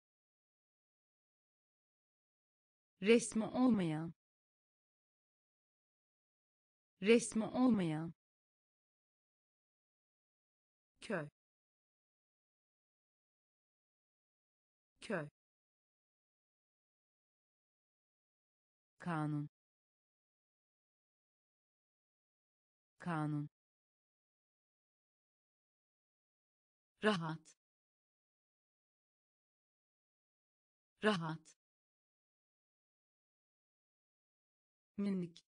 resmi olmayan, resmi olmayan, köy, köy, kanun, kanun, rahat, rahat, minik,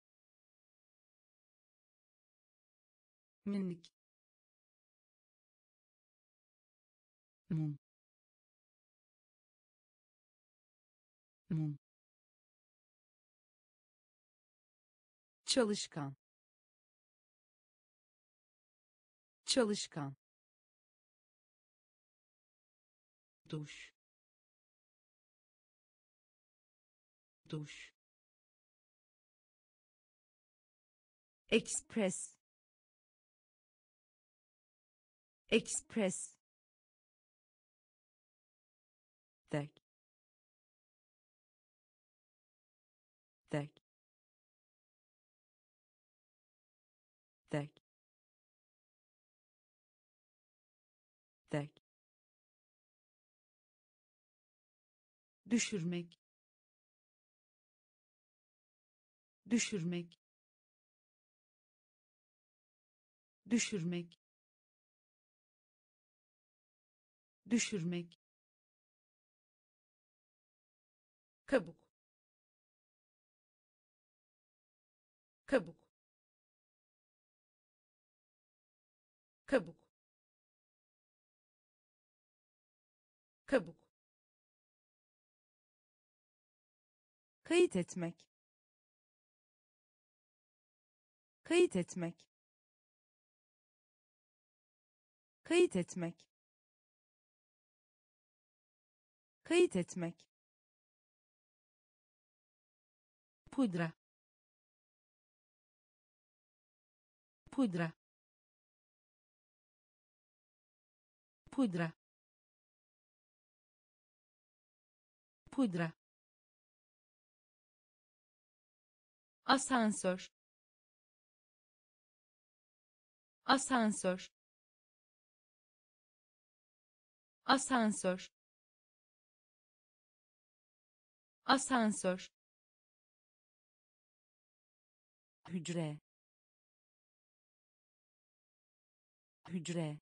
minik, mum, mum, çalışkan, çalışkan, duş, duş, ekspres, ekspres, tek, tek, tek, tek, düşürmek, düşürmek, düşürmek, düşürmek, kabuk, kabuk, kabuk, kabuk, kayıt etmek, kayıt etmek, kayıt etmek, kayıt etmek, pudra, pudra, pudra, pudra, asansör, asansör, asansör, asansör, hücre, hücre,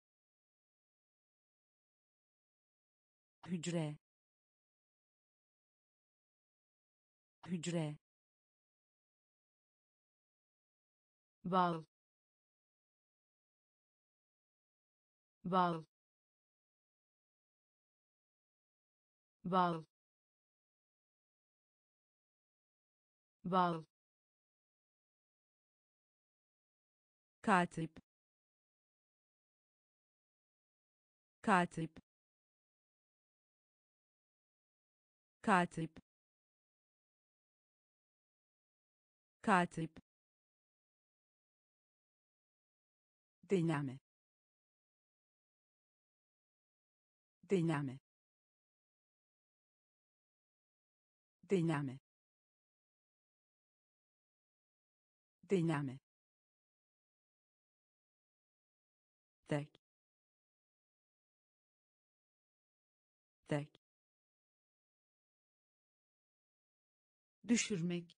hücre, hücre, bal, bal, bağıl, bağıl, katip, katip, katip, katip, deneme, deneme, deneme, deneme, tek, tek, düşürmek,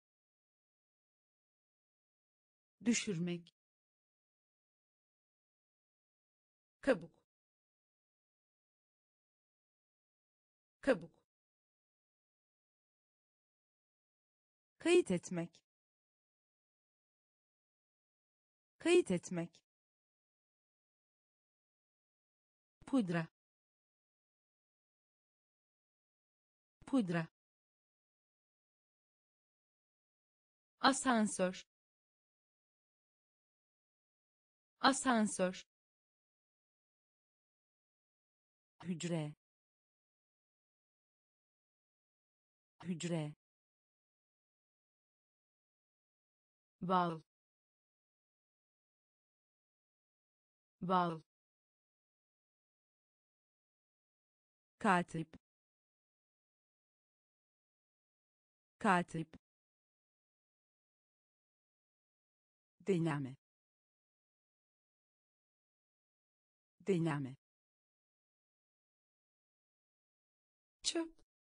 düşürmek, kabuk, kabuk, kayıt etmek, kayıt etmek, pudra, pudra, asansör, asansör, hücre, hücre, bağıl, bağıl, katip, katip, deneme, deneme, çöp,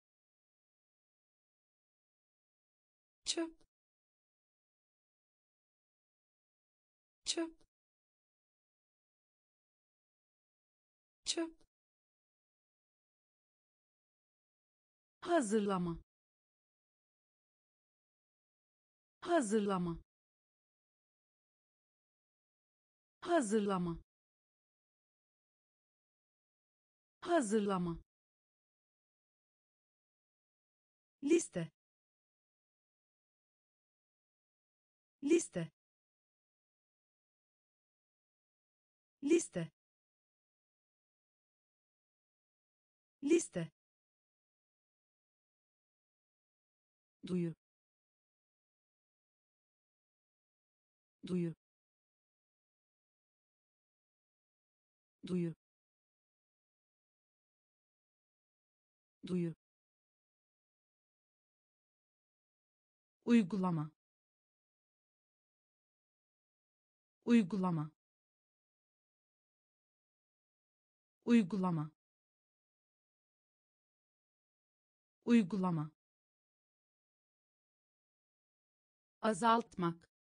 çöp, çöp, çöp, hazırlama, hazırlama, hazırlama, hazırlama, liste, liste, liste, liste, duyu, duyu, duyu, duyu, uygulama, uygulama, uygulama, uygulama, azaltmak,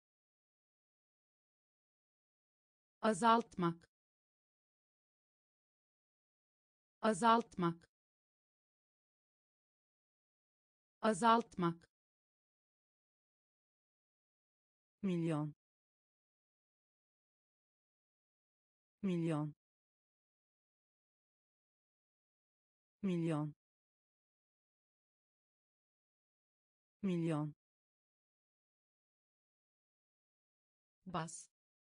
azaltmak, azaltmak, azaltmak, milyon, milyon, milyon, milyon, bas,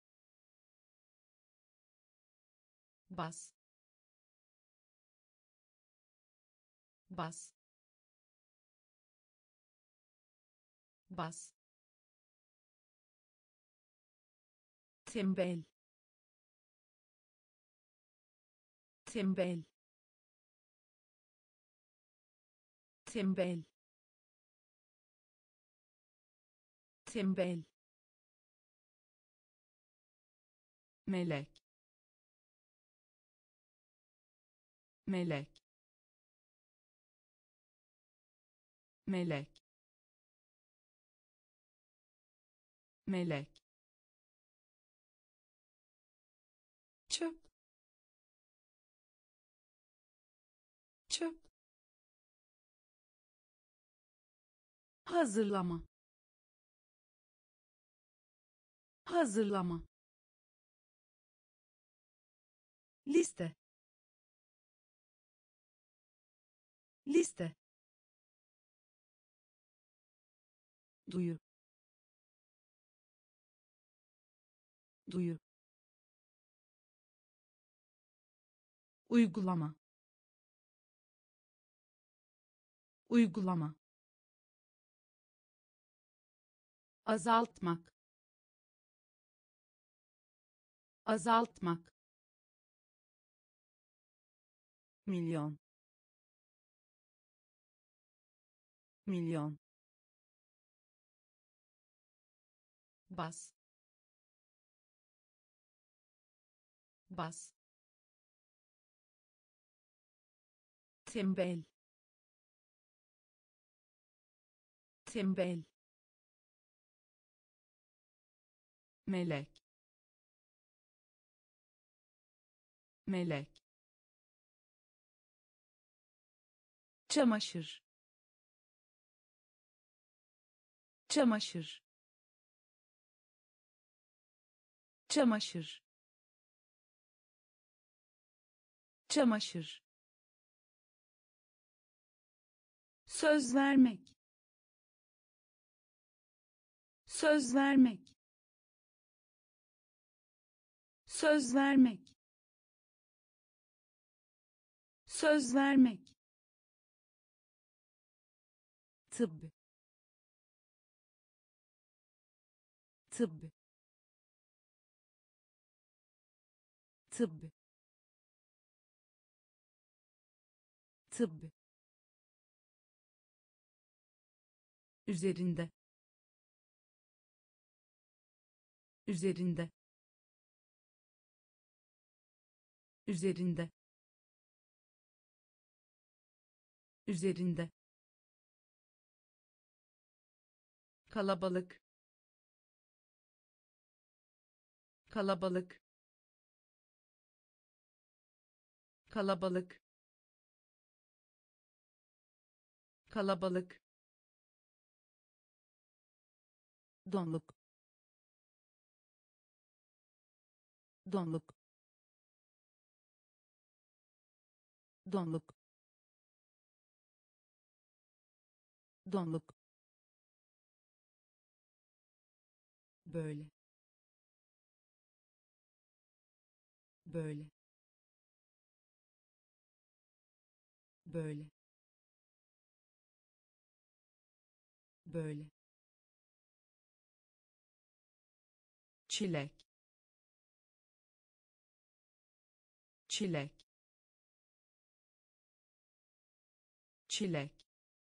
bas, bas, bas, tembel, tembel, tembel, tembel, melek, melek, melek, melek, çöp, çöp, hazırlama, hazırlama, liste, liste, duyu, duyu, uygulama, uygulama, azaltmak, azaltmak, milyon, milyon, bas, bas, tembel, tembel, melek, melek, çamaşır, çamaşır, çamaşır, çamaşır, söz vermek, söz vermek, söz vermek, söz vermek, tıbb, tıbb, tıbb, tıbb, üzerinde, üzerinde, üzerinde, üzerinde, kalabalık, kalabalık, kalabalık, kalabalık, donluk, donluk, donluk, donluk, böyle, böyle, böyle, böyle, çilek, çilek, çilek,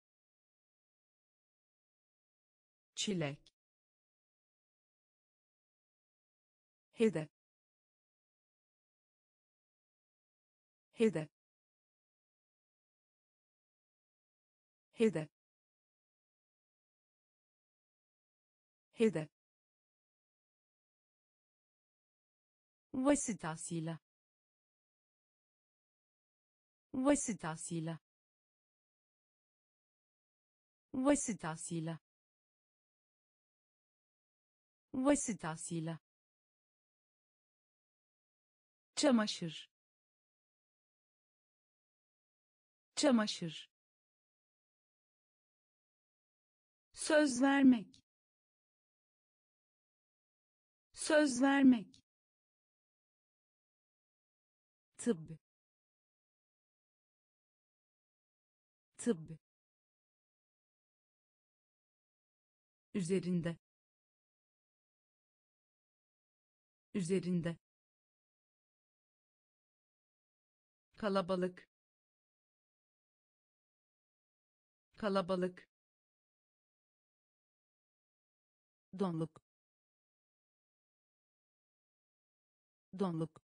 çilek, hedef, hedef, hedef, hedef, vasıtasıyla, vasıtasıyla, vasıtasıyla, vasıtasıyla, çamaşır, çamaşır, söz vermek, söz vermek, tıbb, tıbb, üzerinde, üzerinde, kalabalık, kalabalık, donluk, donluk,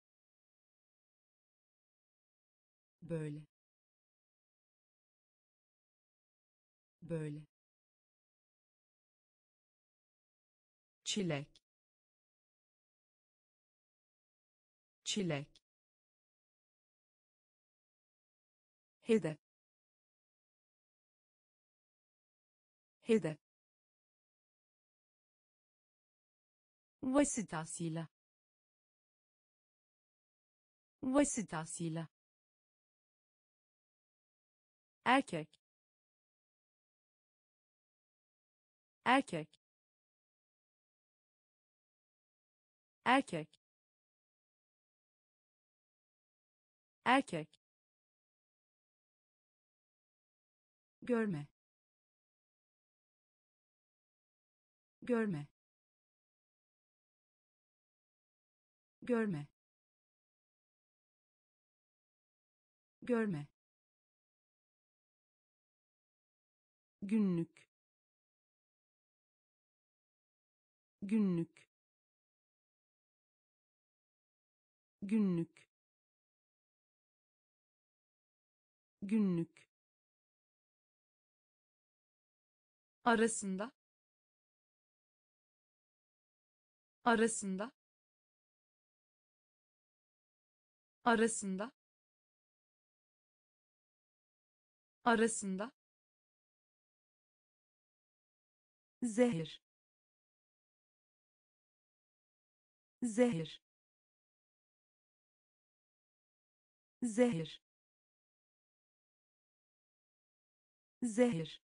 böyle, böyle, çilek, çilek, hedef, hedef, vasıtasıyla, vasıtasıyla, erkek erkek erkek erkek görme, görme, görme, görme, günlük günlük günlük günlük arasında, arasında, arasında, arasında, zehir zehir zehir zehir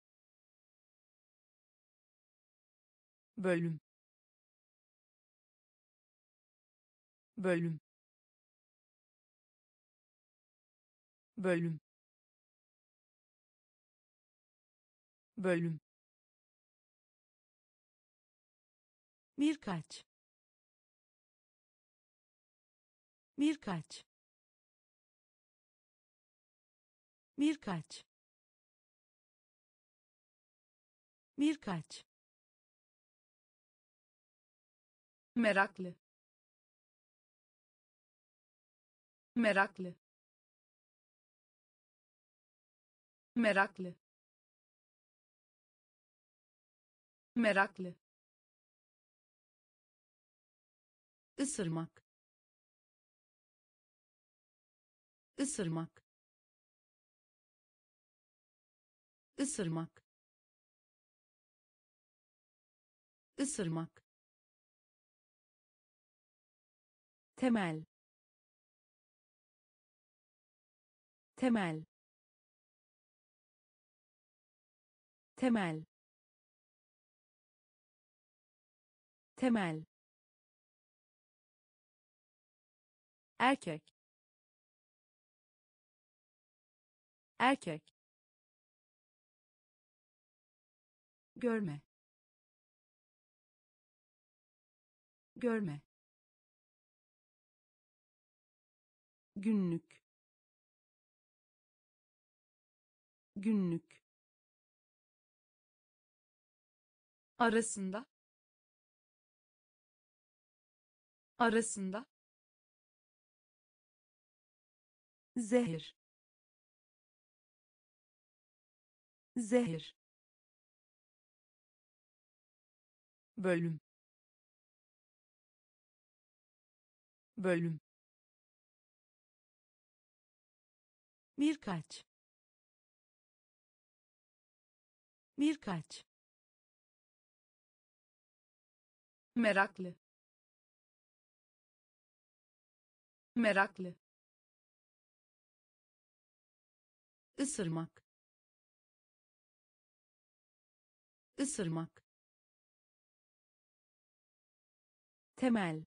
bölüm bölüm bölüm bölüm birkaç birkaç birkaç birkaç meraklı, meraklı, meraklı, meraklı, ısırmak ısırmak ısırmak ısırmak temel temel temel temel erkek erkek görme, görme, günlük günlük arasında, arasında, zehir zehir bölüm bölüm birkaç birkaç meraklı, meraklı, ısırmak ısırmak temel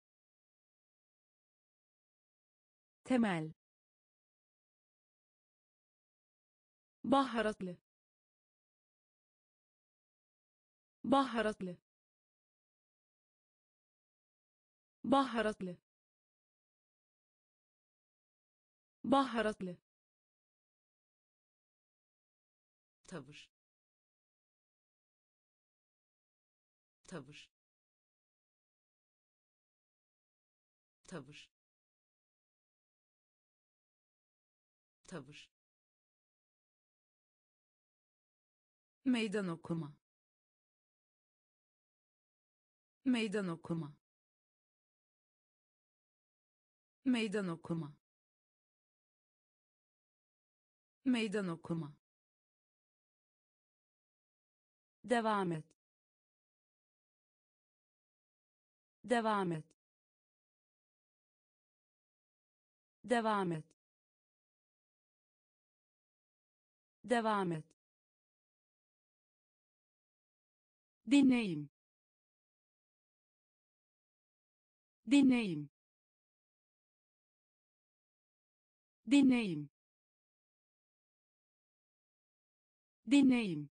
temel baharatlı, baharatlı, baharatlı, baharatlı, tavır, tavır, tavır, tavır, meydan okuma, meydan okuma, meydan okuma, meydan okuma, devam et devam et devam et devam et, dinleyim, dinleyim, dinleyim, dinleyim,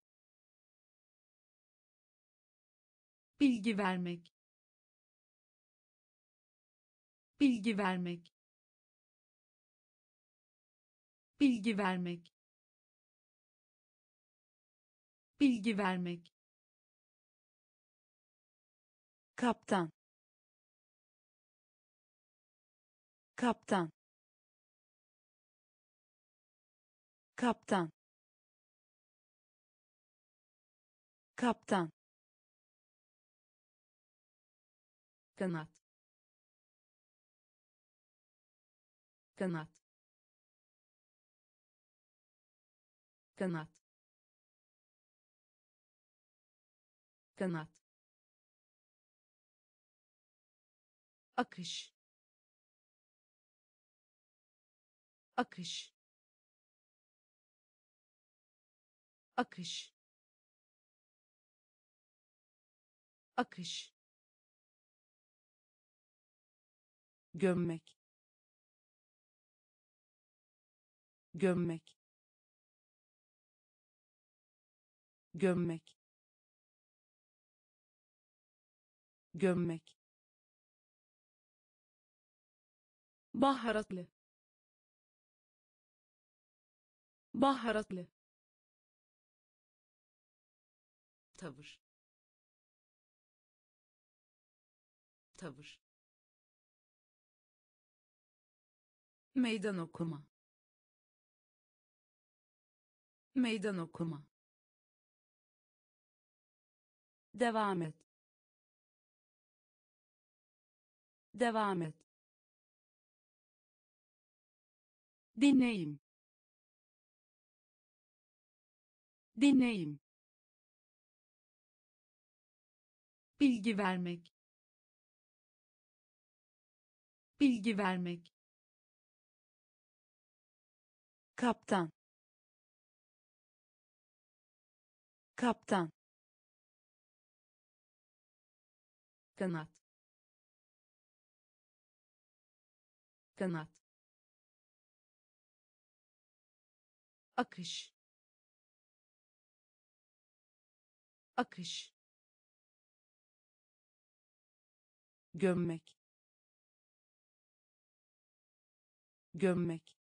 bilgi vermek, bilgi vermek, bilgi vermek, bilgi vermek, kaptan, kaptan, kaptan, kaptan, kanat, kanat, kanat, kanat, akış, akış, akış, akış, gömmek, gömmek, gömmek, gömmek, baharatlı, baharatlı, tavır, tavır, meydan okuma, meydan okuma, devam et, devam et, dinleyim, dinleyim, bilgi vermek, bilgi vermek, kaptan, kaptan, kanat, kanat, akış, akış, gömmek, gömmek,